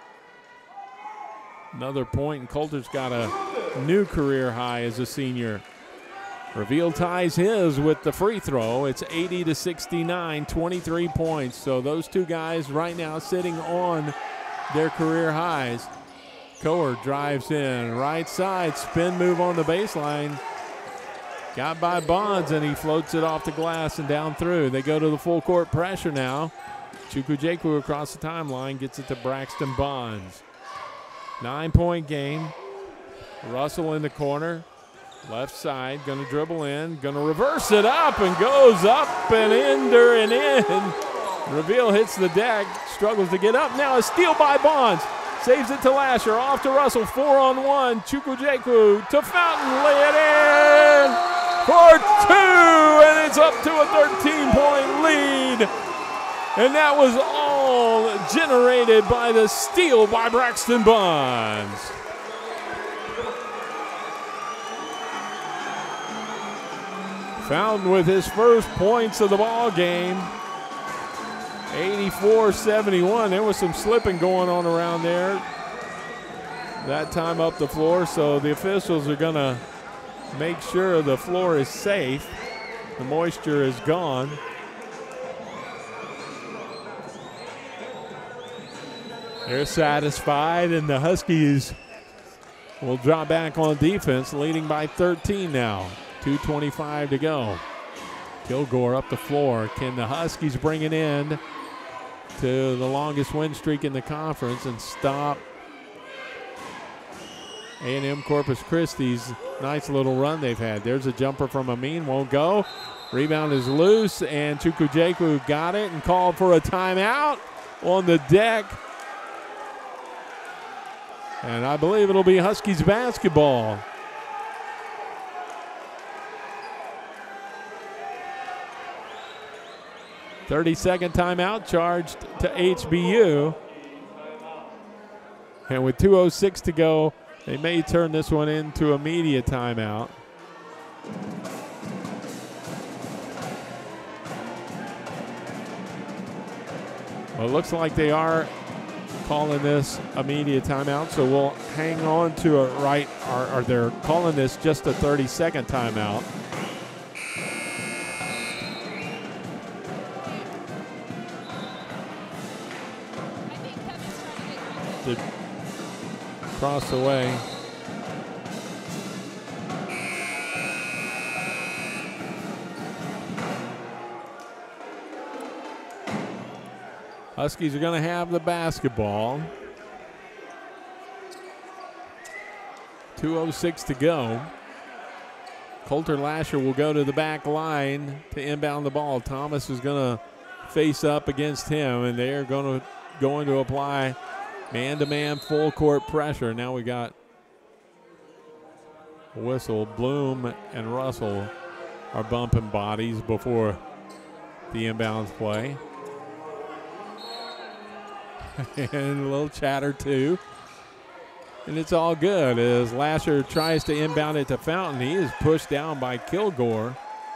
Another point, and Coulter's got a new career high as a senior. Reveal ties his with the free throw. It's eighty to sixty-nine, twenty-three points. So those two guys right now sitting on their career highs. Coer drives in, right side, spin move on the baseline. Got by Bonds, and he floats it off the glass and down through. They go to the full court pressure now. Chukwujekwu across the timeline gets it to Braxton Bonds. Nine-point game. Russell in the corner. Left side, going to dribble in, going to reverse it up, and goes up and under and in. Reveal hits the deck, struggles to get up. Now a steal by Bonds. Saves it to Lasher, off to Russell, four on one. Chukwujekwu to Fountain, lay it in for two, and it's up to a thirteen-point lead. And that was all generated by the steal by Braxton Bonds. Fountain with his first points of the ball game. eighty-four seventy-one. There was some slipping going on around there that time up the floor, so the officials are going to make sure the floor is safe. The moisture is gone. They're satisfied, and the Huskies will drop back on defense, leading by thirteen now. two twenty-five to go. Kilgore up the floor. Can the Huskies bring it in to the longest win streak in the conference and stop A and M Corpus Christi's nice little run they've had? There's a jumper from Amin, won't go. Rebound is loose, and Chukwujekwu got it and called for a timeout on the deck. And I believe it'll be Huskies basketball. thirty-second timeout charged to H B U. And with two oh six to go, they may turn this one into a media timeout. Well, it looks like they are calling this a media timeout, so we'll hang on to it right, or, or they're calling this just a thirty-second timeout. To cross away. Huskies are going to have the basketball. two oh six to go. Colter Lasher will go to the back line to inbound the ball. Thomas is going to face up against him, and they are going to going to apply man-to-man full court pressure. Now we got a whistle. Bloom and Russell are bumping bodies before the inbounds play. And a little chatter too. And it's all good as Lasher tries to inbound it to Fountain. He is pushed down by Kilgore.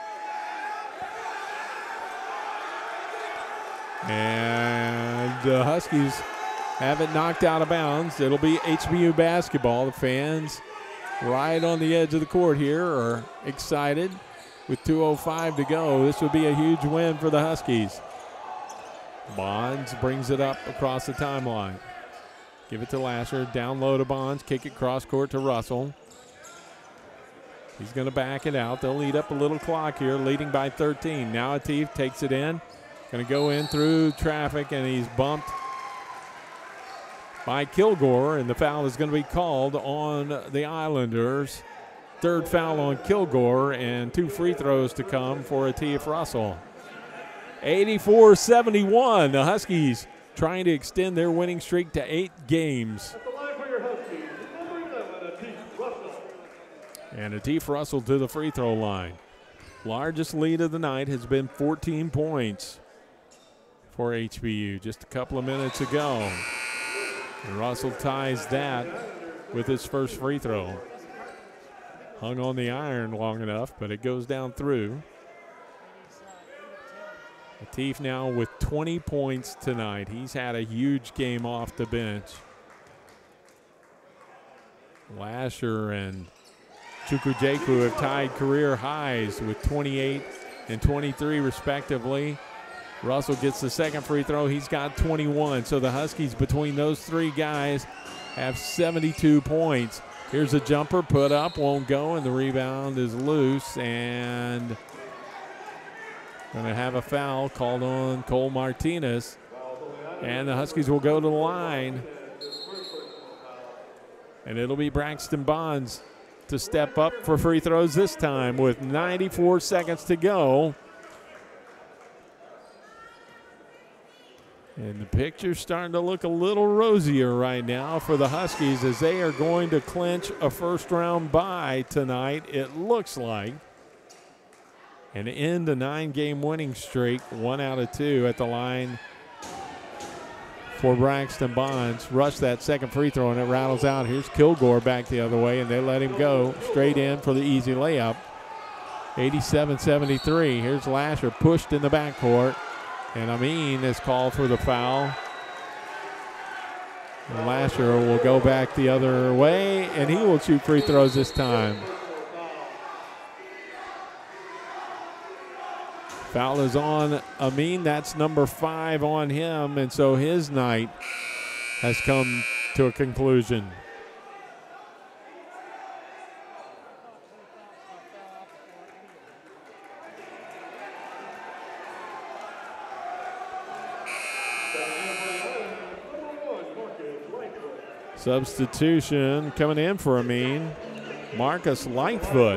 And the Huskies have it knocked out of bounds. It'll be H B U basketball. The fans right on the edge of the court here are excited with two oh five to go. This would be a huge win for the Huskies. Bonds brings it up across the timeline. Give it to Lasher. Down low to Bonds. Kick it cross court to Russell. He's going to back it out. They'll lead up a little clock here, leading by thirteen. Now Atif takes it in. Going to go in through traffic, and he's bumped by Kilgore, and the foul is going to be called on the Islanders. Third foul on Kilgore, and two free throws to come for Atif Russell. eighty-four seventy-one, the Huskies trying to extend their winning streak to eight games. And Atif Russell to the free throw line. Largest lead of the night has been fourteen points for H B U just a couple of minutes ago. And Russell ties that with his first free throw. Hung on the iron long enough, but it goes down through. Atif now with twenty points tonight. He's had a huge game off the bench. Lasher and Chukwujeku have tied career highs with twenty-eight and twenty-three respectively. Russell gets the second free throw. He's got twenty-one. So the Huskies, between those three guys, have seventy-two points. Here's a jumper put up, won't go, and the rebound is loose. And going to have a foul called on Cole Martinez. And the Huskies will go to the line. And it'll be Braxton Bonds to step up for free throws this time with ninety-four seconds to go. And the picture's starting to look a little rosier right now for the Huskies as they are going to clinch a first-round bye tonight, it looks like, and end a nine-game winning streak, one out of two at the line for Braxton Bonds. Rush that second free throw, and it rattles out. Here's Kilgore back the other way, and they let him go straight in for the easy layup. eighty-seven seventy-three. Here's Lasher pushed in the backcourt. And Amin is called for the foul. And Lasher will go back the other way, and he will shoot free throws this time. Foul is on Amin. That's number five on him, and so his night has come to a conclusion. Substitution coming in for Amin, Marcus Lightfoot,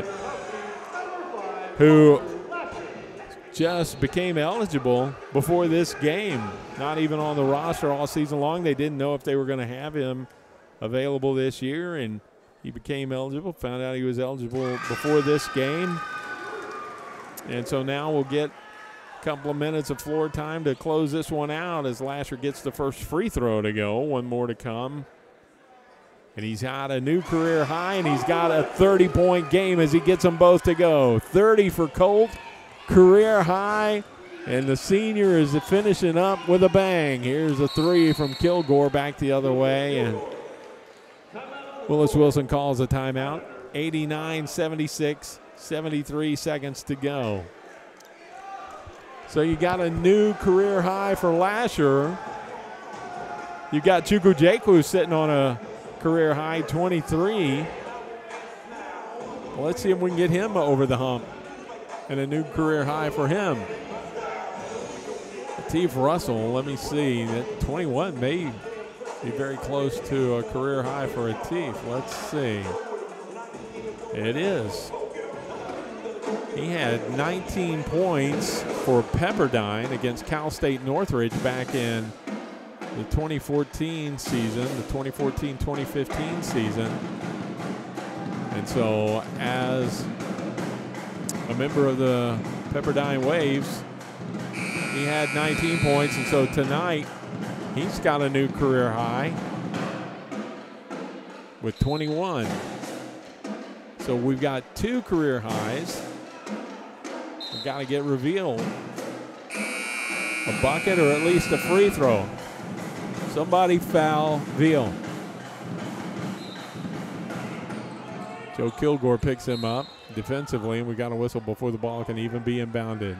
who just became eligible before this game. Not even on the roster all season long. They didn't know if they were going to have him available this year, and he became eligible, found out he was eligible before this game. And so now we'll get a couple of minutes of floor time to close this one out as Lasher gets the first free throw to go. One more to come. And he's got a new career high, and he's got a thirty-point game as he gets them both to go. thirty for Colt, career high, and the senior is finishing up with a bang. Here's a three from Kilgore back the other way, and Willis Wilson calls a timeout. eighty-nine seventy-six, seventy-three seconds to go. So you got a new career high for Lasher. You got Chukwujeku sitting on a career high twenty-three. Well, let's see if we can get him over the hump and a new career high for him. Atif Russell, let me see, that twenty-one may be very close to a career high for Atif. Let's see. It is. He had nineteen points for Pepperdine against Cal State Northridge back in the twenty fourteen season, the twenty fourteen twenty fifteen season. And so as a member of the Pepperdine Waves, he had nineteen points. And so tonight, he's got a new career high with twenty-one. So we've got two career highs. We've got to get revealed. A bucket or at least a free throw. Somebody foul Veal. Joe Kilgore picks him up defensively, and we got a whistle before the ball can even be inbounded.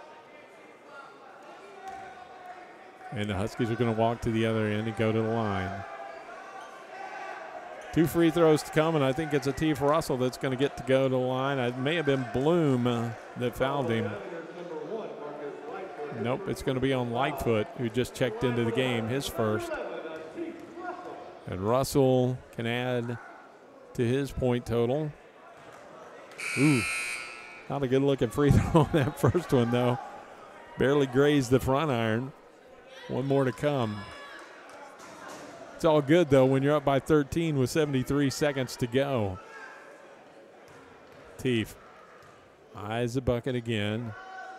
And the Huskies are going to walk to the other end and go to the line. Two free throws to come, and I think it's Atif Russell that's going to get to go to the line. It may have been Bloom uh, that fouled him. Nope, it's going to be on Lightfoot, who just checked into the game, his first. And Russell can add to his point total. Ooh, not a good looking free throw on that first one, though. Barely grazed the front iron. One more to come. It's all good, though, when you're up by thirteen with seventy-three seconds to go. Teef eyes the bucket again.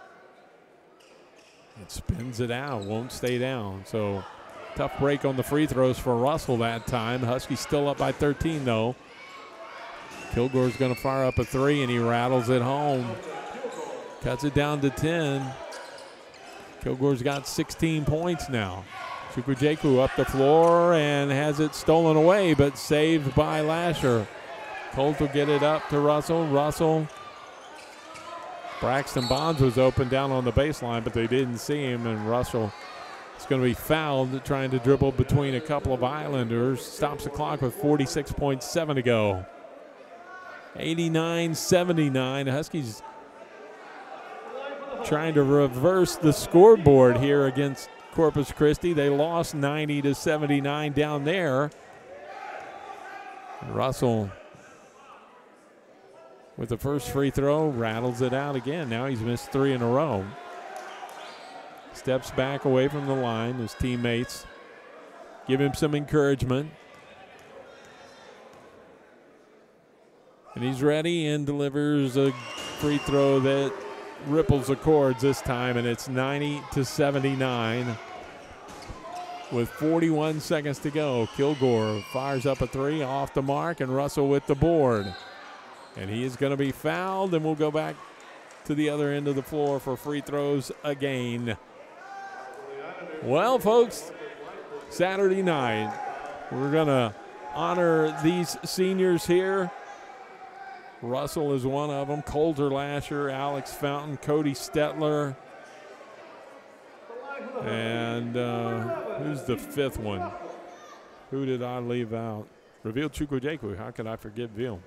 It spins it out, won't stay down. So tough break on the free throws for Russell that time. Huskies still up by thirteen, though. Kilgore's going to fire up a three, and he rattles it home. Cuts it down to ten. Kilgore's got sixteen points now. Chukwujeku up the floor and has it stolen away, but saved by Lasher. Colt will get it up to Russell. Russell. Braxton Bonds was open down on the baseline, but they didn't see him, and Russell is going to be fouled trying to dribble between a couple of Islanders. Stops the clock with forty-six point seven to go. eighty-nine seventy-nine. Huskies trying to reverse the scoreboard here against Corpus Christi. They lost ninety to seventy-nine down there. Russell with the first free throw, rattles it out again. Now he's missed three in a row. Steps back away from the line. His teammates give him some encouragement. And he's ready and delivers a free throw that ripples the chords this time, and it's ninety to seventy-nine. With forty-one seconds to go, Kilgore fires up a three off the mark, and Russell with the board. And he is going to be fouled, and we'll go back to the other end of the floor for free throws again. Well, folks, Saturday night, we're going to honor these seniors here. Russell is one of them. Coulter Lasher, Alex Fountain, Cody Stetler. And uh, who's the fifth one? Who did I leave out? Reveal Chukwujeku. How could I forget Veal?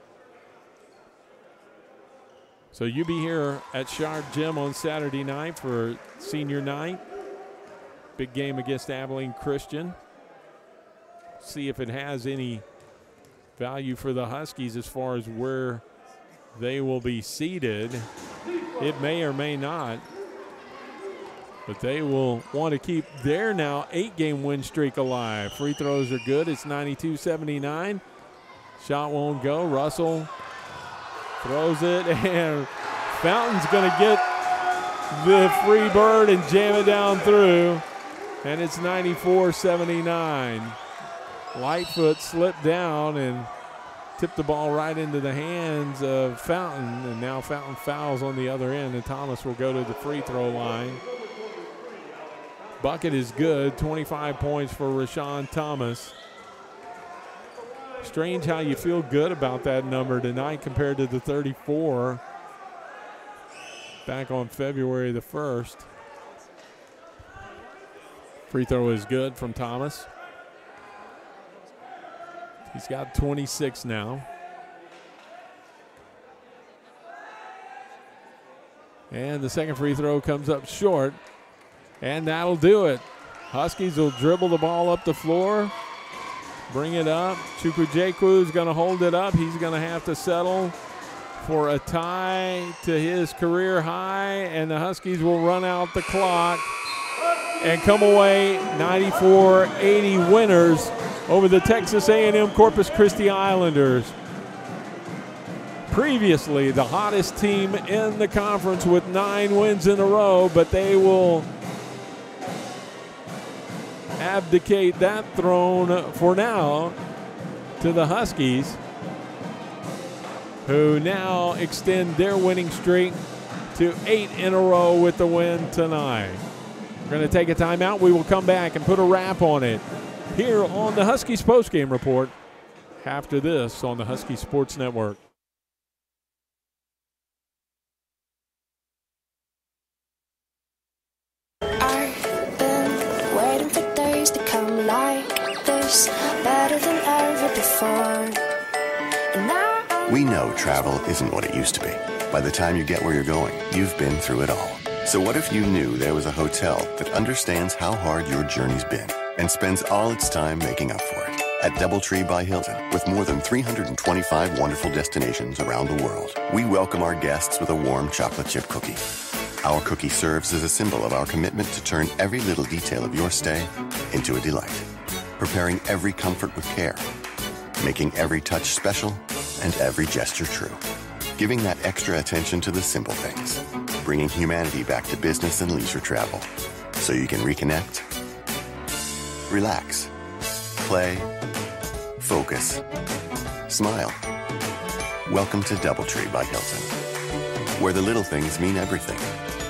So you be here at Shard Gym on Saturday night for senior night. Big game against Abilene Christian. See if it has any value for the Huskies as far as where they will be seated. It may or may not. But they will want to keep their now eight-game win streak alive. Free throws are good. It's ninety-two seventy-nine. Shot won't go. Russell throws it, and Fountain's going to get the free bird and jam it down through. And it's ninety-four seventy-nine. Lightfoot slipped down and tipped the ball right into the hands of Fountain. And now Fountain fouls on the other end, and Thomas will go to the free throw line. Bucket is good, twenty-five points for Rashawn Thomas. Strange how you feel good about that number tonight compared to the thirty-four back on February the first. Free throw is good from Thomas. He's got twenty-six now. And the second free throw comes up short. And that'll do it. Huskies will dribble the ball up the floor, bring it up. Chukwujeku is going to hold it up. He's going to have to settle for a tie to his career high, and the Huskies will run out the clock and come away ninety-four eighty winners over the Texas A and M Corpus Christi Islanders. Previously the hottest team in the conference with nine wins in a row, but they will abdicate that throne for now to the Huskies, who now extend their winning streak to eight in a row with the win tonight. We're going to take a timeout. We will come back and put a wrap on it here on the Huskies postgame report after this on the Husky Sports Network. Better than ever before. We know travel isn't what it used to be. By the time you get where you're going, you've been through it all. So what if you knew there was a hotel that understands how hard your journey's been and spends all its time making up for it? At DoubleTree by Hilton, with more than three hundred twenty-five wonderful destinations around the world, we welcome our guests with a warm chocolate chip cookie. Our cookie serves as a symbol of our commitment to turn every little detail of your stay into a delight, preparing every comfort with care, making every touch special and every gesture true, giving that extra attention to the simple things, bringing humanity back to business and leisure travel, so you can reconnect, relax, play, focus, smile. Welcome to DoubleTree by Hilton, where the little things mean everything.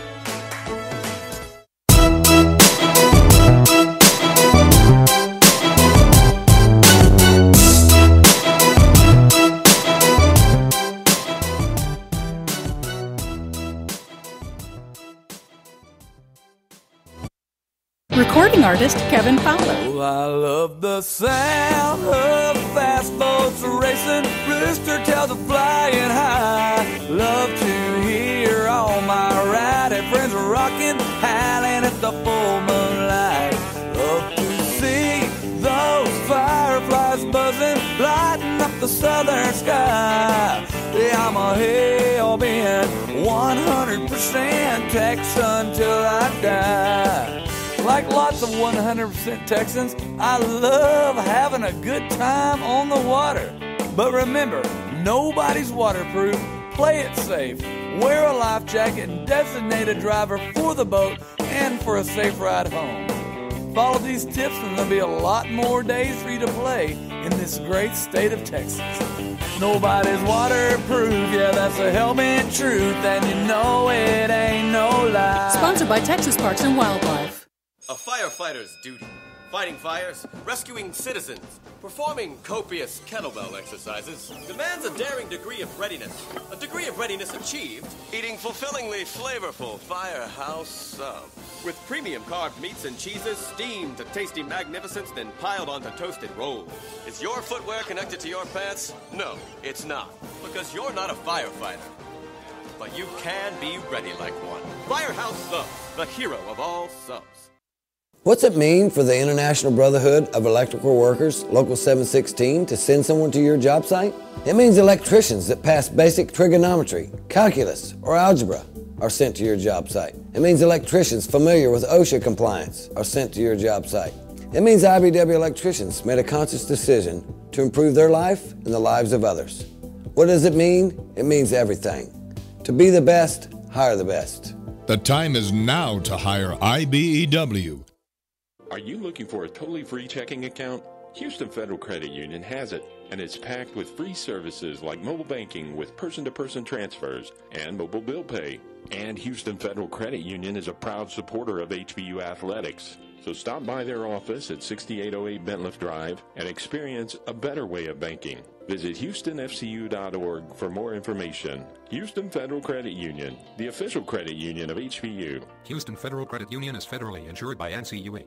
Recording artist Kevin Fowler. Oh, I love the sound of fast boats racing, rooster tails are flying high. Love to hear all my rowdy friends rocking, howling at the full moonlight. Love to see those fireflies buzzing, lighting up the southern sky. Yeah, I'm a hell-bent one hundred percent Texan till I die. Like lots of one hundred percent Texans, I love having a good time on the water. But remember, nobody's waterproof. Play it safe. Wear a life jacket and designate a driver for the boat and for a safe ride home. Follow these tips and there'll be a lot more days for you to play in this great state of Texas. Nobody's waterproof, yeah, that's a hell-bent truth, and you know it ain't no lie. Sponsored by Texas Parks and Wildlife. A firefighter's duty. Fighting fires, rescuing citizens, performing copious kettlebell exercises demands a daring degree of readiness. A degree of readiness achieved, eating fulfillingly flavorful firehouse subs. With premium carved meats and cheeses steamed to tasty magnificence, then piled onto toasted rolls. Is your footwear connected to your pants? No, it's not. Because you're not a firefighter. But you can be ready like one. Firehouse Subs, the hero of all subs. What's it mean for the International Brotherhood of Electrical Workers, Local seven sixteen, to send someone to your job site? It means electricians that pass basic trigonometry, calculus, or algebra are sent to your job site. It means electricians familiar with OSHA compliance are sent to your job site. It means I B W electricians made a conscious decision to improve their life and the lives of others. What does it mean? It means everything. To be the best, hire the best. The time is now to hire I B E W. Are you looking for a totally free checking account? Houston Federal Credit Union has it, and it's packed with free services like mobile banking with person-to-person transfers and mobile bill pay. And Houston Federal Credit Union is a proud supporter of H B U athletics. So stop by their office at sixty-eight oh eight Bentliff Drive and experience a better way of banking. Visit houston f c u dot org for more information. Houston Federal Credit Union, the official credit union of H B U. Houston Federal Credit Union is federally insured by N C U A.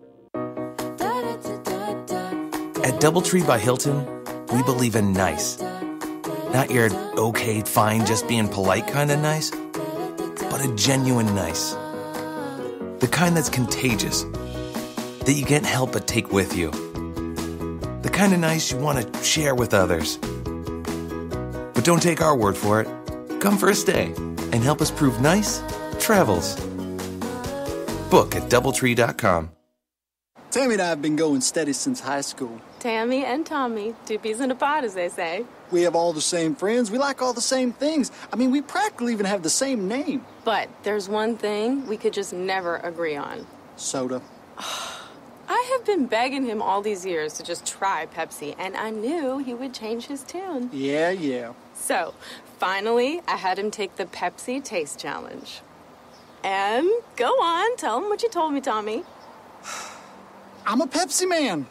At DoubleTree by Hilton, we believe in nice. Not your okay, fine, just being polite kind of nice, but a genuine nice. The kind that's contagious, that you can't help but take with you. The kind of nice you want to share with others. But don't take our word for it. Come for a stay and help us prove nice travels. Book at doubletree dot com. Tammy and I have been going steady since high school. Tammy and Tommy, two peas in a pod, as they say. We have all the same friends. We like all the same things. I mean, we practically even have the same name. But there's one thing we could just never agree on. Soda. I have been begging him all these years to just try Pepsi, and I knew he would change his tune. Yeah, yeah. So, finally, I had him take the Pepsi Taste Challenge. And go on, tell him what you told me, Tommy. I'm a Pepsi man.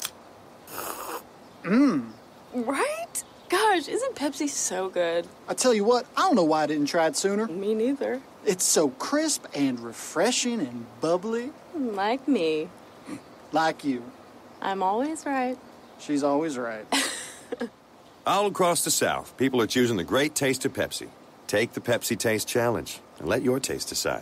Mmm. Right? Gosh, isn't Pepsi so good? I tell you what, I don't know why I didn't try it sooner. Me neither. It's so crisp and refreshing and bubbly. Like me. Like you. I'm always right. She's always right. All across the South, people are choosing the great taste of Pepsi. Take the Pepsi Taste Challenge and let your taste decide.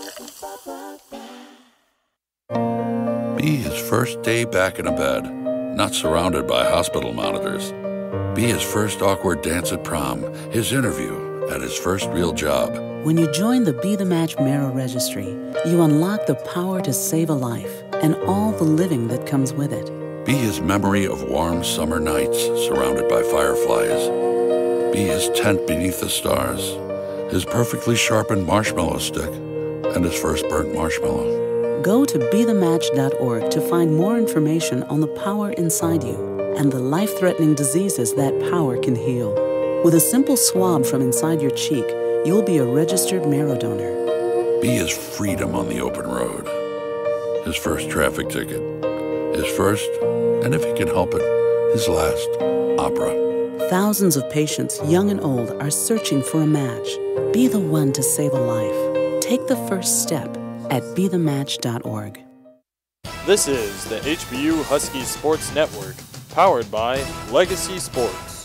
Be his first day back in a bed. not surrounded by hospital monitors. Be his first awkward dance at prom, his interview at his first real job. When you join the Be the Match Marrow Registry, you unlock the power to save a life and all the living that comes with it. Be his memory of warm summer nights surrounded by fireflies. Be his tent beneath the stars, his perfectly sharpened marshmallow stick, and his first burnt marshmallow. Go to be the match dot org to find more information on the power inside you and the life-threatening diseases that power can heal. With a simple swab from inside your cheek, you'll be a registered marrow donor. Be his freedom on the open road, his first traffic ticket, his first, and if he can help it, his last opera. Thousands of patients, young and old, are searching for a match. Be the one to save a life. Take the first step at be the match dot org. This is the H B U Huskies Sports Network, powered by Legacy Sports.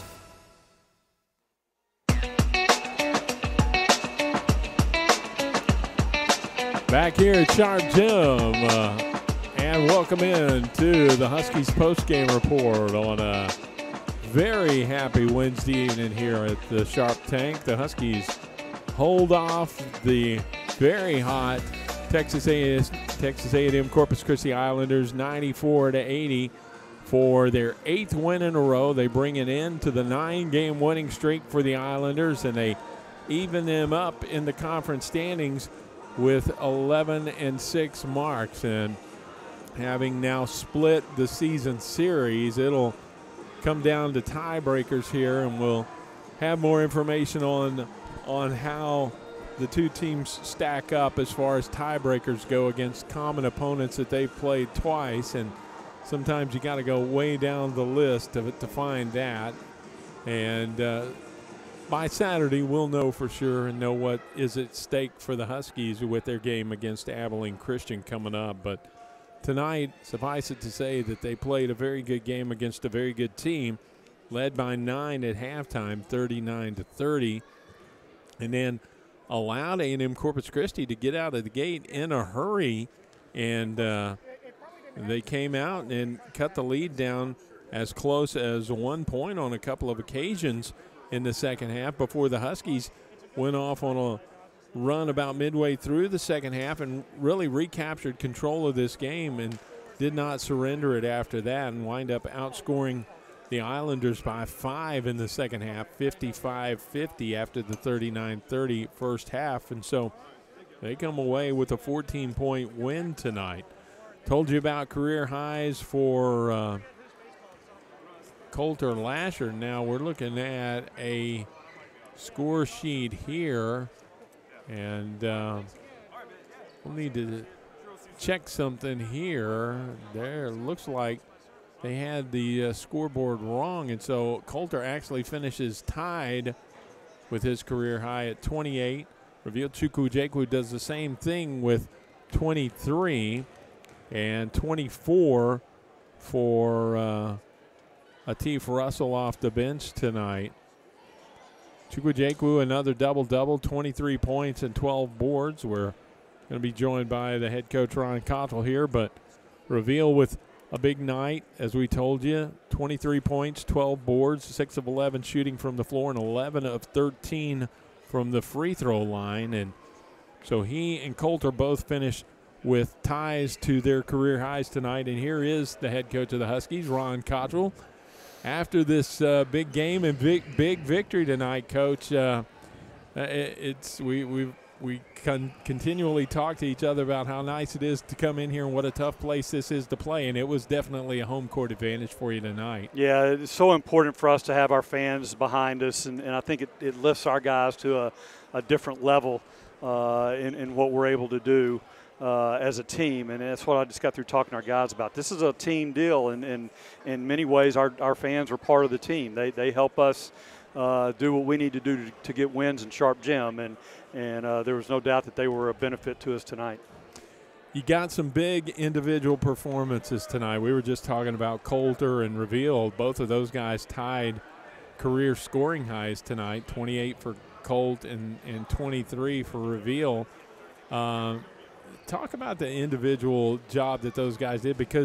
Back here at Sharp Gym, uh, and welcome in to the Huskies postgame report on a very happy Wednesday evening here at the Sharp Tank. The Huskies hold off the very hot Texas A and M Corpus Christi Islanders ninety-four to eighty for their eighth win in a row. They bring it in to the nine-game winning streak for the Islanders, and they even them up in the conference standings with eleven and six marks. And having now split the season series, it'll come down to tiebreakers here, and we'll have more information on on how the two teams stack up as far as tiebreakers go against common opponents that they've played twice. And sometimes you got to go way down the list of it to find that. And uh, by Saturday, we'll know for sure and know what is at stake for the Huskies with their game against Abilene Christian coming up. But tonight, suffice it to say that they played a very good game against a very good team, led by nine at halftime, thirty-nine to thirty, and then allowed A and M Corpus Christi to get out of the gate in a hurry, and uh, they came out and cut the lead down as close as one point on a couple of occasions in the second half before the Huskies went off on a run about midway through the second half and really recaptured control of this game and did not surrender it after that and wind up outscoring the Islanders by five in the second half, fifty-five fifty after the thirty-nine thirty first half. And so they come away with a fourteen-point win tonight. Told you about career highs for uh, Coulter Lasher. Now we're looking at a score sheet here, and uh, we'll need to check something here. There looks like they had the uh, scoreboard wrong, and so Coulter actually finishes tied with his career high at twenty-eight. Reveal Chukwujekwu does the same thing with twenty-three, and twenty-four for uh, Atif Russell off the bench tonight. Chukwujekwu, another double-double, twenty-three points and twelve boards. We're going to be joined by the head coach, Ron Cottrell, here, but Reveal with a big night, as we told you, twenty-three points, twelve boards, six of eleven shooting from the floor, and eleven of thirteen from the free throw line. And so he and Coulter both finished with ties to their career highs tonight. And here is the head coach of the Huskies, Ron Cottrell. After this uh, big game and big big victory tonight, Coach, uh, it, it's we we we con continually talk to each other about how nice it is to come in here and what a tough place this is to play, and it was definitely a home court advantage for you tonight. Yeah, it's so important for us to have our fans behind us, and, and I think it, it lifts our guys to a, a different level uh, in, in what we're able to do uh, as a team, and that's what I just got through talking to our guys about. This is a team deal, and, and in many ways our, our fans are part of the team. They, they help us uh, do what we need to do to, to get wins in Sharp Gym, and And uh, there was no doubt that they were a benefit to us tonight. You got some big individual performances tonight. We were just talking about Coulter and Reveal. Both of those guys tied career scoring highs tonight, twenty-eight for Colt and, and twenty-three for Reveal. Uh, talk about the individual job that those guys did, because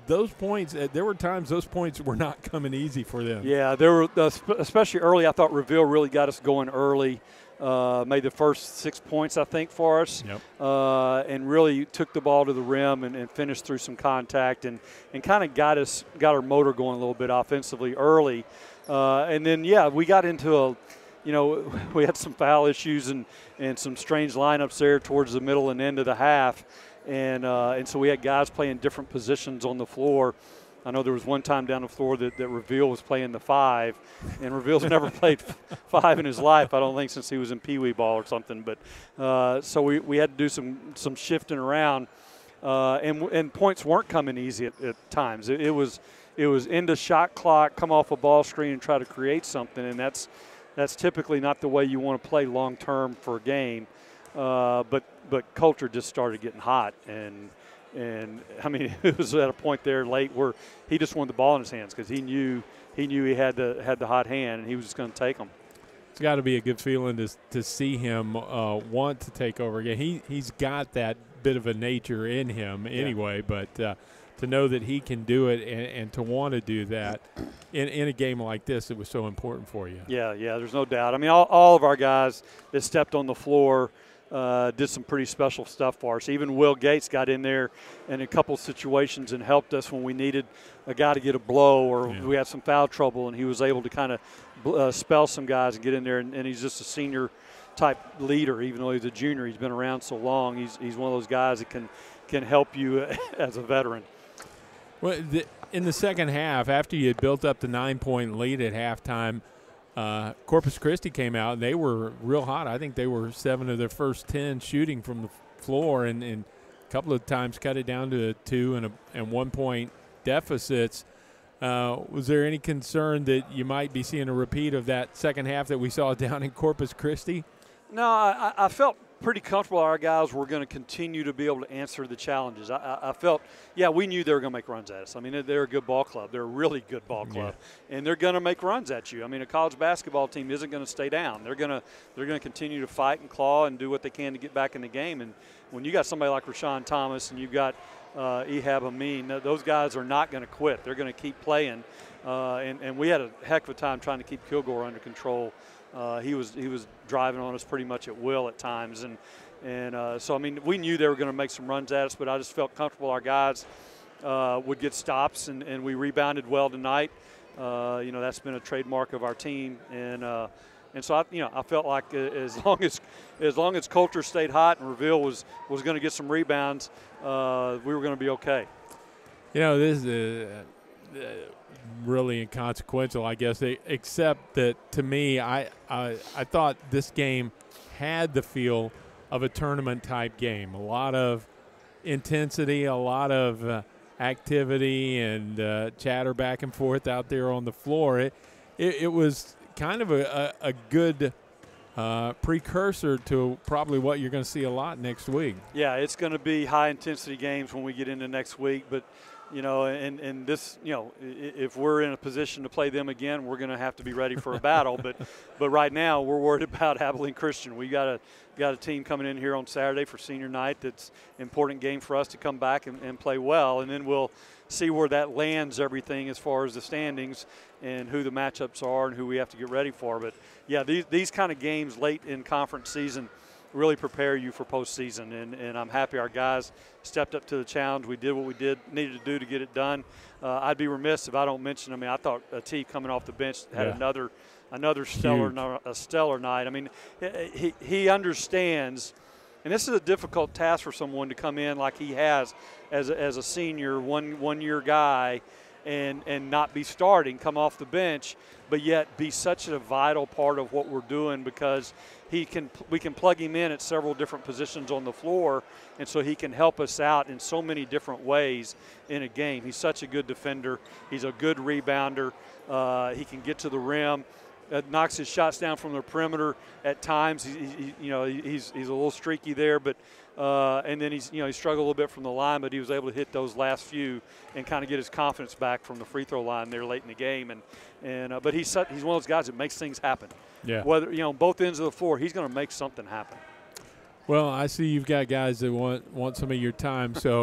those points, uh, there were times those points were not coming easy for them. Yeah, there were, uh, especially early. I thought Reveal really got us going early. Uh, made the first six points, I think, for us, yep. uh, and really took the ball to the rim and, and finished through some contact and, and kind of got us got our motor going a little bit offensively early. Uh, and then, yeah, we got into a, you know, we had some foul issues and, and some strange lineups there towards the middle and end of the half. And, uh, and so we had guys playing different positions on the floor. I know there was one time down the floor that, that Reveal was playing the five, and Reveal's never played five in his life, I don't think, since he was in Pee Wee ball or something. But uh, so we, we had to do some some shifting around, uh, and and points weren't coming easy at, at times. It, it was it was into shot clock, come off a ball screen, and try to create something, and that's that's typically not the way you want to play long term for a game. Uh, but but culture just started getting hot, and. And I mean, it was at a point there late where he just wanted the ball in his hands because he knew he knew he had the had the hot hand, and he was just going to take them. It's got to be a good feeling to to see him uh, want to take over again. He he's got that bit of a nature in him anyway, yeah. but uh, to know that he can do it and, and to want to do that in in a game like this, it was so important for you. Yeah, yeah, there's no doubt. I mean, all, all of our guys that stepped on the floor. Uh, did some pretty special stuff for us. Even Will Gates got in there in a couple situations and helped us when we needed a guy to get a blow or yeah. we had some foul trouble, and he was able to kind of uh, spell some guys and get in there. And, and he's just a senior type leader, even though he's a junior. He's been around so long. He's he's one of those guys that can can help you as a veteran. Well, the, in the second half, after you had built up the nine-point lead at halftime, Uh, Corpus Christi came out, and they were real hot. I think they were seven of their first ten shooting from the floor, and, and a couple of times cut it down to a two and, a, and one-point deficits. Uh, was there any concern that you might be seeing a repeat of that second half that we saw down in Corpus Christi? No, I, I felt pretty comfortable our guys were going to continue to be able to answer the challenges. I, I, I felt, yeah, we knew they were going to make runs at us. I mean, they're a good ball club. They're a really good ball club, yeah. and they're going to make runs at you. I mean, a college basketball team isn't going to stay down. They're going to they're going to continue to fight and claw and do what they can to get back in the game. And when you got somebody like Rashawn Thomas and you've got uh, Ehab Amin, those guys are not going to quit. They're going to keep playing. Uh, and, and we had a heck of a time trying to keep Kilgore under control. Uh, he was he was driving on us pretty much at will at times, and and uh, so I mean we knew they were going to make some runs at us, but I just felt comfortable our guys uh, would get stops, and, and we rebounded well tonight. Uh, you know, that's been a trademark of our team, and uh, and so I you know I felt like as long as as long as culture stayed hot and Reveal was was going to get some rebounds, uh, we were going to be okay. You know, this is a, a really inconsequential, I guess, except that to me, I, I I thought this game had the feel of a tournament-type game. A lot of intensity, a lot of uh, activity and uh, chatter back and forth out there on the floor. It, it, it was kind of a, a, a good uh, precursor to probably what you're going to see a lot next week. Yeah, it's going to be high-intensity games when we get into next week, but you know, and, and this, you know, if we're in a position to play them again, we're going to have to be ready for a battle. But but right now, we're worried about Abilene Christian. We got a got a team coming in here on Saturday for senior night. That's an important game for us to come back and, and play well. And then we'll see where that lands everything as far as the standings and who the matchups are and who we have to get ready for. But, yeah, these, these kind of games late in conference season really prepare you for postseason, and, and I'm happy our guys stepped up to the challenge. We did what we did needed to do to get it done. Uh, I'd be remiss if I don't mention. I mean, I thought uh, T coming off the bench had yeah. another another stellar no, a stellar night. I mean, he he understands, and this is a difficult task for someone to come in like he has as a, as a senior one one year guy. And, and not be starting, come off the bench, but yet be such a vital part of what we're doing because he can we can plug him in at several different positions on the floor, and so he can help us out in so many different ways in a game. He's such a good defender. He's a good rebounder. Uh, he can get to the rim. Uh, knocks his shots down from the perimeter at times. He, he, you know, he's he's a little streaky there, but uh, and then he's you know he struggled a little bit from the line, but he was able to hit those last few and kind of get his confidence back from the free throw line there late in the game. And and uh, but he's he's one of those guys that makes things happen. Yeah. Whether you know both ends of the floor, he's going to make something happen. Well, I see you've got guys that want want some of your time, so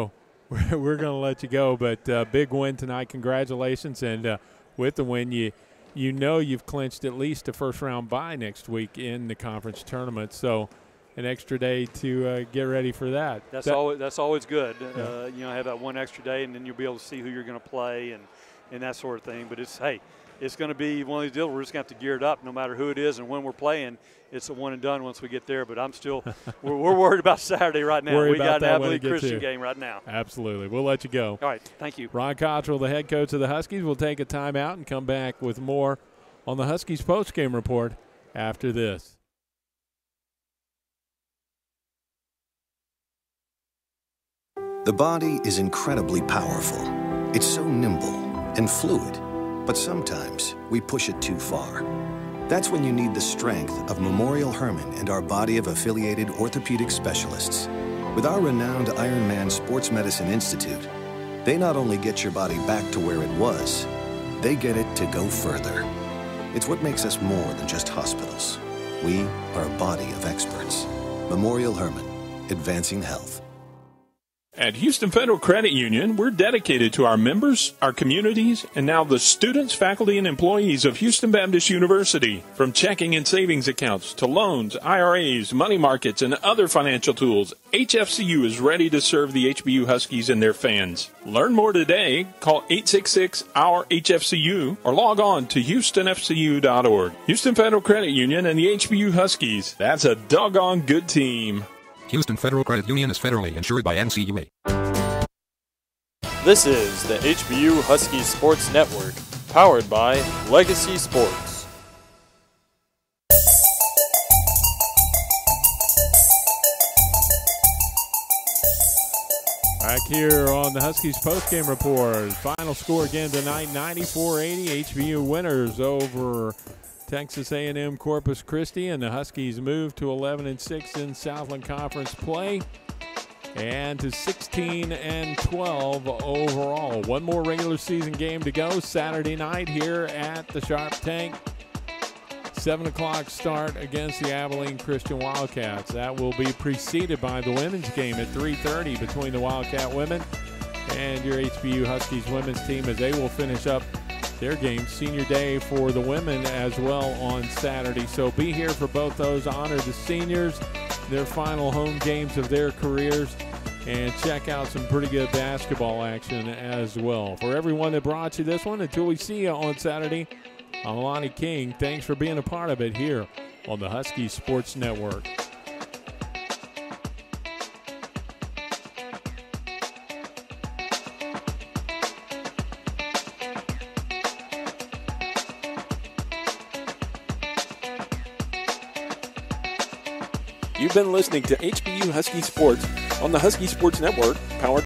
we're, we're going to let you go. But uh, big win tonight. Congratulations. And uh, with the win, you you know you've clinched at least a first-round bye next week in the conference tournament. So an extra day to uh, get ready for that. That's that, always that's always good. Yeah. Uh, you know, have that one extra day, and then you'll be able to see who you're going to play and, and that sort of thing. But it's, hey, it's going to be one of these deals. We're just going to have to gear it up no matter who it is and when we're playing. It's a one and done once we get there. But I'm still we're, we're worried about Saturday right now. Worry we got an Abilene to. Christian game right now. Absolutely. We'll let you go. All right. Thank you. Ron Cottrell, the head coach of the Huskies, will take a timeout and come back with more on the Huskies postgame report after this. The body is incredibly powerful. It's so nimble and fluid, but sometimes we push it too far. That's when you need the strength of Memorial Hermann and our body of affiliated orthopedic specialists. With our renowned Ironman Sports Medicine Institute, they not only get your body back to where it was, they get it to go further. It's what makes us more than just hospitals. We are a body of experts. Memorial Hermann, advancing health. At Houston Federal Credit Union, we're dedicated to our members, our communities, and now the students, faculty, and employees of Houston Baptist University. From checking and savings accounts to loans, I R As, money markets, and other financial tools, H F C U is ready to serve the H B U Huskies and their fans. Learn more today. Call eight six six, O U R H F C U or log on to houston f c u dot org. Houston Federal Credit Union and the H B U Huskies. That's a doggone good team. Houston Federal Credit Union is federally insured by N C U A. This is the H B U Huskies Sports Network, powered by Legacy Sports. Back here on the Huskies postgame report. Final score again tonight, ninety-four eighty. H B U winners over Texas A and M Corpus Christi, and the Huskies move to eleven and six in Southland Conference play and to sixteen and twelve overall. One more regular season game to go Saturday night here at the Sharp Tank. seven o'clock start against the Abilene Christian Wildcats. That will be preceded by the women's game at three thirty between the Wildcat women and your H B U Huskies women's team, as they will finish up their game, senior day for the women as well on Saturday. So be here for both those. Honor the seniors, their final home games of their careers, and check out some pretty good basketball action as well. For everyone that brought you this one, until we see you on Saturday, I'm Lonnie King. Thanks for being a part of it here on the Huskies Sports Network. You've been listening to H B U Husky Sports on the Husky Sports Network, powered